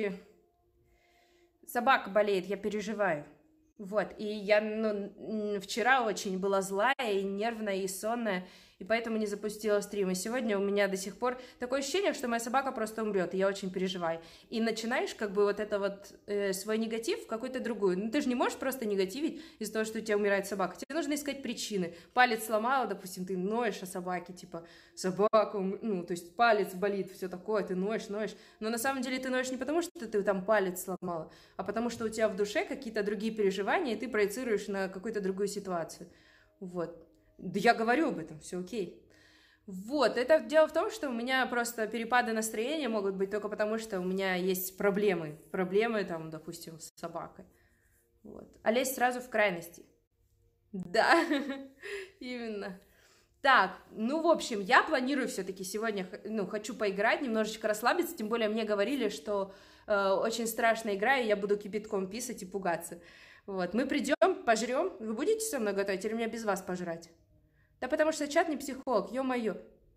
Собака болеет, я переживаю. Вот, и я ну, вчера очень была злая и нервная, и сонная, и поэтому не запустила стрим. И сегодня у меня до сих пор такое ощущение, что моя собака просто умрет, и я очень переживаю. И начинаешь как бы вот это вот э, свой негатив в какую-то другую. Ну ты же не можешь просто негативить из-за того, что у тебя умирает собака. Тебе нужно искать причины. Палец сломала, допустим, ты ноешь о собаке, типа собака, ну то есть палец болит, все такое, ты ноешь, ноешь. Но на самом деле ты ноешь не потому, что ты там палец сломала, а потому что у тебя в душе какие-то другие переживания, и ты проецируешь на какую-то другую ситуацию. Вот. Да я говорю об этом, все окей. Вот, это дело в том, что у меня просто перепады настроения могут быть только потому, что у меня есть проблемы. Проблемы, там, допустим, с собакой. Вот. А лезть сразу в крайности. Да, именно. Так, ну, в общем, я планирую все-таки сегодня, ну, хочу поиграть, немножечко расслабиться, тем более мне говорили, что э, очень страшная игра, и я буду кипятком писать и пугаться. Вот, мы придем, пожрем. Вы будете со мной готовить или мне без вас пожрать? Да потому что чат не психолог, ё-моё.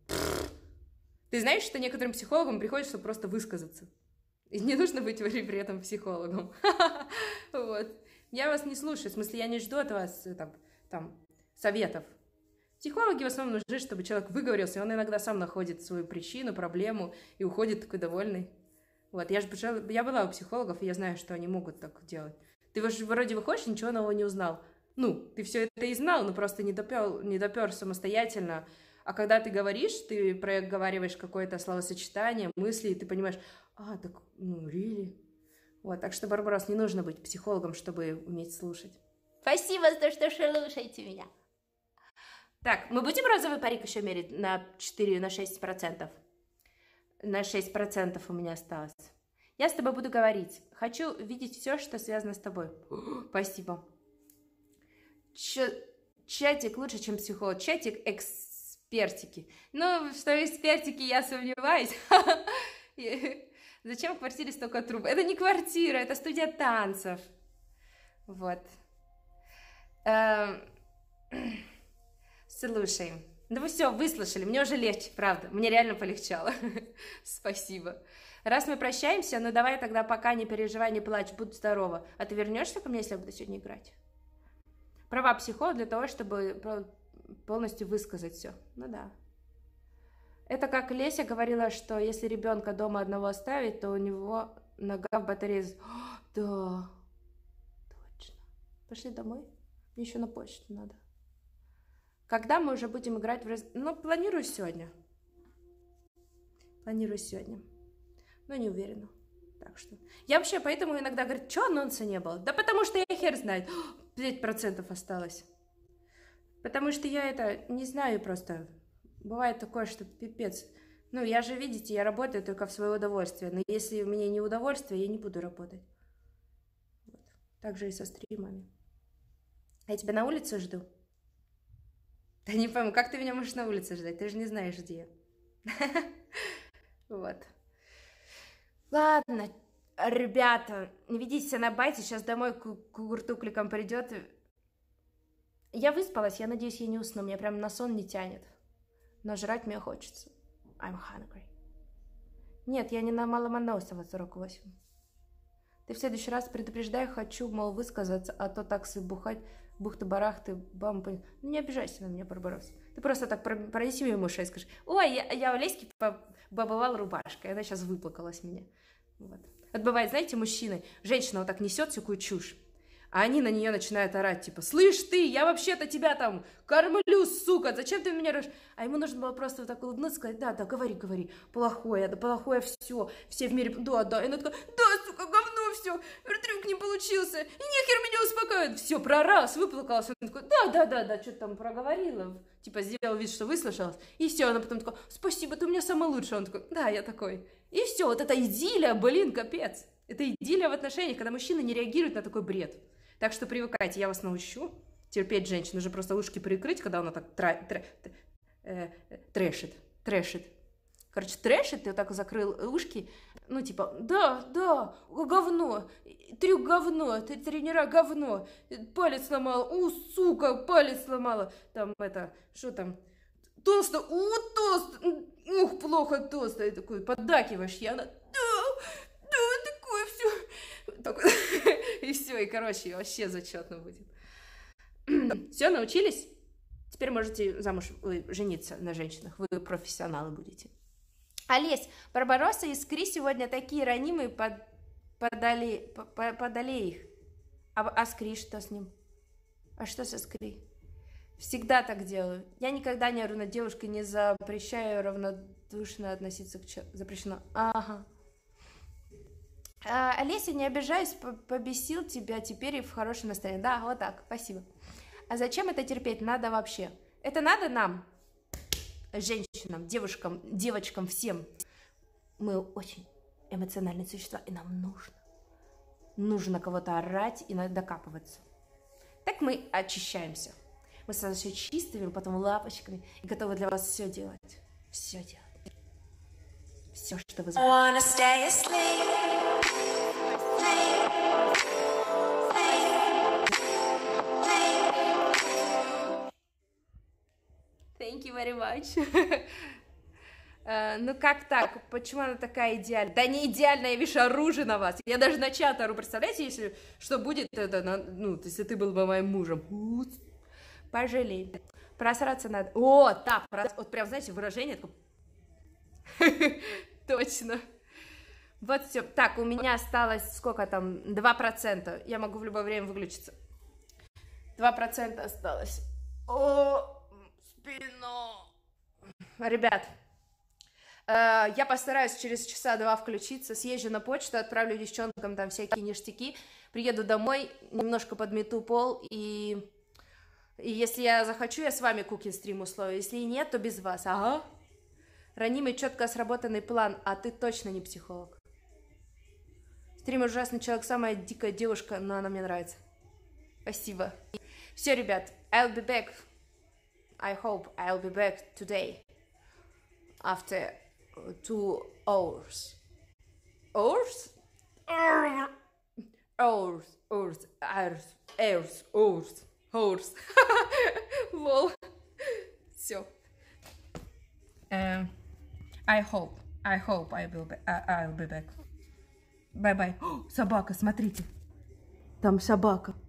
Ты знаешь, что некоторым психологам приходится просто высказаться. И не нужно быть при этом психологом. Вот. Я вас не слушаю, в смысле, я не жду от вас там, там, советов. Психологи в основном нужны, чтобы человек выговорился, и он иногда сам находит свою причину, проблему и уходит такой довольный. Вот, я же я была у психологов, и я знаю, что они могут так делать. Ты вроде выходишь, ничего нового не узнал. Ну, ты все это и знал, но просто не допер, не допер самостоятельно. А когда ты говоришь, ты проговариваешь какое-то словосочетание, мысли, и ты понимаешь, а, так, ну, really? Вот, так что, Барбарос, не нужно быть психологом, чтобы уметь слушать. Спасибо за то, что слушаете меня. Так, мы будем розовый парик еще мерить на четыре, на шесть процентов? На шесть процентов у меня осталось. Я с тобой буду говорить. Хочу видеть все, что связано с тобой. Спасибо. Ч- чатик лучше, чем психолог. Чатик экспертики. Ну, что экспертики, я сомневаюсь. Зачем в квартире столько труб? Это не квартира, это студия танцев. Вот. Слушай. Ну все, выслушали. Мне уже легче, правда. Мне реально полегчало. Спасибо. Раз мы прощаемся, ну давай тогда пока не переживай, не плачь, будь здорова. А ты вернешься ко мне, если я буду сегодня играть? Права психолога для того, чтобы полностью высказать все. Ну да. Это как Леся говорила, что если ребенка дома одного оставить, то у него нога в батарее... О, да, точно. Пошли домой. Мне еще на почту надо. Когда мы уже будем играть в... Раз... Ну, планирую сегодня. Планирую сегодня. Но не уверена. Так что... Я вообще поэтому иногда говорю, что анонса не было? Да потому что я хер знает. пять процентов осталось. Потому что я это не знаю просто. Бывает такое, что пипец. Ну, я же, видите, я работаю только в свое удовольствие. Но если у меня не удовольствие, я не буду работать. Вот. Так же и со стримами. Я тебя на улице жду. Да не пойму, как ты меня можешь на улице ждать? Ты же не знаешь, где. Вот. Ладно, ребята, не ведите себя на байте. Сейчас домой кугуртукликом придет. Я выспалась, я надеюсь, я не усну. Меня прям на сон не тянет. Но жрать мне хочется. I'm hungry. Нет, я не на Маломоносова сорок восемь. Ты в следующий раз предупреждай, хочу, мол, высказаться, а то так бухать, бухты-барахты, бампы. Ну, не обижайся на меня, Барбарос. Ты просто так пронеси ему шею и скажи, ой, я, я у Леськи побывала рубашкой, она сейчас выплакалась меня. Вот. Это бывает, знаете, мужчины, женщина вот так несет всякую чушь, а они на нее начинают орать, типа, слышь ты, я вообще-то тебя там кормлю, сука, зачем ты меня рожь? А ему нужно было просто вот так улыбнуться, сказать, да, да, говори, говори, плохое, да, плохое все, все в мире, да, да, и она такая, да, сука, говно все, трюк не получился, и нехер меня успокаивает, все, прораз, выплакалась, он такой, да, да, да, да, что-то там проговорила, типа, сделал вид, что выслушалась, и все, она потом такая, спасибо, ты у меня самый лучший, он такой, да, я такой, и все, вот это идиллия, блин, капец, это идиллия в отношениях, когда мужчина не реагирует на такой бред. Так что привыкайте, я вас научу терпеть женщину, уже просто ушки прикрыть, когда она так тра- тра- э, трэшит, трэшит. Короче, трэшит, ты вот так закрыл ушки, ну типа, да, да, говно, трюк говно, ты тренера говно, палец сломала, у, сука, палец сломала, там это, что там, толсто, у, толсто, ух, плохо толсто, и такой, поддакиваешь, я она, да, да, такое все. Так, и все, и, короче, вообще зачетно будет. Все, научились? Теперь можете замуж вы, жениться на женщинах. Вы профессионалы будете. Олесь, Барбароса и Скри сегодня такие ранимые, под, подали, под, подали их. А, а Скри что с ним? А что со Скри? Всегда так делаю. Я никогда не ору на девушку, не запрещаю равнодушно относиться к человеку. Запрещено. Ага. А, Олеся, не обижаюсь, побесил тебя теперь и в хорошем настроении. Да, вот так, спасибо. А зачем это терпеть? Надо вообще. Это надо нам, женщинам, девушкам, девочкам, всем. Мы очень эмоциональные существа, и нам нужно. Нужно кого-то орать и докапываться. Так мы очищаемся. Мы сразу все чистыми, потом лапочками, и готовы для вас все делать. Все делать. Все, что вы захотите. Thank you very much. uh, ну как так? Почему она такая идеальная? Да не идеальная, я вижу оружие на вас. Я даже на чат ору. Представляете, если что будет, это, ну, если ты был бы моим мужем. Пожалей. Просраться надо. О, да, прос... вот прям, знаете, выражение такое. Точно. Вот все. Так, у меня осталось сколько там? два процента. Я могу в любое время выключиться. два процента осталось. О, спина. Ребят, э, я постараюсь через часа два включиться, съезжу на почту, отправлю девчонкам там всякие ништяки, приеду домой, немножко подмету пол, и, и если я захочу, я с вами кукинг-стрим устрою, если и нет, то без вас, ага. Ранимый, четко сработанный план, а ты точно не психолог. Стример ужасный человек, самая дикая девушка, но она мне нравится. Спасибо. Все, ребят, I'll be back. I hope I'll be back today. After two hours. Hours? Hours. Hours. Hours. Hours. Hours. Hours. Лол. Все. I hope. I hope I will be, I'll be back. Bye-bye. Собака, смотрите. Там собака.